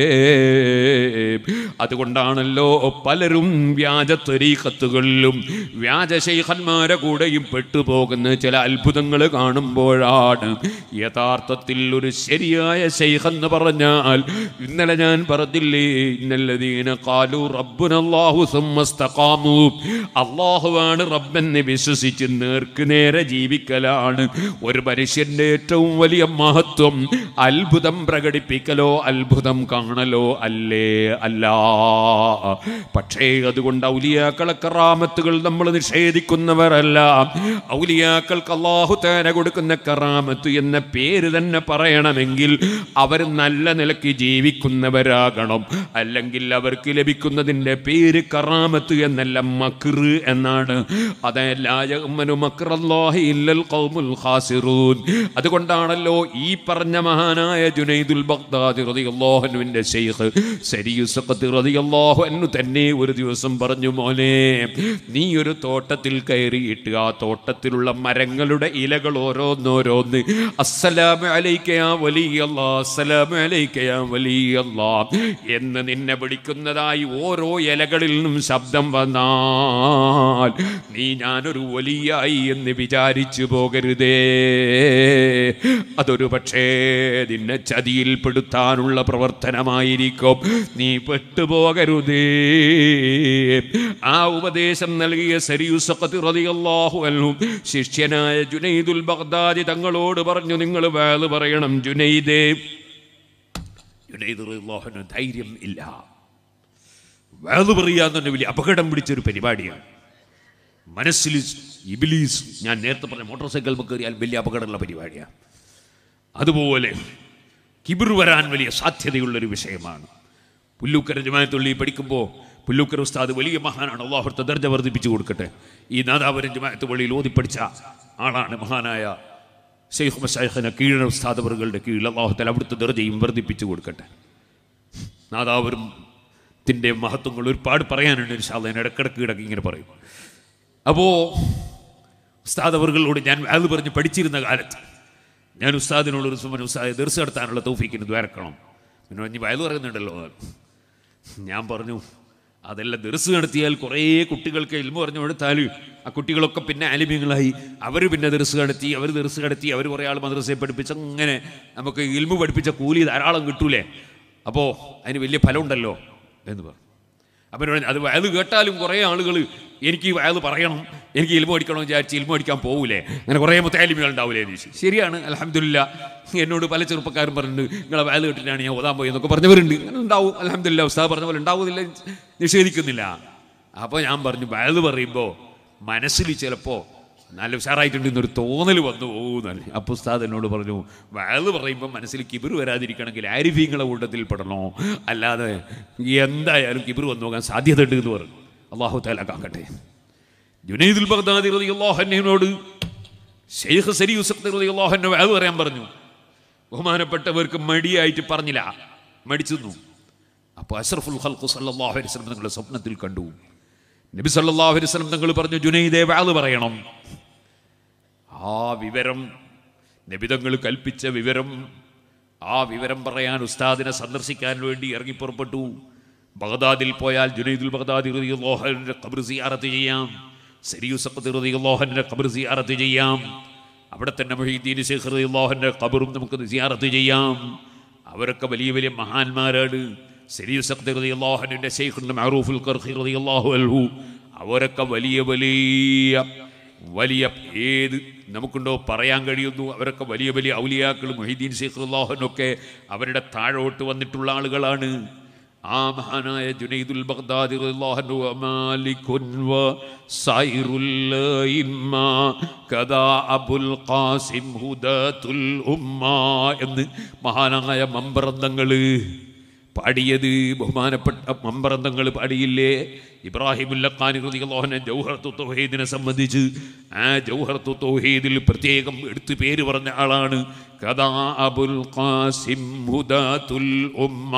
അതുകൊണ്ടാണല്ലോ പലരും വ്യാജ ത്വരീഖത്തുകളിലും വ്യാജ ശൈഖന്മാരെ കൂടെയും പെട്ടുപോകുന്ന ചില അത്ഭുതങ്ങൾ കാണുമ്പോഴാണ്. യഥാർത്ഥത്തിൽ ഒരു ശരിയായ ശൈഖെന്ന് പറഞ്ഞാൽ, ഇന്നലെ ഞാൻ പറഞ്ഞില്ലേ, ഇന്നല്ലദീന ഖാലു റബ്ബുനല്ലാഹു സുമ്മ ഇസ്തഖാമു, അല്ലാഹുവാണ് റബ്ബെന്ന് വിശ്വസിച്ച് നേർക്ക് നേരെ ജീവിക്കലാണ് ഒരു മനുഷ്യന്റെ ഏറ്റവും വലിയ മഹത്വം. അത്ഭുതം പ്രകടിപ്പിക്കലോ അത്ഭുതം കാണലോ അല്ലേ? അല്ല. പക്ഷേ അതുകൊണ്ട് ഔലിയാക്കളെ കറാമത്തുകൾ നമ്മൾ നിഷേധിക്കുന്നവരല്ല. ഔലിയാക്കൾക്ക് അല്ലാഹു തആല കൊടുക്കുന്ന കറാമത്ത് എന്ന പേര് തന്നെ പറയണമെങ്കിൽ അവർ നല്ല നിലയ്ക്ക് ജീവിക്കുന്നവരാകണം. അല്ലെങ്കിൽ അവർക്ക് ലഭിക്കുന്നതിൻ്റെ പേര് കറാമത്ത് എന്നല്ല, മക്ർ എന്നാണ്. അതുകൊണ്ടാണല്ലോ ഈ പറഞ്ഞ മഹാനായ ജുനൈദുൽ ബഗ്ദാദി റളിയല്ലാഹു അൻഹുവിന്റെ ശൈഖ് സരിയുസഖത്ത് റളിയല്ലാഹു അൻഹു തന്നെ ഒരു ദിവസം പറഞ്ഞു, മോനെ നീ ഒരു തോട്ടത്തിൽ കയറിയിട്ട് ആ തോട്ടത്തിലുള്ള മരങ്ങളുടെ ഇലകൾ ഓരോന്നോരോന്ന് അസ്സലാമു അലൈക യാ വലിയല്ലാഹ്, അസ്സലാമു അലൈക യാ വലിയല്ലാഹ് എന്ന് നിന്നെ വിളിക്കുന്നതായി ഓരോ ഇലകളിൽ നിന്നും ശബ്ദം വന്നാൽ നീ ഞാനൊരു വലിയായി എന്ന് വിചാരിച്ചു പോകരുതേ. അതൊരു പക്ഷേ നിന്നെ ചതിയിൽപ്പെടുത്താനുള്ള പ്രവർത്തനമായിരിക്കും. നീ പെട്ടുപോകരുതേ. ആ ഉപദേശം നൽകിയ സരിയുസഖത്ത് റളിയല്ലാഹു അൻഹു ശിഷ്യനായ ജുനൈദുൽ ബഗ്ദാദി തങ്ങളോട് പറഞ്ഞു, നിങ്ങൾ വഅദ് പറയണം. ജുനൈദ് റളിയല്ലാഹു അൻഹു ധൈര്യം ഇല്ല. വഅദ് പറയാന്ന് പറഞ്ഞ വലിയ അപകടം പിടിച്ചൊരു പരിപാടിയാണ്. മനസ്സിൽ ഇബ്ലീസ്, ഞാൻ നേരത്തെ പറഞ്ഞ മോട്ടോർ സൈക്കിൾ കയറിയാൽ വലിയ അപകടമുള്ള പരിപാടിയാണ്. അതുപോലെ കിബിർ വരാൻ വലിയ സാധ്യതയുള്ളൊരു വിഷയമാണ്. പുല്ലൂക്കര ജമാഅത്തുള്ളി പഠിക്കുമ്പോൾ പുല്ലൂക്കർ ഉസ്താദ് വലിയ മഹാനാണ്, അല്ലാഹു ദർജ വർദ്ധിപ്പിച്ചു കൊടുക്കട്ടെ. ഈ നാദാപുരം ജമാഅത്ത് പള്ളിയിൽ ഓതിപ്പടിച്ച ആളാണ് മഹാനായ ശൈഖ് മശായിഖിനെ കീഴ ഉസ്താദ് അവറുകളുടെ കീഴിൽ അല്ലാഹു തആല അവിടുത്തെ ദർജയും വർദ്ധിപ്പിച്ചു കൊടുക്കട്ടെ. നാദാപുരത്തിൻ്റെ മഹത്വങ്ങൾ ഒരുപാട് പറയാനുണ്ട്. ഇൻഷാ അല്ലാഹ് ഞാൻ ഇടയ്ക്കിടയ്ക്ക് ഇങ്ങനെ പറയും. അപ്പോൾ ഉസ്താദ് അവറുകളോട് ഞാൻ അത് പറഞ്ഞ് പഠിച്ചിരുന്ന കാലത്ത് ഞാൻ ഉസ്താദിനോട് ഒരു സുമൻ ഉസ്താദ് ദർസ് നടത്താനുള്ള തൗഫീക്കിന് ദ്വാരക്കണം. പിന്നെ ഇനി വയൽ പറയുന്നുണ്ടല്ലോ. ഞാൻ പറഞ്ഞു, അതെല്ലാം ദർസ് നടത്തിയാൽ കുറേ കുട്ടികൾക്ക് ഇൽമു പറഞ്ഞു കൊടുത്താൽ ആ കുട്ടികളൊക്കെ പിന്നെ ആലിമീങ്ങളായി, അവർ പിന്നെ ദർസ് നടത്തി, അവർ കുറേ ആൾ മദ്രസയെ പഠിപ്പിച്ച് അങ്ങനെ നമുക്ക് ഇൽമു പഠിപ്പിച്ച കൂലി ധാരാളം കിട്ടൂലേ, അപ്പോൾ അതിന് വലിയ ഫലമുണ്ടല്ലോ എന്ന് പറഞ്ഞു. അപ്പം അത് വയത് കേട്ടാലും കുറേ ആളുകൾ എനിക്ക് വയത് പറയണം, എനിക്ക് ഇൽമ പഠിക്കണം വിചാരിച്ച് ഇൽമ പഠിക്കാൻ പോകൂലേ, അങ്ങനെ കുറേ മുത്താലിമികൾ ഉണ്ടാവില്ലേ എന്ന് ചോദിച്ചു. ശരിയാണ്, അൽഹംദുലില്ലാ. എന്നോട് പല ചെറുപ്പക്കാരും പറഞ്ഞിട്ടുണ്ട് നിങ്ങളെ വയത് കേട്ടിട്ടാണ് ഞാൻ ഓതാൻ പോയി എന്നൊക്കെ പറഞ്ഞവരുണ്ട്. അങ്ങനെ ഉണ്ടാവും, അൽഹംദുലില്ലാ. ഉസ്താദ് പറഞ്ഞ പോലെ ഉണ്ടാവുന്നില്ല, നിഷേധിക്കുന്നില്ല. അപ്പോൾ ഞാൻ പറഞ്ഞു വയത് പറയുമ്പോൾ മനസ്സിൽ ചിലപ്പോൾ നല്ല ഉഷാറായിട്ടുണ്ട് എന്നൊരു തോന്നൽ വന്നു പോകുന്നല്ലേ. അപ്പോൾ ഉസ്താദ് എന്നോട് പറഞ്ഞു വയത് പറയുമ്പോൾ മനസ്സിൽ കിബിർ വരാതിരിക്കണമെങ്കിൽ ആരിഫീങ്ങളെ കൂട്ടത്തിൽ പെടണോ, അല്ലാതെ എന്തായാലും കിബിർ വന്നു പോകാൻ സാധ്യത ഉണ്ട് എന്ന് പറഞ്ഞു. അല്ലാഹു തആല കാക്കട്ടെ. ജുനൈദുൽ ബഗ്ദാദി റളിയല്ലാഹു അൻഹുവിനോട് ശൈഖ് സരീഉസ് റളിയല്ലാഹു അൻഹു വയത് പറയാൻ പറഞ്ഞു. ബഹുമാനപ്പെട്ടവർക്ക് മടിയായിട്ട് പറഞ്ഞില്ല, മടിച്ചു. അപ്പോൾ അഷ്റഫുൽ ഖൽഖ് സല്ലല്ലാഹു അലൈഹി വസല്ലം തങ്ങളുടെ സ്വപ്നത്തിൽ കണ്ടു. നബി സല്ലല്ലാഹു അലൈഹി വസല്ലം തങ്ങൾ പറഞ്ഞു ജുനൈദേ വഅദ് പറയണം. ആ വിവരം നബി തങ്ങൾ കൽപ്പിച്ച വിവരം, ആ വിവരം പറയാൻ ഉസ്താദിനെ സന്ദർശിക്കാൻ വേണ്ടി ഇറങ്ങി പുറപ്പെട്ടു. ബഗ്ദാദിൽ പോയാൽ ജുനൈദുൽ ബഗ്ദാദി റളിയല്ലാഹു അൻഹുവിന്റെ ഖബർ സിയാറത്ത് ചെയ്യാം, സരീഉസ് റളിയല്ലാഹു അൻഹുവിന്റെ ഖബർ സിയാറത്ത് ചെയ്യാം. അവിടെ തന്നെ മുഹീദ്ദീൻ ശൈഖ് റളിയല്ലാഹു അൻഹുവിന്റെ ഖബറും നമുക്ക് സിയാറത്ത് ചെയ്യാം. അവരൊക്കെ വലിയ വലിയ മഹാന്മാരാണ്. സരീഉസ് റളിയല്ലാഹു അൻഹുവിന്റെ ശൈഖുൽ മഅറൂഫുൽ ഖർഖി റളിയല്ലാഹു അൻഹു അവരൊക്കെ വലിയ വലിയ വലിയ ഏത് നമുക്കുണ്ടോ പറയാൻ കഴിയുന്നു, അവരൊക്കെ വലിയ വലിയ ഔലിയാക്കൾ. മുഹീദ്ദീൻ ശൈഖ് റളിയല്ലാഹു അൻഹുവൊക്കെ അവരുടെ താഴോട്ട് വന്നിട്ടുള്ള ആളുകളാണ്. ആ മഹാനായ ജുനൈദുൽ ബഗ്ദാദി റളിയല്ലാഹു അൻഹു മാലികുൻ വ സൈറുൽ ഇമ്മ കദാ അബുൽ ഖാസിം ഹുദാതുൽ ഉമ്മ എന്ന് മഹാനായ മമ്പറന്തങ്ങൾ പാടിയത്. ബഹുമാനപ്പെട്ട മമ്പറന്തങ്ങൾ പാടിയില്ലേ ഇബ്രാഹിമുൽ ലഖാനി റളിയല്ലാഹു അൻഹു ജൗഹറത്തു തൗഹീദിനെ സംബന്ധിച്ച്. ആ ജൗഹറത്തു തൗഹീദിൽ പ്രത്യേകം എടുത്തു പേര് പറഞ്ഞ ആളാണ് കദാ അബുൽ ഖാസിം ഹുദാതുൽ ഉമ്മ.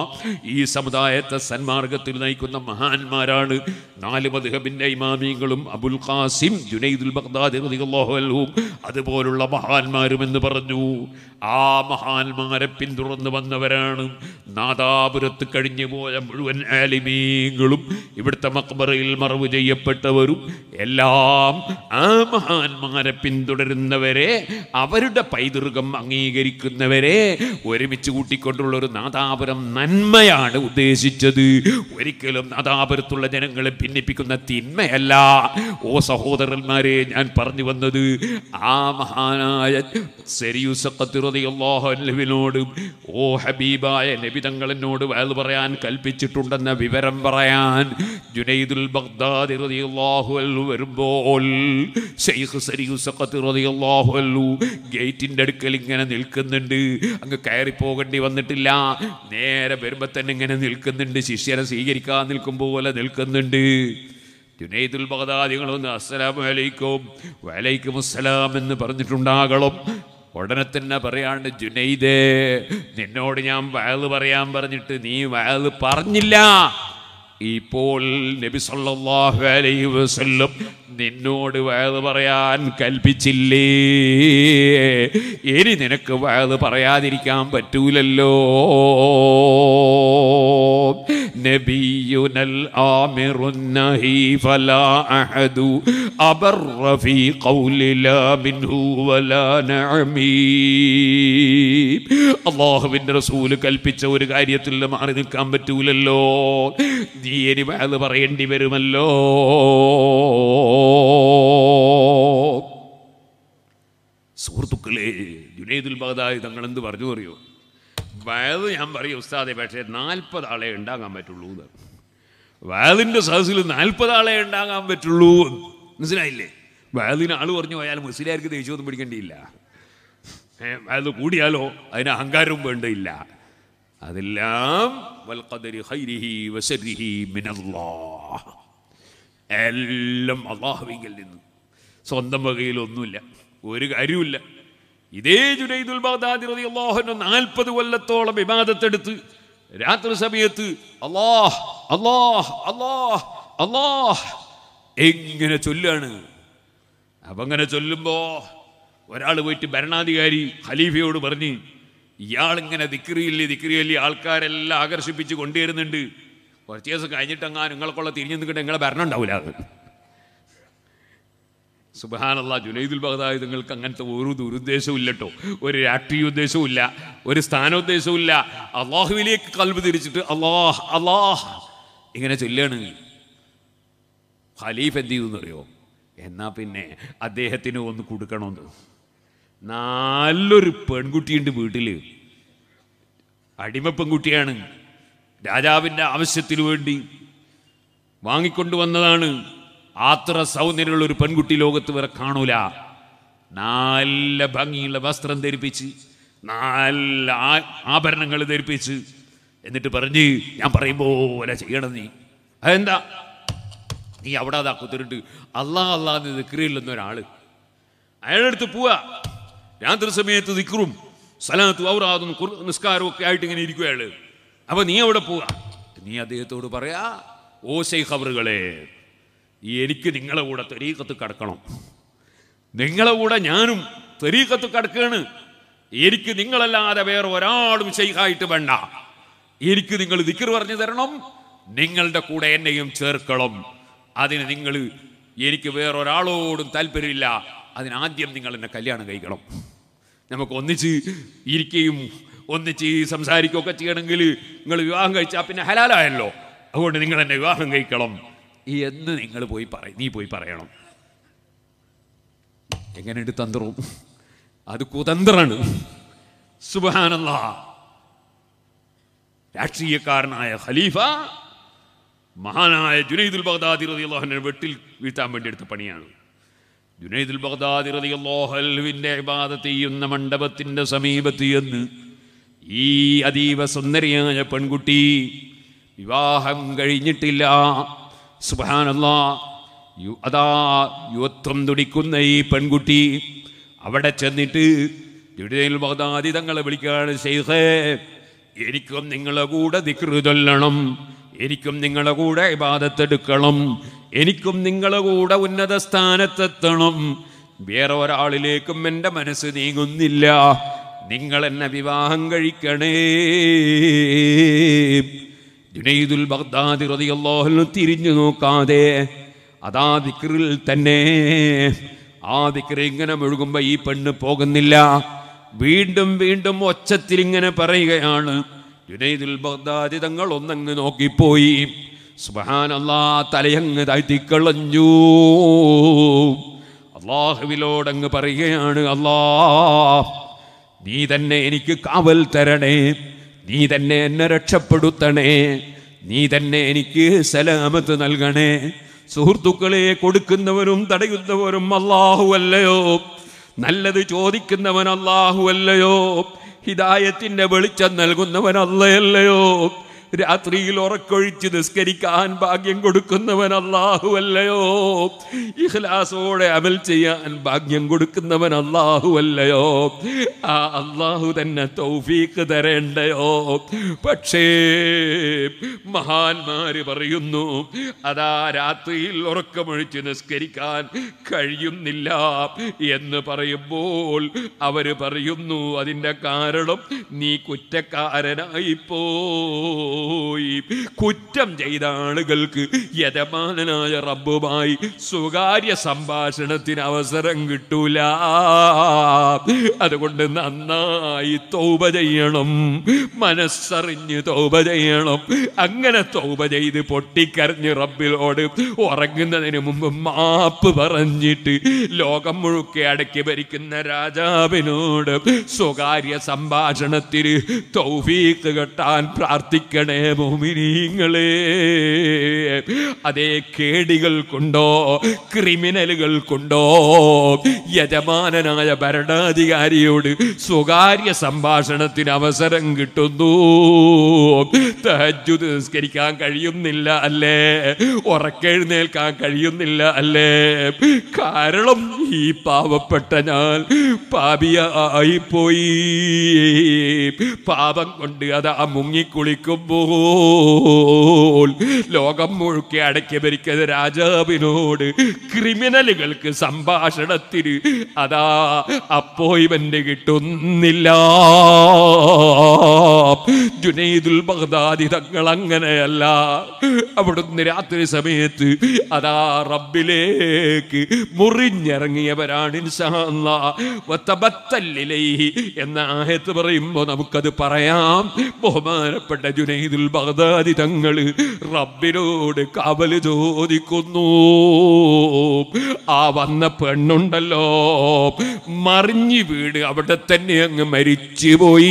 ഈ സമുദായത്തെ സന്മാർഗത്തിൽ നയിക്കുന്ന മഹാന്മാരാണ് 4 മദ്ഹബിന്റെ ഇമാമികളും അബുൽ ഖാസിം ജുനൈദുൽ ബഗ്ദാദി റളിയല്ലാഹു അൻഹു അതുപോലുള്ള മഹാന്മാരും എന്ന് പറഞ്ഞു. ആ മഹാന്മാരെ പിന്തുടർന്ന് വന്നവരാണ് നാദാപുരത്ത് കഴിഞ്ഞു പോയ മുഴുവൻ ആലിമീങ്ങളും ഇവിടുത്തെ മഖ്ബറയിൽ മറവ് ചെയ്യപ്പെട്ടവരും എല്ലാം. ആ മഹാന്മാരെ പിന്തുടരുന്നവരെ, അവരുടെ പൈതൃകം അംഗീകരിക്കുന്നവരെ ഒരുമിച്ച് കൂട്ടിക്കൊണ്ടുള്ള ഒരു നാദാപുരം നന്മയാണ് ഉദ്ദേശിച്ചത്. ഒരിക്കലും നാദാപുരത്തുള്ള ജനങ്ങളെ ഭിന്നിപ്പിക്കുന്ന തിന്മയല്ല. ഓ സഹോദരന്മാരെ, ഞാൻ പറഞ്ഞു വന്നത് ആ മഹാനായ സരീഉസ് റളിയല്ലാഹു അൻഹുവിനോട് ഓ ഹബീബായ നബി തങ്ങൾ എന്നോട് വഅദ് പറയാൻ കൽപ്പിച്ചിട്ടുണ്ടെന്ന വിവരം പറയാൻ ജുനൈദുൽ ബഗ്ദാദി റളിയല്ലാഹു അൻഹു വരുമ്പോൾ ശൈഖ് സരീഉസ് റളിയല്ലാഹു അൻഹു ഗേറ്റിന്റെ അടുക്കൽ ഇങ്ങനെ നിൽക്കുന്നുണ്ട്. അങ്ങ് കയറി പോകേണ്ടി വന്നിട്ടില്ല, നേരെ വരുമ്പോ തന്നെ ഇങ്ങനെ നിൽക്കുന്നുണ്ട്. ശിഷ്യനെ സ്വീകരിക്കാൻ നിൽക്കും പോലെ നിൽക്കുന്നുണ്ട്. ജുനൈദുൽ ബഗ്ദാദികളൊന്ന് അസ്സലാമു അലൈക്കും വഅലൈക്കും അസ്സലാം എന്ന് പറഞ്ഞിട്ടുണ്ടാകണം. ഉടനെ തന്നെ പറയാണ്ട് ജുനൈദേ, നിന്നോട് ഞാൻ വഅദ് പറയാൻ പറഞ്ഞിട്ട് നീ വഅദ് പറഞ്ഞില്ല. ഇപ്പോൾ നബി സല്ലല്ലാഹു അലൈഹി വസല്ലം നിന്നോട് വഅദ് പറയാൻ കൽപ്പിച്ചില്ലേ, ഇനി നിനക്ക് വഅദ് പറയാതിരിക്കാൻ പറ്റൂലല്ലോ. നബിയുനൽ ആമിറുൻ നഹി ഫലാ അഹദു അബർറ ഫീ ഖൗലി ലാ മിൻഹു വലാ നഅമീ. അല്ലാഹുവിൻ്റെ റസൂൽ കൽപ്പിച്ച ഒരു കാര്യത്തിൽ മാറി നിൽക്കാൻ പറ്റൂലല്ലോ. നീ ഇനി വഅദ് പറയേണ്ടി വരുമല്ലോ. സുഹൃത്തുക്കളെ, ജുനൈദുൽ ബഗ്ദാദി തങ്ങൾ എന്ത് പറഞ്ഞു അറിയോ? വഅദ് ഞാൻ പറയും ഉസ്താദെ, പക്ഷേ 40 ആളെ ഉണ്ടാകാൻ പറ്റുള്ളൂ. വഅദിൻ്റെ സദസ്സിൽ 40 ആളെ ഉണ്ടാകാൻ പറ്റുള്ളൂ. മനസ്സിലായില്ലേ? വഅദിന് ആൾ പറഞ്ഞു പോയാൽ മുസ്ലിയാർക്ക് ദേഷ്യമൊന്നും പിടിക്കേണ്ടിയില്ല. വഅദ് കൂടിയാലോ അതിന് അഹങ്കാരവും വേണ്ടയില്ല. അതെല്ലാം വൽ ഖദരി ഖൈരിഹി വശർരിഹി മിനല്ലാഹ്, എല്ലാം അല്ലാഹുവിങ്കിൽ നിന്ന്, സ്വന്തം വകയിലൊന്നുമില്ല, ഒരു കാര്യമില്ല. ഇതേ ജുനൈദുൽ ബഗ്ദാദി റളിയല്ലാഹു അൻഹു 40 കൊല്ലത്തോളം ഇബാദത്തെടുത്ത് രാത്രി സമയത്ത് അല്ലാഹ് അല്ലാഹ് അല്ലാഹ് അല്ലാഹ് എങ്ങനെ ചൊല്ലാണ്. അപ്പം അങ്ങനെ ചൊല്ലുമ്പോൾ ഒരാൾ പോയിട്ട് ഭരണാധികാരി ഖലീഫയോട് പറഞ്ഞ്, ഇയാളിങ്ങനെ ദിക്റിയല്ലി ആൾക്കാരെല്ലാം ആകർഷിപ്പിച്ച് കൊണ്ടുവരുന്നുണ്ട്, കുറച്ച് ദിവസം കഴിഞ്ഞിട്ടെങ്ങാനും നിങ്ങൾക്കുള്ള തിരിഞ്ഞു നിൽക്കട്ടെ, നിങ്ങളെ ഭരണം ഉണ്ടാവില്ല. സുബ്ഹാനല്ലാഹ്, ജുനൈദുൽ ബഗ്ദാദി നിങ്ങൾക്ക് അങ്ങനത്തെ ഒരു ദുരുദ്ദേശവും ഇല്ലട്ടോ, ഒരു രാഷ്ട്രീയ ഉദ്ദേശവും ഇല്ല, ഒരു സ്ഥാനോദ്ദേശവും ഇല്ല. അള്ളാഹുവിലേക്ക് ഖൽബ് തിരിച്ചിട്ട് അല്ലാഹ് അല്ലാഹ് ഇങ്ങനെ ചൊല്ലാണ്. ഖലീഫ എന്ത് ചെയ്തു എന്നറിയോ? എന്നാൽ പിന്നെ അദ്ദേഹത്തിന് ഒന്ന് കൊടുക്കണമെന്ന്. നല്ലൊരു പെൺകുട്ടിയുണ്ട് വീട്ടിൽ, അടിമ പെൺകുട്ടിയാണ്. രാജാവിൻ്റെ ആവശ്യത്തിന് വേണ്ടി വാങ്ങിക്കൊണ്ടുവന്നതാണ്. അത്ര സൗന്ദര്യമുള്ളൊരു പെൺകുട്ടി ലോകത്ത് വേറെ കാണൂല. നല്ല ഭംഗിയുള്ള വസ്ത്രം ധരിപ്പിച്ച്, നല്ല ആഭരണങ്ങൾ ധരിപ്പിച്ച്, എന്നിട്ട് പറഞ്ഞ് ഞാൻ പറയും പോലെ ചെയ്യണം നീ. അതെന്താ? നീ അവിടെ അതാ കുത്തിരിട്ട് അല്ലാന്ന് ദിക്റില്ലെന്ന ഒരാള്, അയാളുടെ അടുത്ത് പോവാ. രാത്രി സമയത്ത് ദിക്റും സലാത്തും ഔറാദും നിസ്കാരവും ഒക്കെ ആയിട്ട് ഇങ്ങനെ ഇരിക്കും അയാള്. അപ്പൊ നീ അവിടെ പോവാ. നീ അദ്ദേഹത്തോട് പറയാ, ഓ ശൈഖ് അവറുകളെ, എനിക്ക് നിങ്ങളെ കൂടെ തരീഖത്ത് കടക്കണം. നിങ്ങളെ കൂടെ ഞാനും തരീഖത്ത് കടക്കാണ്. എനിക്ക് നിങ്ങളല്ലാതെ വേറെ ഒരാളും ശൈഖായിട്ട് വേണ്ട. എനിക്ക് നിങ്ങൾ ദിക്ർ പറഞ്ഞു തരണം. നിങ്ങളുടെ കൂടെ എന്നെയും ചേർക്കണം. അതിന് നിങ്ങൾ, എനിക്ക് വേറൊരാളോടും താല്പര്യമില്ല. അതിനാദ്യം നിങ്ങൾ എന്നെ കല്യാണം കഴിക്കണം. നമുക്ക് ഒന്നിച്ച് ഇരിക്കുകയും ഒന്നിച്ച് സംസാരിക്കുകയൊക്കെ ചെയ്യണമെങ്കിൽ നിങ്ങൾ വിവാഹം കഴിച്ചാൽ പിന്നെ ഹലാലായല്ലോ. അതുകൊണ്ട് നിങ്ങൾ എന്നെ വിവാഹം കഴിക്കണം എന്ന് നിങ്ങൾ നീ പോയി പറയണം. എങ്ങനെയുണ്ട് തന്ത്രവും? അത് കുതന്ത്രാണ്. സുബ്ഹാനല്ലാഹ്. രാഷ്ട്രീയക്കാരനായ ഖലീഫ മഹാനായ ജുനൈദുൽ ബഗ്ദാദി റളിയല്ലാഹു അൻഹു വെട്ടിൽ വീഴ്ത്താൻ വേണ്ടി എടുത്ത പണിയാണ്. ജുനൈദുൽ ബഗ്ദാദി റളിയല്ലാഹു അൻഹുവിന്റെ ഇബാദത്ത് ചെയ്യുന്ന മണ്ഡപത്തിന്റെ സമീപത്ത് എന്ന് ഈ അതീവ സുന്ദരിയായ പെൺകുട്ടി, വിവാഹം കഴിഞ്ഞിട്ടില്ല, സുബ്ഹാനല്ലാഹ്, അതാ യുവത്വം തുടിക്കുന്ന ഈ പെൺകുട്ടി അവിടെ ചെന്നിട്ട് ജുനൈദുൽ ബഗ്ദാദി തങ്ങളെ വിളിക്കുകയാണ്, ശൈഖേ, എനിക്കും നിങ്ങളെ കൂടെ ദിക്ർ ചൊല്ലണം, എനിക്കും നിങ്ങളെ കൂടെ ഇബാദത്തെടുക്കണം, എനിക്കും നിങ്ങളെ കൂടെ ഉന്നത സ്ഥാനത്തെത്തണം. വേറെ ഒരാളിലേക്കും എൻ്റെ മനസ്സ് നീങ്ങുന്നില്ല. നിങ്ങൾ എന്നെ വിവാഹം കഴിക്കണേ. ജുനൈദുൽ ബഗ്ദാദി റളിയല്ലാഹു അൻഹു തിരിഞ്ഞു നോക്കാതെ അതാ ദിക്റിൽ തന്നെ, ആ ദിക്ർ ഇങ്ങനെ മുഴുകുമ്പോ ഈ പെണ്ണ് പോകുന്നില്ല. വീണ്ടും വീണ്ടും ഒച്ചത്തിൽ ഇങ്ങനെ പറയുകയാണ്. ജുനൈദുൽ ബഗ്ദാദി തങ്ങൾ ഒന്നങ്ങ് നോക്കിപ്പോയി. സുബ്ഹാനല്ലാഹ്, തലയങ്ങ് താഴ്ത്തിക്കളഞ്ഞു. അല്ലാഹുവിനോടങ്ങ് പറയുകയാണ്, അല്ലാഹ്, നീ തന്നെ എനിക്ക് കാവൽ തരണേ, നീ തന്നെ എന്നെ രക്ഷപ്പെടുത്തണേ, നീ തന്നെ എനിക്ക് സലാമത്ത് നൽകണേ. സുഹൃത്തുക്കളെ, കൊടുക്കുന്നവരും തടയുന്നവരും അല്ലാഹു അല്ലയോ? നല്ലത് ചോദിക്കുന്നവൻ അല്ലാഹു അല്ലയോ? ഹിദായത്തിന്റെ വെളിച്ചം നൽകുന്നവൻ അല്ലയോ? രാത്രിയിൽ ഉറക്കൊഴിച്ച് നിസ്കരിക്കാൻ ഭാഗ്യം കൊടുക്കുന്നവൻ അല്ലാഹു അല്ലയോ? ഇഖ്ലാസോടെ അമൽ ചെയ്യാൻ ഭാഗ്യം കൊടുക്കുന്നവൻ അല്ലാഹു അല്ലയോ? ആ അല്ലാഹു തന്നെ തൗഫീഖ് തരേണ്ടയോ? പക്ഷേ മഹാന്മാര് പറയുന്നു, അതാ രാത്രിയിൽ ഉറക്കമൊഴിച്ച് നിസ്കരിക്കാൻ കഴിയുന്നില്ല എന്ന് പറയുമ്പോൾ അവര് പറയുന്നു, അതിൻ്റെ കാരണം നീ കുറ്റക്കാരനായിപ്പോ. കുറ്റം ചെയ്ത ആളുകൾക്ക് യജമാനനായ റബ്ബുമായി സ്വകാര്യ സംഭാഷണത്തിന് അവസരം കിട്ടൂല. അതുകൊണ്ട് നന്നായി തൗബ ചെയ്യണം, മനസ്സറിഞ്ഞ് തൗബ ചെയ്യണം. അങ്ങനെ തൗബ ചെയ്ത് പൊട്ടിക്കരഞ്ഞ് റബ്ബിനോട് ഉറങ്ങുന്നതിന് മുമ്പ് മാപ്പ് പറഞ്ഞിട്ട് ലോകം മുഴുക്കെ അടക്കി ഭരിക്കുന്ന രാജാവിനോട് സ്വകാര്യ സംഭാഷണത്തിന് തൗഫീഖ് കിട്ടാൻ പ്രാർത്ഥിക്കണം. മോമിനീങ്ങളെ, അതേ കേടികൾ കൊണ്ടോ ക്രിമിനലുകൾ കൊണ്ടോ യജമാനനായ ഭരണാധികാരിയോട് സ്വകാര്യ സംഭാഷണത്തിന് അവസരം കിട്ടുന്നു. തഹജ്ജുദ് നിസ്കരിക്കാൻ കഴിയുന്നില്ല അല്ലേ? ഉറക്കെഴുന്നേൽക്കാൻ കഴിയുന്നില്ല അല്ലേ? കാരണം ഈ പാവപ്പെട്ട ഞാൻ പാപിയായിപ്പോയി. പാപം കൊണ്ട് അതാ മുങ്ങിക്കുളിക്കുമ്പോൾ ലോകം മുഴുക്കെ അടക്കി ഭരിക്കുന്ന രാജാവിനോട് ക്രിമിനലുകൾക്ക് സംഭാഷണത്തിന് അതാ അപ്പോയിന്റ്മെന്റ് കിട്ടുന്നില്ല. ജുനൈദുൽ ബഗ്ദാദി തങ്ങൾ അങ്ങനെയല്ല. അവിടുന്ന് രാത്രി സമയത്ത് അതാ റബ്ബിലേക്ക് മുറിഞ്ഞിറങ്ങിയവരാണ്. ഇൻഷാ അല്ലാഹ് വതബത്തൽ ഇലൈഹി എന്ന ആയത്ത് പറയുമ്പോൾ നമുക്കത് പറയാം. ബഹുമാനപ്പെട്ട ജുനൈദുൽ ബഗ്ദാദി തങ്ങൾ റബ്ബിനോട് കാവല് ചോദിക്കുന്നു. ആ വന്ന പെണ്ണുണ്ടല്ലോ മറിഞ്ഞു വീട് അവിടെ തന്നെ അങ്ങ് മരിച്ചുപോയി.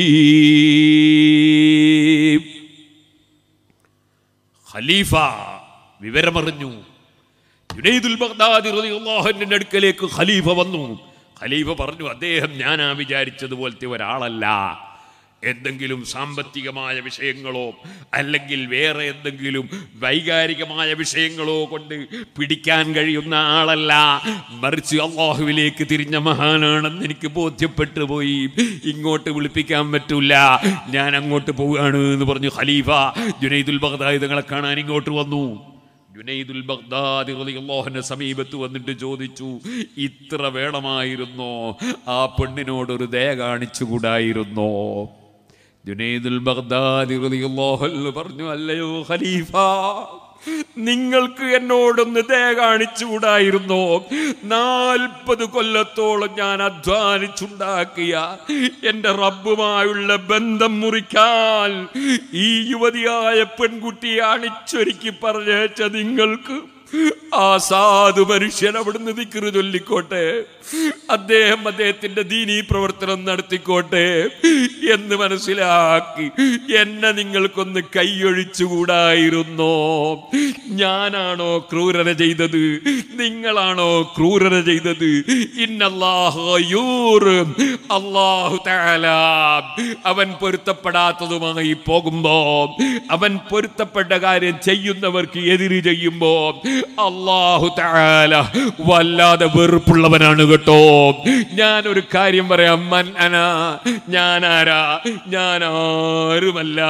ഖലീഫ വിവരമറിഞ്ഞു. ജുനൈദുൽ ബഗ്ദാദി റളിയല്ലാഹു അൻഹുവിന്റെ അടുക്കലേക്ക് ഖലീഫ വന്നു. ഖലീഫ പറഞ്ഞു, അദ്ദേഹം ഞാനാ വിചാരിച്ചതുപോലത്തെ ഒരാളല്ല. എന്തെങ്കിലും സാമ്പത്തികമായ വിഷയങ്ങളോ അല്ലെങ്കിൽ വേറെ എന്തെങ്കിലും വൈകാരികമായ വിഷയങ്ങളോ കൊണ്ട് പിടിക്കാൻ കഴിയുന്ന ആളല്ല, മറിച്ച് അള്ളാഹുവിലേക്ക് തിരിഞ്ഞ മഹാനാണെന്ന് എനിക്ക് ബോധ്യപ്പെട്ടു പോയി. ഇങ്ങോട്ട് വിളിപ്പിക്കാൻ പറ്റൂല, ഞാൻ അങ്ങോട്ട് പോവുകയാണ് എന്ന് പറഞ്ഞു ഖലീഫ ജുനൈദുൽ ബഗ്ദാദി തങ്ങളെ കാണാൻ ഇങ്ങോട്ട് വന്നു. ജുനൈദുൽ ബഗ്ദാദി റളിയല്ലാഹു അൻഹു സമീപത്ത് വന്നിട്ട് ചോദിച്ചു, ഇത്ര വേണമായിരുന്നോ? ആ പെണ്ണിനോടൊരു ദയ കാണിച്ചുകൂടായിരുന്നോ? ജുനൈദുൽ ബഗ്ദാദി റളിയല്ലാഹു അൻഹു പറഞ്ഞു, അല്ലയോ ഖലീഫ, നിങ്ങൾക്ക് എന്നോടൊന്ന് ദയ കാണിച്ചുകൂടായിരുന്നോ? 40 കൊല്ലത്തോളം ഞാൻ അധ്വാനിച്ചുണ്ടാക്കിയ എൻ്റെ റബ്ബുമായുള്ള ബന്ധം മുറിക്കാൻ ഈ യുവതിയായ പെൺകുട്ടിയെ അണിച്ചൊരുക്കി പറഞ്ഞേച്ച നിങ്ങൾക്ക് ആ സാധു മനുഷ്യൻ അവിടുന്ന് ദിക്റ് ചൊല്ലിക്കോട്ടെ, അദ്ദേഹം അദ്ദേഹത്തിന്റെ ദീനീ പ്രവർത്തനം നടത്തിക്കോട്ടെ എന്ന് മനസ്സിലാക്കി എന്നെ നിങ്ങൾക്കൊന്ന് കൈയൊഴിച്ചുകൂടായിരുന്നോ? ഞാനാണോ ക്രൂരത ചെയ്തത്? നിങ്ങളാണോ ക്രൂരത ചെയ്തത്? ഇന്നല്ലാഹു ഗയൂർ, അല്ലാഹു തആല അവൻ പൊരുത്തപ്പെടാത്തതുമായി പോകുമ്പോ, അവൻ പൊരുത്തപ്പെട്ട കാര്യം ചെയ്യുന്നവർക്ക് എതിര് ചെയ്യുമ്പോ അല്ലാഹു തആല വല്ലാതെ വെറുപ്പുള്ളവനാണ് കേട്ടോ. ഞാനൊരു കാര്യം പറയാം, മൻ അന, ഞാനാരാ? ഞാൻ ആരുമല്ല.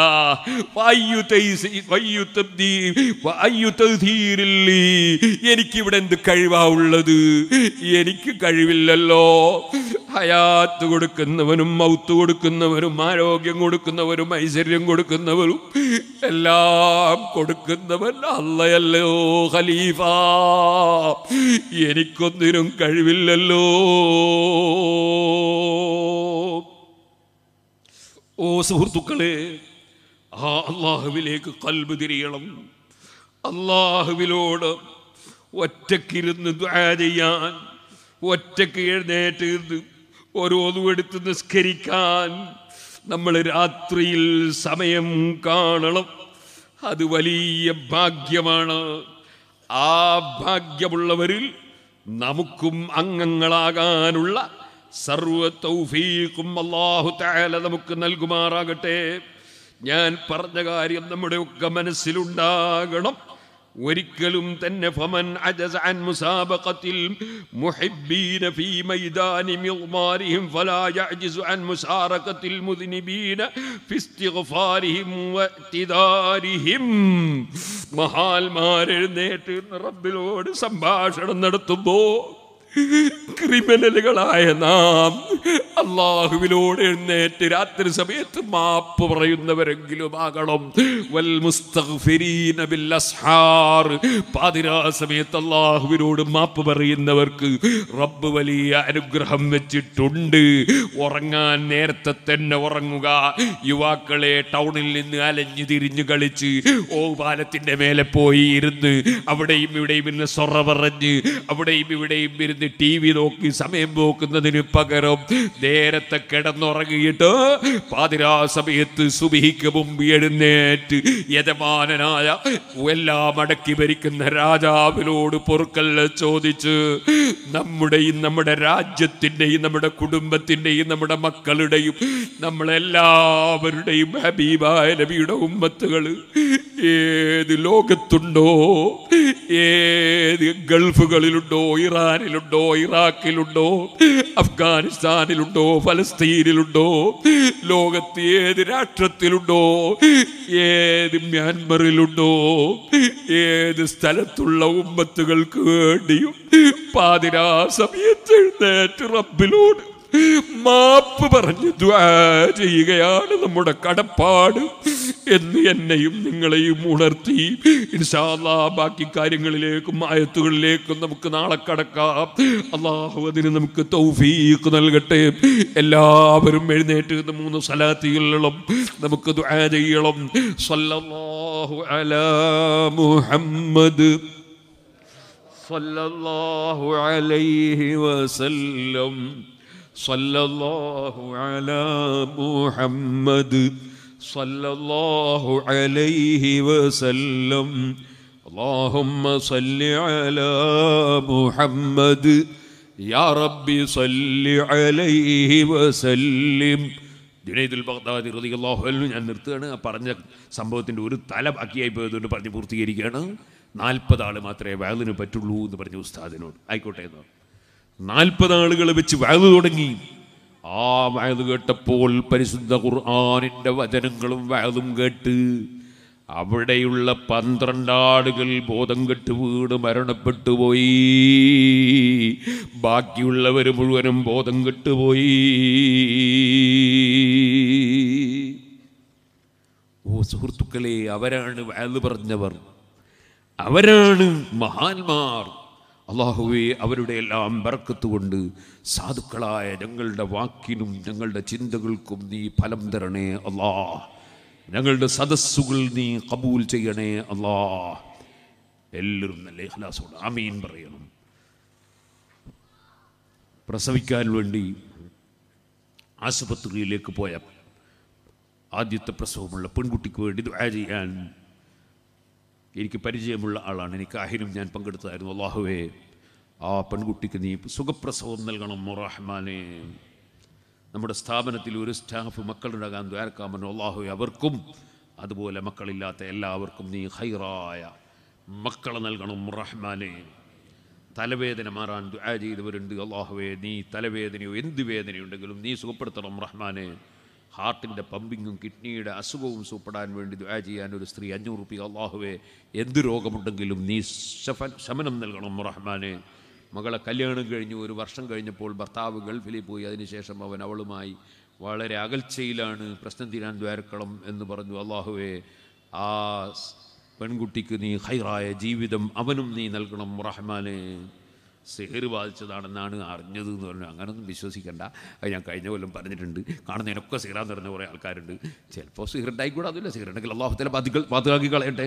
എനിക്കിവിടെ എന്ത് കഴിവാ ഉള്ളത്? എനിക്ക് കഴിവില്ലല്ലോ. ഹയാത്ത് കൊടുക്കുന്നവനും മൗത്ത് കൊടുക്കുന്നവനും ആരോഗ്യം കൊടുക്കുന്നവരും ഐശ്വര്യം കൊടുക്കുന്നവരും എല്ലാം കൊടുക്കുന്നവൻ അല്ലയല്ലോ ഖലീഫ. എനിക്കൊന്നിനും കഴിവില്ലല്ലോ. ഓ സുഹൃത്തുക്കളെ, ആ അള്ളാഹുവിലേക്ക് ഖൽബ് തിരിയണം. അള്ളാഹുവിനോട് ഒറ്റക്കിരുന്ന് ദുആ ചെയ്യാൻ, ഒറ്റക്ക് എഴുന്നേറ്റ് ഓരോന്നുമെടുത്ത് നിസ്കരിക്കാൻ നമ്മൾ രാത്രിയിൽ സമയം കാണണം. അത് വലിയ ഭാഗ്യമാണ്. ആ ഭാഗ്യമുള്ളവരിൽ നമുക്കും അംഗങ്ങളാകാനുള്ള സർവ്വ തൗഫീഖും അല്ലാഹു തആല നമുക്ക് നൽകുമാറാകട്ടെ. ഞാൻ പറഞ്ഞ കാര്യം നമ്മുടെ ഒക്കെ മനസ്സിലുണ്ടാകണം. ഒരിക്കലും തന്നെ ഫമൻ അജസ അൻ മുസാബഖത്തിൽ മുഹിബ്ബീന ഫീ മൈദാനി മിഗ്മാരിഹിം ഫലാ യഅജിസു അൻ മുസാറഖത്തിൽ മുദ്നിബീന ഫി ഇസ്തിഗ്ഫാരിഹിം വഇതിദാരിഹിം. മഹാൽമാർ എഴുന്നേറ്റ് റബ്ബിനോട് സംഭാഷണം നടത്തുമ്പോൾ ക്രിമിനലുകളായ നാം അള്ളാഹുവിനോട് എഴുന്നേറ്റ് രാത്രി സമയത്ത് മാപ്പ് പറയുന്നവരെങ്കിലും ആകണം. വൽ മുസ്തഗ്ഫിരീന ബിൽ അസ്ഹാർ, പാതിരാ സമയത്ത് അള്ളാഹുവിനോട് മാപ്പ് പറയുന്നവർക്ക് റബ്ബ് വലിയ അനുഗ്രഹം വെച്ചിട്ടുണ്ട്. ഉറങ്ങാൻ നേരത്തെ തന്നെ ഉറങ്ങുക. യുവാക്കളെ, ടൗണിൽ നിന്ന് അലഞ്ഞു തിരിഞ്ഞു കളിച്ച് പാലത്തിന്റെ മേലെ പോയി ഇരുന്ന് അവിടെയും ഇവിടെയും ഇരുന്ന് സൊറ പറഞ്ഞ് അവിടെയും ഇവിടെയും ഇരുന്ന് TV നോക്കി സമയം പോക്കുന്നതിന് പകരം നേരത്തെ കിടന്നുറങ്ങിയിട്ട് പാതിരാ സമയത്ത് സുബഹിക്ക് മുമ്പ് എഴുന്നേറ്റ് യജമാനനായ എല്ലാം അടക്കി ഭരിക്കുന്ന രാജാവിനോട് പൊറുക്കൽ ചോദിച്ച് നമ്മുടെയും നമ്മുടെ രാജ്യത്തിൻ്റെയും നമ്മുടെ കുടുംബത്തിൻ്റെയും നമ്മുടെ മക്കളുടെയും നമ്മളെല്ലാവരുടെയും ഹബീബായ നബിയുടെ ഉമ്മത്തുകൾ ഏത് ലോകത്തുണ്ടോ, ഏത് ഗൾഫുകളിലുണ്ടോ, ഇറാനിലുണ്ടോ, ഇറാഖിലുണ്ടോ, അഫ്ഗാനിസ്ഥാനിലുണ്ടോ, ഫലസ്തീനിലുണ്ടോ, ലോകത്ത് ഏത് രാഷ്ട്രത്തിലുണ്ടോ, ഏത് മ്യാൻമറിലുണ്ടോ, ഏത് സ്ഥലത്തുള്ള ഉമ്മത്തുകൾക്ക് വേണ്ടിയും പാതിരാ സമയത്ത് എഴുന്നേറ്റ് റബ്ബിനോട് മാപ്പ് പറഞ്ഞ് ദുആ ചെയ്യുകയാണ് നമ്മുടെ കടപ്പാട് എന്ന് എന്നെയും നിങ്ങളെയും ഉണർത്തി. ഇൻഷാ അല്ലാഹ് ബാക്കി കാര്യങ്ങളിലേക്കും ആയത്തുകളിലേക്കും നമുക്ക് നാളെ കടക്കാം. അല്ലാഹു അതിന് നമുക്ക് തൗഫീഖ് നൽകട്ടെ. എല്ലാവരും എഴുന്നേറ്റ് 3 സ്വലാത്തുകളും നമുക്ക് ദുആ ചെയ്യണം. സല്ലല്ലാഹു അലാ മുഹമ്മദ് സല്ലല്ലാഹു അലൈഹി വസല്ലം സല്ലല്ലാഹു അലാ മുഹമ്മദ് സല്ലല്ലാഹു അലൈഹി വസല്ലം അല്ലാഹുമ്മ സല്ലി അലാ മുഹമ്മദ് യാ റബ്ബി സല്ലി അലൈഹി വസല്ലിം. ജുനൈദുൽ ബഗ്ദാദി റളിയല്ലാഹു അൻഹു, ഞാൻ നിർത്തുകയാണ്. പറഞ്ഞ സംഭവത്തിൻ്റെ ഒരു തല ബാക്കിയായി പോയതുകൊണ്ട് പറഞ്ഞ് പൂർത്തീകരിക്കുകയാണ്. 40 ആൾ മാത്രമേ വഅലിന് പറ്റുള്ളൂ എന്ന് പറഞ്ഞു ഉസ്താദിനോട്. ആയിക്കോട്ടെ എന്ന് 40 ആളുകൾ വെച്ച് വഅല് തുടങ്ങി. ആ വഅല് കേട്ടപ്പോൾ പരിശുദ്ധ ഖുർആനിൻ്റെ വചനങ്ങളും വഅലും കേട്ട് അവിടെയുള്ള 12 ആളുകൾ ബോധം കെട്ട് വീട് മരണപ്പെട്ടു പോയി. ബാക്കിയുള്ളവർ മുഴുവനും ബോധം കെട്ടുപോയി. ഓ സുഹൃത്തുക്കളെ, അവരാണ് വഅല് പറഞ്ഞവർ, അവരാണ് മഹാന്മാർ. അല്ലാഹുവേ, അവരുടെ എല്ലാം ബർക്കത്ത് കൊണ്ട് സാധുക്കളായ ഞങ്ങളുടെ വാക്കിനും ഞങ്ങളുടെ ചിന്തകൾക്കും നീ ഫലം തരണേ അല്ലാഹ്. ഞങ്ങളുടെ സദസ്സുകൾ നീ കബൂൽ ചെയ്യണേ അല്ലാഹ്. എല്ലാവരും നല്ല ഇഖ്ലാസോടെ ആമീൻ പറയണം. പ്രസവിക്കാൻ വേണ്ടി ആശുപത്രിയിലേക്ക് പോയ ആദ്യത്തെ പ്രസവമുള്ള പെൺകുട്ടിക്ക് വേണ്ടി ദുആ ചെയ്യാൻ എനിക്ക് പരിചയമുള്ള ആളാണ്. എനിക്ക് ആഹിനും ഞാൻ പങ്കെടുത്തതായിരുന്നു. അല്ലാഹുവേ, ആ പെൺകുട്ടിക്ക് നീ സുഖപ്രസവം നൽകണം റഹ്മാനേ. നമ്മുടെ സ്ഥാപനത്തിൽ ഒരു സ്റ്റാഫ് മക്കളുണ്ടാകാൻ ദ്വാരക്കാമെന്ന് അല്ലാഹുവേ, അവർക്കും അതുപോലെ മക്കളില്ലാത്ത എല്ലാവർക്കും നീ ഖൈറായ മക്കളെ നൽകണം റഹ്മാനേ. തലവേദന മാറാൻ ദുആ ചെയ്തവരുണ്ട്. അല്ലാഹുവേ, നീ തലവേദനയോ എന്ത് വേദനയുണ്ടെങ്കിലും നീ സുഖപ്പെടുത്തണം റഹ്മാനേ. ഹാർട്ടിൻ്റെ പമ്പിങ്ങും കിഡ്നിയുടെ അസുഖവും സൂപ്പെടാൻ വേണ്ടി ദുആ ചെയ്യാൻ ഒരു സ്ത്രീ 500 രൂപ. അല്ലാഹുവേ, എന്ത് രോഗമുണ്ടെങ്കിലും നീ ശമനം നൽകണം റഹ്മാനേ. മകളെ കല്യാണം കഴിഞ്ഞു 1 വർഷം കഴിഞ്ഞപ്പോൾ ഭർത്താവ് ഗൾഫിൽ പോയി. അതിനുശേഷം അവളുമായി വളരെ അകൽച്ചയിലാണ്. പ്രശ്നം തീരാൻ ദ്വാരക്കണം എന്ന് പറഞ്ഞു. അല്ലാഹുവേ, ആ പെൺകുട്ടിക്ക് നീ ഖൈറായ ജീവിതം അവനും നീ നൽകണം റഹ്മാനേ. സിഹർ ബാധിച്ചതാണെന്നാണ് അറിഞ്ഞത് എന്ന് പറഞ്ഞു. അങ്ങനൊന്നും വിശ്വസിക്കണ്ട. അത് ഞാൻ കഴിഞ്ഞ കൊല്ലം പറഞ്ഞിട്ടുണ്ട്. കാണുന്നതിനൊക്കെ സിഹറാന്ന് പറഞ്ഞ കുറേ ആൾക്കാരുണ്ട്. ചിലപ്പോൾ സിഹറുണ്ടായിക്കൂടെ, അതില്ല. സിഹറുണ്ടെങ്കിൽ അല്ലാഹു തആല ബാധികാക്കി കളയട്ടെ.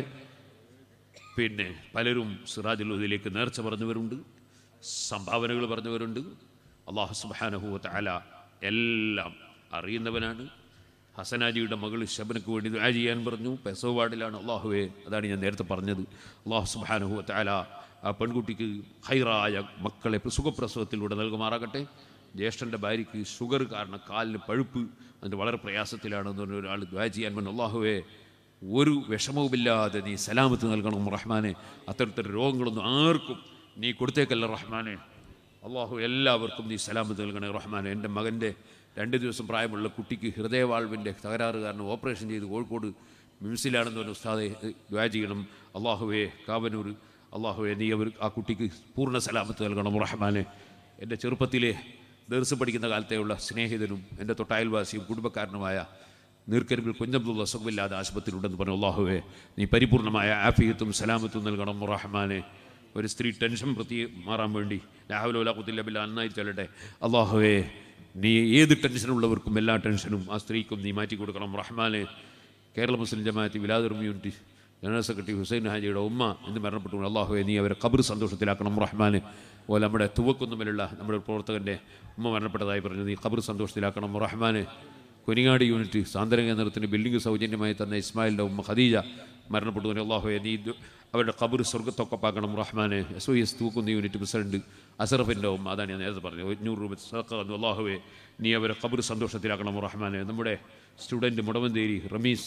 പിന്നെ പലരും സിറാജുൽ ഹുദയിലേക്ക് നേർച്ച പറഞ്ഞവരുണ്ട്, സംഭാവനകൾ പറഞ്ഞവരുണ്ട്. അല്ലാഹു സുബ്ഹാനഹു വ തആല എല്ലാം അറിയുന്നവനാണ്. ഹസനാജിയുടെ മകൾ ശബനക്ക് വേണ്ടി ദുആ ചെയ്യാൻ പറഞ്ഞു. പെസവ് വാർഡിലാണ്. അല്ലാഹുവേ, അതാണ് ഞാൻ നേരത്തെ പറഞ്ഞത്. അല്ലാഹു സുബ്ഹാനഹു വ തആല ആ പെൺകുട്ടിക്ക് ഖൈറായ മക്കളെ സുഖപ്രസവത്തിലൂടെ നൽകുമാറാകട്ടെ. ജ്യേഷ്ഠൻ്റെ ഭാര്യയ്ക്ക് ഷുഗർ കാരണം കാലിന് പഴുപ്പ്, അതിന് വളരെ പ്രയാസത്തിലാണെന്ന് പറഞ്ഞ ഒരാൾ ദുആ ചെയ്യാൻ പറഞ്ഞു. അല്ലാഹുവേ, ഒരു വിഷമവുമില്ലാതെ നീ സലാമത്ത് നൽകണം റഹ്മാനെ. അത്തരത്തിൽ രോഗങ്ങളൊന്നും ആർക്കും നീ കൊടുത്തേക്കല്ല റഹ്മാനെ. അല്ലാഹു എല്ലാവർക്കും നീ സലാമത്ത് നൽകണേ റഹ്മാനെ. എൻ്റെ മകൻ്റെ 2 ദിവസം പ്രായമുള്ള കുട്ടിക്ക് ഹൃദയവാൾവിൻ്റെ തകരാറ് കാരണം ഓപ്പറേഷൻ ചെയ്ത് കോഴിക്കോട് മിംസിലാണെന്ന് പറഞ്ഞ ഉസ്താദെ ദുആ ചെയ്യണം. അല്ലാഹുവേ, കാവനൂർ അല്ലാഹുവേ, നീ ആ കുട്ടിക്ക് പൂർണ്ണ സലാമത്ത് നൽകണം റഹ്മാനെ. എൻ്റെ ചെറുപ്പത്തിലെ ദർസ് പഠിക്കുന്ന കാലത്തെയുള്ള സ്നേഹിതനും എൻ്റെ തൊട്ടയൽവാസിയും കുടുംബക്കാരനുമായ നീർക്കരിമ്പിൽ കുഞ്ഞബ്ദുള്ള സുഖമില്ലാതെ ആശുപത്രിയിലുണ്ടെന്ന് പറഞ്ഞു. അല്ലാഹുവേ, നീ പരിപൂർണമായ ആഫിയത്തും സലാമത്തും നൽകണം റഹ്മാനെ. ഒരു സ്ത്രീ ടെൻഷൻ മാറാൻ വേണ്ടി ലാ ഹൗല വലാ ഖുവത ഇല്ലാ ബില്ലാഹ് നന്നായി ചൊല്ലട്ടെ. അല്ലാഹുവേ, നീ ഏത് ടെൻഷനുള്ളവർക്കും എല്ലാ ടെൻഷനും ആ സ്ത്രീക്കും നീ മാറ്റി കൊടുക്കണം റഹ്മാനെ. കേരള മുസ്ലിം ജമാഅത്ത് വിലാദുർ കമ്മ്യൂണിറ്റി ജനറൽ സെക്രട്ടറി ഹുസൈൻ ഹാജിയുടെ ഉമ്മ എന്ന് മരണപ്പെട്ടു. അല്ലാഹുവേ, നീ അവരെ ഖബർ സന്തോഷത്തിലാക്കണം റഹ്മാനെ. അതുപോലെ നമ്മുടെ തുവക്കുന്നുമലുള്ള നമ്മുടെ പ്രവർത്തകൻ്റെ ഉമ്മ മരണപ്പെട്ടതായി പറഞ്ഞു. നീ ഖബർ സന്തോഷത്തിലാക്കണം റഹ്മാനെ. കൊനിങ്ങാട് യൂണിറ്റ് സാന്ത്വന കേന്ദ്രത്തിന് ബിൽഡിംഗ് സൗജന്യമായി തന്ന ഇസ്മായിലിൻ്റെ ഉമ്മ ഖദീജ മരണപ്പെട്ടു. അല്ലാഹുവേ, നീ അവരുടെ ഖബർ സ്വർഗ്ഗത്തൊക്കെപ്പാക്കണം റഹ്മാനെ. SOS തൂക്കുന്ന യൂണിറ്റ് പ്രസിഡന്റ് അസറഫിൻ്റെ ഉമ്മ, അതാണ് ഞാൻ നേരത്തെ പറഞ്ഞത്, 500 രൂപ സദഖ തന്നു. അല്ലാഹുവേ, നീ അവരെ ഖബർ സന്തോഷത്തിലാക്കണം റഹ്മാനെ. നമ്മുടെ സ്റ്റുഡൻറ്റ് മുടവന്തേരി റമീസ്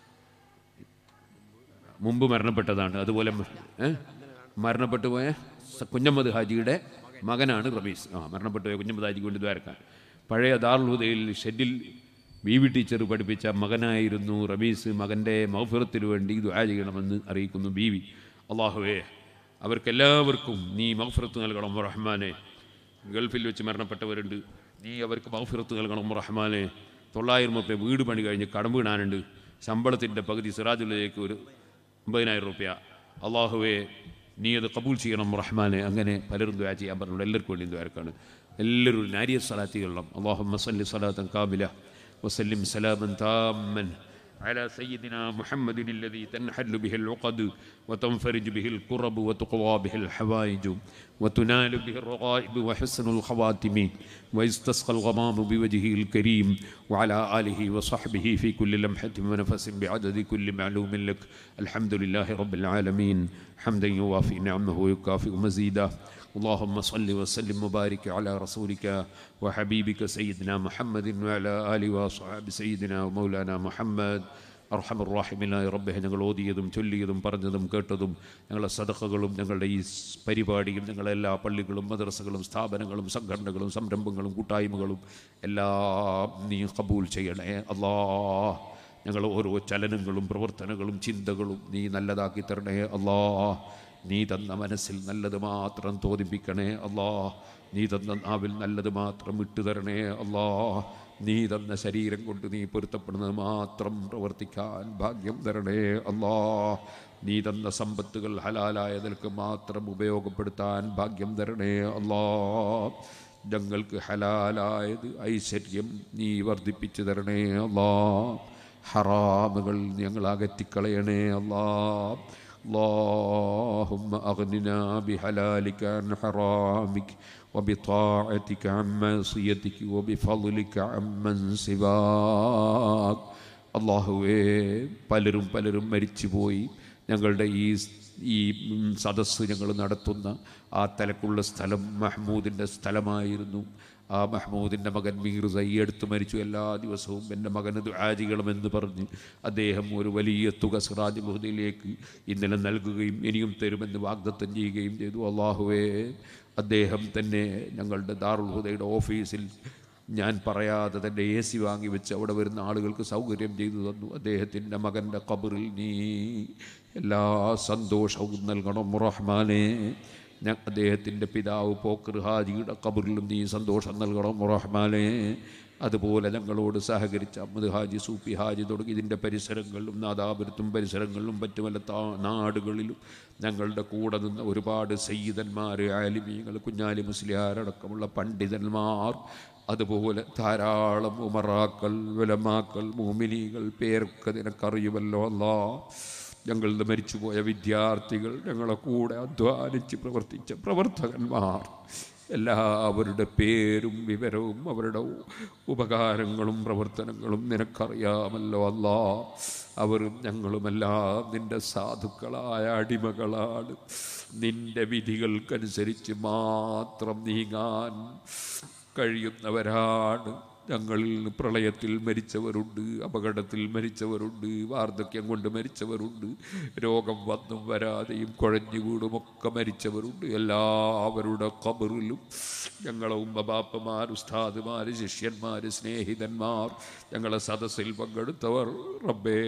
മുമ്പ് മരണപ്പെട്ടതാണ്. അതുപോലെ മരണപ്പെട്ടു പോയ കുഞ്ഞമ്മദ് ഹാജിയുടെ മകനാണ് റമീസ്. മരണപ്പെട്ടു പോയ കുഞ്ഞമ്മദ് ഹാജിക്ക് വേണ്ടി ദ്വാരക്കാൻ. പഴയ ദാറുൽ ഹുദയിൽ ഷെഡിൽ BB ടീച്ചർ പഠിപ്പിച്ച മകനായിരുന്നു റമീസ്. മകൻ്റെ മഗ്ഫിറത്തിന് വേണ്ടി ദുആ ചെയ്യണമെന്ന് അറിയിക്കുന്നു BB. അല്ലാഹുവേ, അവർക്കെല്ലാവർക്കും നീ മഗ്ഫിറത്ത് നൽകണം റഹ്മാനെ. ഗൾഫിൽ വെച്ച് മരണപ്പെട്ടവരുണ്ട്. നീ അവർക്ക് മഗ്ഫിറത്ത് നൽകണം റഹ്മാനെ. 900 റുപ്യ വീട് പണി കഴിഞ്ഞ് കടം വീണാനുണ്ട്. ശമ്പളത്തിൻ്റെ പകുതി സിറാജുലേക്ക് ഒരു 50,000 റുപ്യ. അള്ളാഹുവേ നീ അത് കബൂൽ ചെയ്യണം റഹ്മാനെ. അങ്ങനെ പലരും ദുആ ചെയ്യാൻ പറഞ്ഞുള്ളൂ. എല്ലാവർക്കും വേണ്ടി ദ്വാരക്കാണ്. എല്ലാവരും നാരിയ സ്വലാത്തി കൊള്ളണം. അല്ലാഹുമ്മ സല്ലി സ്വലാത്തൻ കാബില വസല്ലിം സലാമൻ താമ്മൻ على سيدنا محمد الذي تنحل به العقد وتنفرج به الكرب وتقضى به الحوائج وتنال به الرغائب وحسن الخواتم ويستسقى الغمام بوجهه الكريم وعلى آله وصحبه في كل لمحة ونفس بعدد كل معلوم لك. الحمد لله رب العالمين حمدا يوافي نعمه ويكافئ مزيدا. اللهم صل وسلم وبارك على رسولك وحبيبك سيدنا محمد وعلى آله وصحبه سيدنا ومولانا محمد. അർഹമർ റഹീമിനായ റബ്ബേ, ഞങ്ങൾ ഓതിയതും ചൊല്ലിയതും പറഞ്ഞതും കേട്ടതും ഞങ്ങളുടെ സദഖകളും ഞങ്ങളുടെ ഈ പരിപാടിയും ഞങ്ങളുടെ എല്ലാ പള്ളികളും മദ്രസകളും സ്ഥാപനങ്ങളും സംഘടനകളും സംരംഭങ്ങളും കൂട്ടായ്മകളും എല്ലാം നീ കബൂൽ ചെയ്യണേ അല്ലാഹ്. ഞങ്ങൾ ഓരോ ചലനങ്ങളും പ്രവർത്തനങ്ങളും ചിന്തകളും നീ നല്ലതാക്കി തരണേ അല്ലാഹ്. നീ തന്ന മനസ്സിൽ നല്ലത് മാത്രം തോന്നിപ്പിക്കണേ അല്ലാഹ്. നീ തന്ന നാവിൽ നല്ലത് മാത്രം വിട്ടുതരണേ അല്ലാഹ്. നീ തന്ന ശരീരം കൊണ്ട് നീ പൊരുത്തപ്പെടുന്നത് മാത്രം പ്രവർത്തിക്കാൻ ഭാഗ്യം തരണേ അല്ലാഹ്. നീ തന്ന സമ്പത്തുകൾ ഹലാലായതിൽക്ക് മാത്രം ഉപയോഗപ്പെടുത്താൻ ഭാഗ്യം തരണേ അല്ലാഹ്. ഞങ്ങൾക്ക് ഹലാലായത് ഐശ്വര്യം നീ വർദ്ധിപ്പിച്ചു തരണേ അല്ലാഹ്. ഹറാമുകൾ ഞങ്ങൾ അകറ്റിക്കളയണേ അല്ലാഹ്. اللهم أغننا بحلالك عن حرامك وبطاعتك عن معصيتك وبفضلك عمن سواك. അല്ലാഹുവേ, പലരും മരിച്ചുപോയി. ഞങ്ങളുടെ ഈ സദസ്സ് ഞങ്ങൾ നടത്തുന്ന ആ തലക്കുള്ള സ്ഥലം മഹ്മൂദിൻ്റെ സ്ഥലമായിരുന്നു. ആ മഹ്മൂദിൻ്റെ മകൻ മീർസ ഈ അടുത്ത് മരിച്ചു. എല്ലാ ദിവസവും എൻ്റെ മകന് ദുആ ചെയ്യണമെന്ന് പറഞ്ഞ് അദ്ദേഹം ഒരു വലിയ തുക സിറാജുൽ ഹുദയിലേക്ക് ഇന്നലെ നൽകുകയും ഇനിയും തരുമെന്ന് വാഗ്ദത്തം ചെയ്യുകയും ചെയ്തു. അല്ലാഹുവേ, അദ്ദേഹം തന്നെ ഞങ്ങളുടെ ദാറുൽ ഹുദയുടെ ഓഫീസിൽ ഞാൻ പറയാതെ തന്നെ AC വാങ്ങി വെച്ച് അവിടെ വരുന്ന ആളുകൾക്ക് സൗകര്യം ചെയ്തു തന്നു. അദ്ദേഹത്തിൻ്റെ മകൻ്റെ ഖബറിൽ നീ എല്ലാ സന്തോഷവും നൽകണം റഹ്മാനേ. അദ്ദേഹത്തിൻ്റെ പിതാവ് പോക്കർ ഹാജിയുടെ ഖബറിലും നീ സന്തോഷം നൽകണം റഹ്മാനേ. അതുപോലെ ഞങ്ങളോട് സഹകരിച്ച അഹമ്മദ് ഹാജി, സൂപ്പി ഹാജി തുടങ്ങി ഇതിൻ്റെ പരിസരങ്ങളിലും നാദാപുരത്തും പരിസരങ്ങളിലും മറ്റുമല്ല നാടുകളിലും ഞങ്ങളുടെ കൂടെ നിന്ന് ഒരുപാട് സയ്യിദന്മാർ, ആലിമീങ്ങൾ, കുഞ്ഞാലി മുസ്ലിയാരടക്കമുള്ള പണ്ഡിതന്മാർ, അതുപോലെ ധാരാളം ഉമറാക്കൾ, ഉലമാക്കൾ, മുഅ്മിനീകൾ, പേരൊക്കെ നിനക്കറിയുമല്ലോ അല്ലാഹ്. ഞങ്ങളുടെ മരിച്ചുപോയ വിദ്യാർത്ഥികൾ, ഞങ്ങളെ കൂടെ അധ്വാനിച്ച് പ്രവർത്തിച്ച പ്രവർത്തകന്മാർ, എല്ലാവരുടെ പേരും വിവരവും അവരുടെ ഉപകാരങ്ങളും പ്രവർത്തനങ്ങളും നിനക്കറിയാമല്ലോ അല്ലാഹ്. അവരും ഞങ്ങളുമെല്ലാം നിൻ്റെ സാധുക്കളായ അടിമകളാണ്. നിൻ്റെ വിധികൾക്കനുസരിച്ച് മാത്രം നീങ്ങാൻ കഴിയുന്നവരാണ്. ഞങ്ങളിൽ പ്രളയത്തിൽ മരിച്ചവരുണ്ട്, അപകടത്തിൽ മരിച്ചവരുണ്ട്, വാർദ്ധക്യം കൊണ്ട് മരിച്ചവരുണ്ട്, രോഗം വന്നും വരാതെയും കുഴഞ്ഞു വീടുമൊക്കെ മരിച്ചവരുണ്ട്. എല്ലാവരുടെ ഖബറിലും ഞങ്ങളെ ഉമ്മബാപ്പമാർ, ഉസ്താദുമാർ, ശിഷ്യന്മാർ, സ്നേഹിതന്മാർ, ഞങ്ങളെ സദസ്സിൽ പങ്കെടുത്തവർ, റബ്ബേ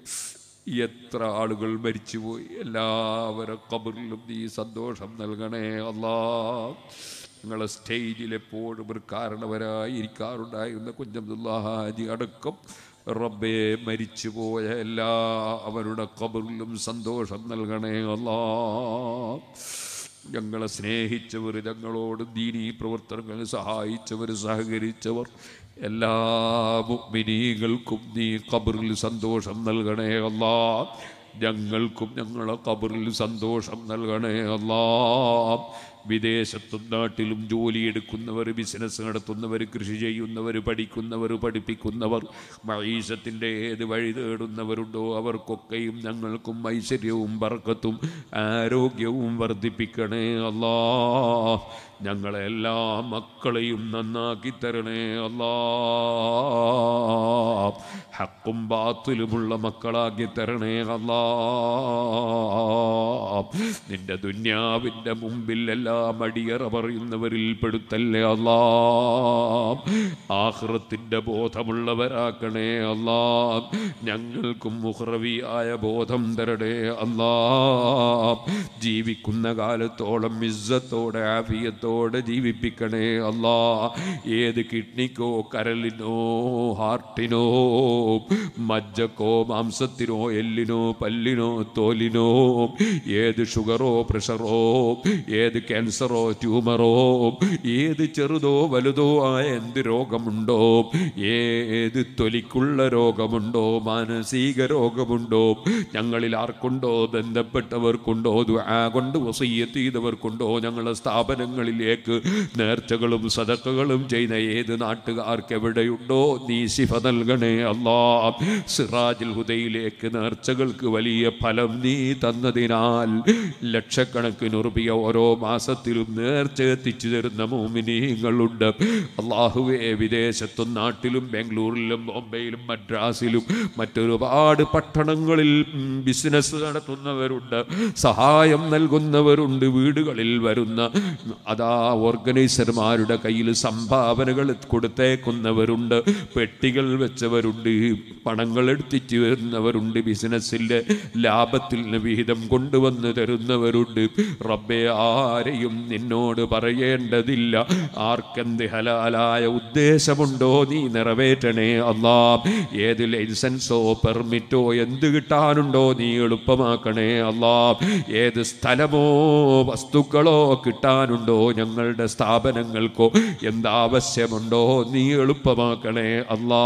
എത്ര ആളുകൾ മരിച്ചുപോയി. എല്ലാവരുടെ ഖബറിലും നീ സന്തോഷം നൽകണേ അല്ലാഹ്. ഞങ്ങളെ സ്റ്റേജിൽ എപ്പോഴും ഒരു കാരണവരായി ഇരിക്കാറുണ്ടായിരുന്ന കുഞ്ഞബ്ദുല്ലാ ഹാജി അടക്കം റബ്ബേ മരിച്ചുപോയ അവരുടെ ഖബറിലും സന്തോഷം നൽകണേ അല്ലാഹ്. ഞങ്ങളെ സ്നേഹിച്ചവർ, ഞങ്ങളോട് ദീനീ പ്രവർത്തനങ്ങളിൽ സഹായിച്ചവർ, സഹകരിച്ചവർ, എല്ലാ മുഅ്മിനീങ്ങൾക്കും നീ ഖബറിൽ സന്തോഷം നൽകണേ അല്ലാഹ്. ഞങ്ങൾക്കും ഞങ്ങളെ ഖബറിൽ സന്തോഷം നൽകണേ അല്ലാഹ്. വിദേശത്തും നാട്ടിലും ജോലിയെടുക്കുന്നവർ, ബിസിനസ് നടത്തുന്നവർ, കൃഷി ചെയ്യുന്നവർ, പഠിക്കുന്നവർ, പഠിപ്പിക്കുന്നവർ, മഈശത്തിൻ്റെ ഏത് വഴി തേടുന്നവരുണ്ടോ അവർക്കൊക്കെയും ഞങ്ങൾക്കും ഐശ്വര്യവും ബർക്കത്തും ആരോഗ്യവും വർദ്ധിപ്പിക്കണേ അല്ലാഹ്. ഞങ്ങളെ എല്ലാ മക്കളെയും നന്നാക്കി തരണേ അല്ലാഹ്. ഹക്കും ബാത്തിലുമുള്ള മക്കളാക്കി തരണേ അല്ലാഹ്. നിന്റെ ദുന്യാവിൻ്റെ മുമ്പിൽ എല്ലാ മടിയറ പറയുന്നവരിൽ പെടുത്തല്ലേ അല്ലാ. ആഖിറത്തിന്റെ ബോധമുള്ളവരാക്കണേ അല്ലാ. ഞങ്ങൾക്കും ഉഖ്റവിയായ ബോധം തരണേ അല്ലാ. ജീവിക്കുന്ന കാലത്തോളം ഇസ്സത്തോടെ ആഫിയത്തോടെ ജീവിപ്പിക്കണേ അല്ലാ. ഏത് കിഡ്നിക്കോ കരളിനോ ഹാർട്ടിനോ മജ്ജക്കോ മാംസത്തിനോ എല്ലിനോ പല്ലിനോ തോലിനോ ഏത് ഷുഗറോ പ്രഷറോ ഏത് ക്യാൻസറോ ട്യൂമറോ ഏത് ചെറുതോ വലുതോ ആയ എന്ത് രോഗമുണ്ടോ, ഏത് തൊലിക്കുള്ള രോഗമുണ്ടോ, മാനസിക രോഗമുണ്ടോ, ഞങ്ങളിൽ ആർക്കുണ്ടോ, ബന്ധപ്പെട്ടവർക്കുണ്ടോ, ദുആ കൊണ്ട് വസിയ്യത്ത് ചെയ്തവർക്കുണ്ടോ, ഞങ്ങളുടെ സ്ഥാപനങ്ങളിലേക്ക് നേർച്ചകളും സദഖകളും ചെയ്യുന്ന ഏത് നാട്ടുകാർക്ക് എവിടെയുണ്ടോ നീ ശിഫ നൽകണേ അല്ലാ. സിറാജുൽ ഹുദയിലേക്ക് നേർച്ചകൾക്ക് വലിയ ഫലം നീ തന്നതിനാൽ ലക്ഷക്കണക്കിന് റുപിയ ഓരോ മാസത്തിലും നേർച്ച എത്തിച്ചു തരുന്ന മുഅ്മിനീങ്ങളുണ്ട്. അല്ലാഹുവേ, വിദേശത്തും നാട്ടിലും ബാംഗ്ലൂരിലും ബോംബെയിലും മദ്രാസിലും മറ്റൊരുപാട് പട്ടണങ്ങളിൽ ബിസിനസ് നടത്തുന്നവരുണ്ട്, സഹായം നൽകുന്നവരുണ്ട്, വീടുകളിൽ വരുന്ന അതാ ഓർഗനൈസർമാരുടെ കയ്യിൽ സംഭാവനകൾ കൊടുത്തേക്കുന്നവരുണ്ട്, പെട്ടികൾ വെച്ചവരുണ്ട്, പണങ്ങൾ എടുത്തിട്ട് വരുന്നവരുണ്ട്, ബിസിനസ്സിൻ്റെ ലാഭത്തിൽ വിഹിതം കൊണ്ടുവന്ന് തരുന്നവരുണ്ട്. റബ്ബേ, ആരെയും നിന്നോട് പറയേണ്ടതില്ല. ആർക്കെന്ത് ഹലാലായ ഉദ്ദേശമുണ്ടോ നീ നിറവേറ്റണേ അല്ലാ. ഏത് ലൈസൻസോ പെർമിറ്റോ എന്ത് കിട്ടാനുണ്ടോ നീ എളുപ്പമാക്കണേ അല്ലാ. ഏത് സ്ഥലമോ വസ്തുക്കളോ കിട്ടാനുണ്ടോ ഞങ്ങളുടെ സ്ഥാപനങ്ങൾക്കോ എന്താവശ്യമുണ്ടോ നീ എളുപ്പമാക്കണേ അല്ലാ.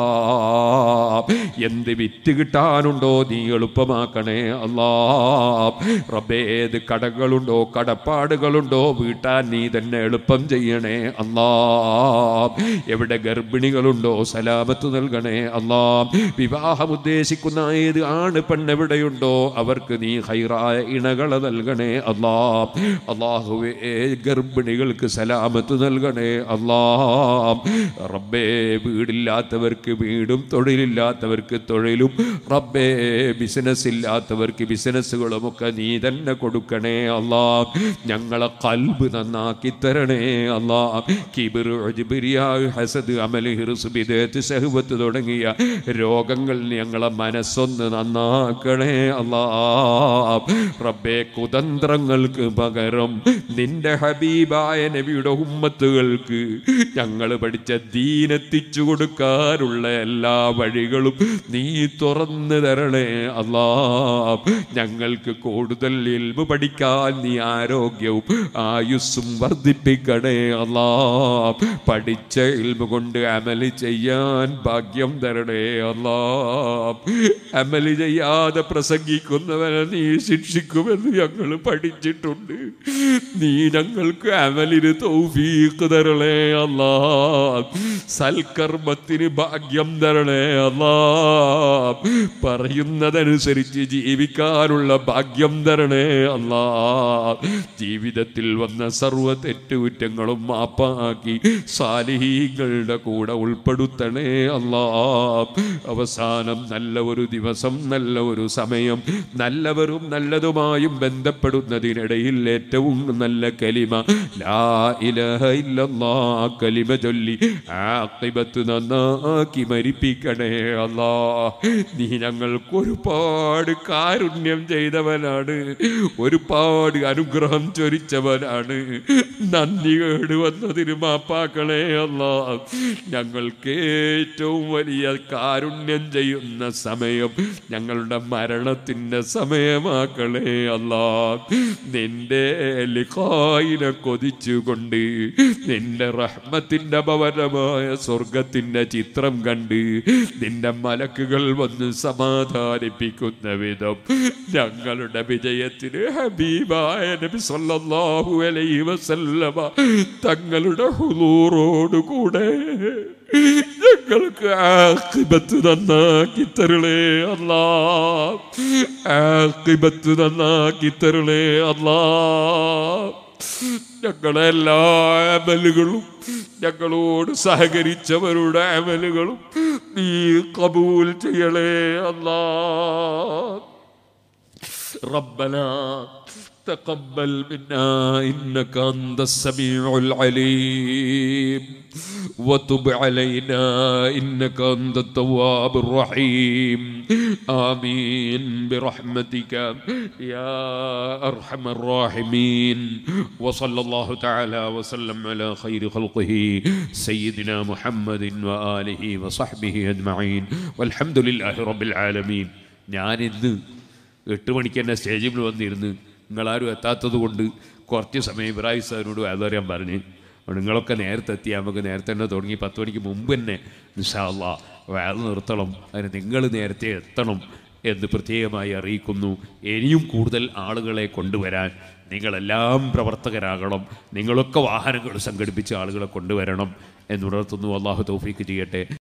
എന്ത് വിറ്റ് കിട്ടാനുണ്ടോ നീ എളുപ്പമാക്കണേ അല്ലാ. റബ്ബേ, ഏത് കടങ്ങളുണ്ടോ കടപ്പാടുകളുണ്ടോ വീട്ടാൻ നീ തന്നെ എളുപ്പം ചെയ്യണേ അല്ലാ. എവിടെ ഗർഭിണികളുണ്ടോ സലാമത്ത് നൽകണേ അല്ലാ. വിവാഹം ഉദ്ദേശിക്കുന്ന ഏത് ആണ് പെണ്ണെവിടെയുണ്ടോ അവർക്ക് നീ ഖൈറായ ഇണകളെ നൽകണേ അല്ലാ. അല്ലാഹുവേ, ഗർഭിണികൾക്ക് സലാമത്ത് നൽകണേ അല്ലാ. റബ്ബേ, വീടില്ലാത്തവർക്ക് വീടും തൊഴിലില്ലാത്തവർക്ക് തൊഴിലും, റബ്ബേ ബിസിനസ് ഇല്ലാത്തവർക്ക് ബിസിനസ്സുകളുമൊക്കെ നീ തന്നെ കൊടുക്കണേ അല്ലാ. ഞങ്ങളെ ഖൽബ് നന്നാക്കി തരണേ അല്ലാ. കിബ്ർ, ഉജ്ബ്, റിയാ, ഹസദ്, അമൽ, ഹിർസ്, ബിദഅത്ത്, ശഹ്വത്ത് തുടങ്ങിയ രോഗങ്ങൾ ഞങ്ങളെ മനസ്സൊന്ന് നന്നാക്കണേ അല്ലാ. റബ്ബേ, കുതന്ത്രങ്ങൾക്ക് പകരം നിന്റെ ഹബീബായ നബിയുടെ ഉമ്മത്തുകൾക്ക് ഞങ്ങൾ പഠിച്ച ദീനെത്തിച്ചു കൊടുക്കാനുള്ള എല്ലാ വഴികളും നീ തുറന്നു തരണേ അല്ലാ. ഞങ്ങൾക്ക് കൂടുതൽ ഇൽമു പഠിക്കാൻ നീ ആരോഗ്യവും ആയുസ്സും വർദ്ധിപ്പിക്കണേ അല്ലാ. പഠിച്ച ഇൽമു കൊണ്ട് അമല് ചെയ്യാൻ ഭാഗ്യം തരണേ അല്ലാ. അമല് ചെയ്യാതെ പ്രസംഗിക്കുന്നവനെ നീ ശിക്ഷിക്കുമെന്ന് ഞങ്ങൾ പഠിച്ചിട്ടുണ്ട്. നീ ഞങ്ങൾക്ക് അമലിന് തൗഫീഖ് തരണേ അല്ലാ. സൽക്കർമ്മത്തിന് ഭാഗ്യം തരണേ അല്ലാ. പറയുന്നതനുസരിച്ച് ജീവിക്കാനുള്ള ഭാഗ്യം തരണേ അല്ലാ. ജീവിതത്തിൽ വന്ന സർവ്വ തെറ്റുകുറ്റങ്ങളും മാപ്പാക്കി സാലിഹീങ്ങളുടെ കൂടെ ഉൾപ്പെടുത്തണേ അല്ലാ. അവസാനം നല്ല ഒരു ദിവസം, നല്ല ഒരു സമയം, നല്ലവരും നല്ലതുമായും ബന്ധപ്പെടുന്നതിനിടയിൽ ഏറ്റവും നല്ല കലിമ ലാ ഇലാഹ ഇല്ലല്ലാഹ് കലിമ ചൊല്ലി ആഖിബത്ത് നന്നാക്കി മരിപ്പിക്കണേ അല്ലാ. നീ ഞങ്ങൾക്ക് ഒരുപാട് കാരുണ്യം ചെയ്തവനാണ്, ഒരുപാട് അനുഗ്രഹം ചൊരിച്ചവനാണ്. നന്ദി കേട് വന്നതിന് മാപ്പാക്കണേ അല്ലാ. ഞങ്ങൾക്ക് ഏറ്റവും വലിയ കാരുണ്യം ചെയ്യുന്ന സമയം ഞങ്ങളുടെ മരണത്തിൻ്റെ സമയമാക്കണേ അല്ലാ. നിന്റെ ലിഖായിനെ കൊതിച്ചുകൊണ്ട് നിന്റെ റഹ്മത്തിൻ്റെ ഭവനമായ സ്വർഗത്തിൻ്റെ ചിത്രം കണ്ട് നിന്റെ മലക്കുകൾ വന്ന് സമാധാനിപ്പിക്കുന്ന വിധം ഞങ്ങളുടെ വിജയത്തിന് ഹബീബായ നബി സല്ലല്ലാഹു അലൈഹി വസല്ലമ തങ്ങളുടെ ഹുളൂറോടുകൂടെ ഞങ്ങൾക്ക് ആഖിബത്ത് നന്നാക്കി തരണേ അല്ലാ. ആഖിബത്ത് നന്നാക്കി തരണേ അല്ലാ. ഞങ്ങളുടെ എല്ലാ അമലുകളും ഞങ്ങളോട് സഹകരിച്ചവരുടെ അമലുകളും നീ ഖബൂൽ ചെയ്യണേ അല്ലാ. റബ്ബനാ تقبل منا إنك أنت السميع العليم وتب علينا إنك أنت التواب الرحيم آمين برحمتك يا أرحم الراحمين وصلى الله تعالى وسلم على خير خلقه سيدنا محمد وآله وصحبه أجمعين والحمد لله رب العالمين. ഞാനിന്ന് 8 മണിക്ക് തന്നെ സ്റ്റേജിൽ വന്നിരുന്ന് നിങ്ങളാരും എത്താത്തത് കൊണ്ട് കുറച്ച് സമയം ഇബ്രാഹിം സാറിനോട് വേദറിയാൻ പറഞ്ഞ്. നിങ്ങളൊക്കെ നേരത്തെ എത്തിയാൽ നമുക്ക് നേരത്തെ തന്നെ തുടങ്ങി 10 മണിക്ക് മുമ്പ് തന്നെ ഇൻഷാ അല്ലാഹ് വേദ നിർത്തണം. അതിന് നിങ്ങൾ നേരത്തെ എത്തണം എന്ന് പ്രത്യേകമായി അറിയിക്കുന്നു. ഇനിയും കൂടുതൽ ആളുകളെ കൊണ്ടുവരാൻ നിങ്ങളെല്ലാം പ്രവർത്തകരാകണം. നിങ്ങളൊക്കെ വാഹനങ്ങൾ സംഘടിപ്പിച്ച് ആളുകളെ കൊണ്ടുവരണം എന്നുണർത്തുന്നു. അല്ലാഹു തൗഫീക്ക് ചെയ്യട്ടെ.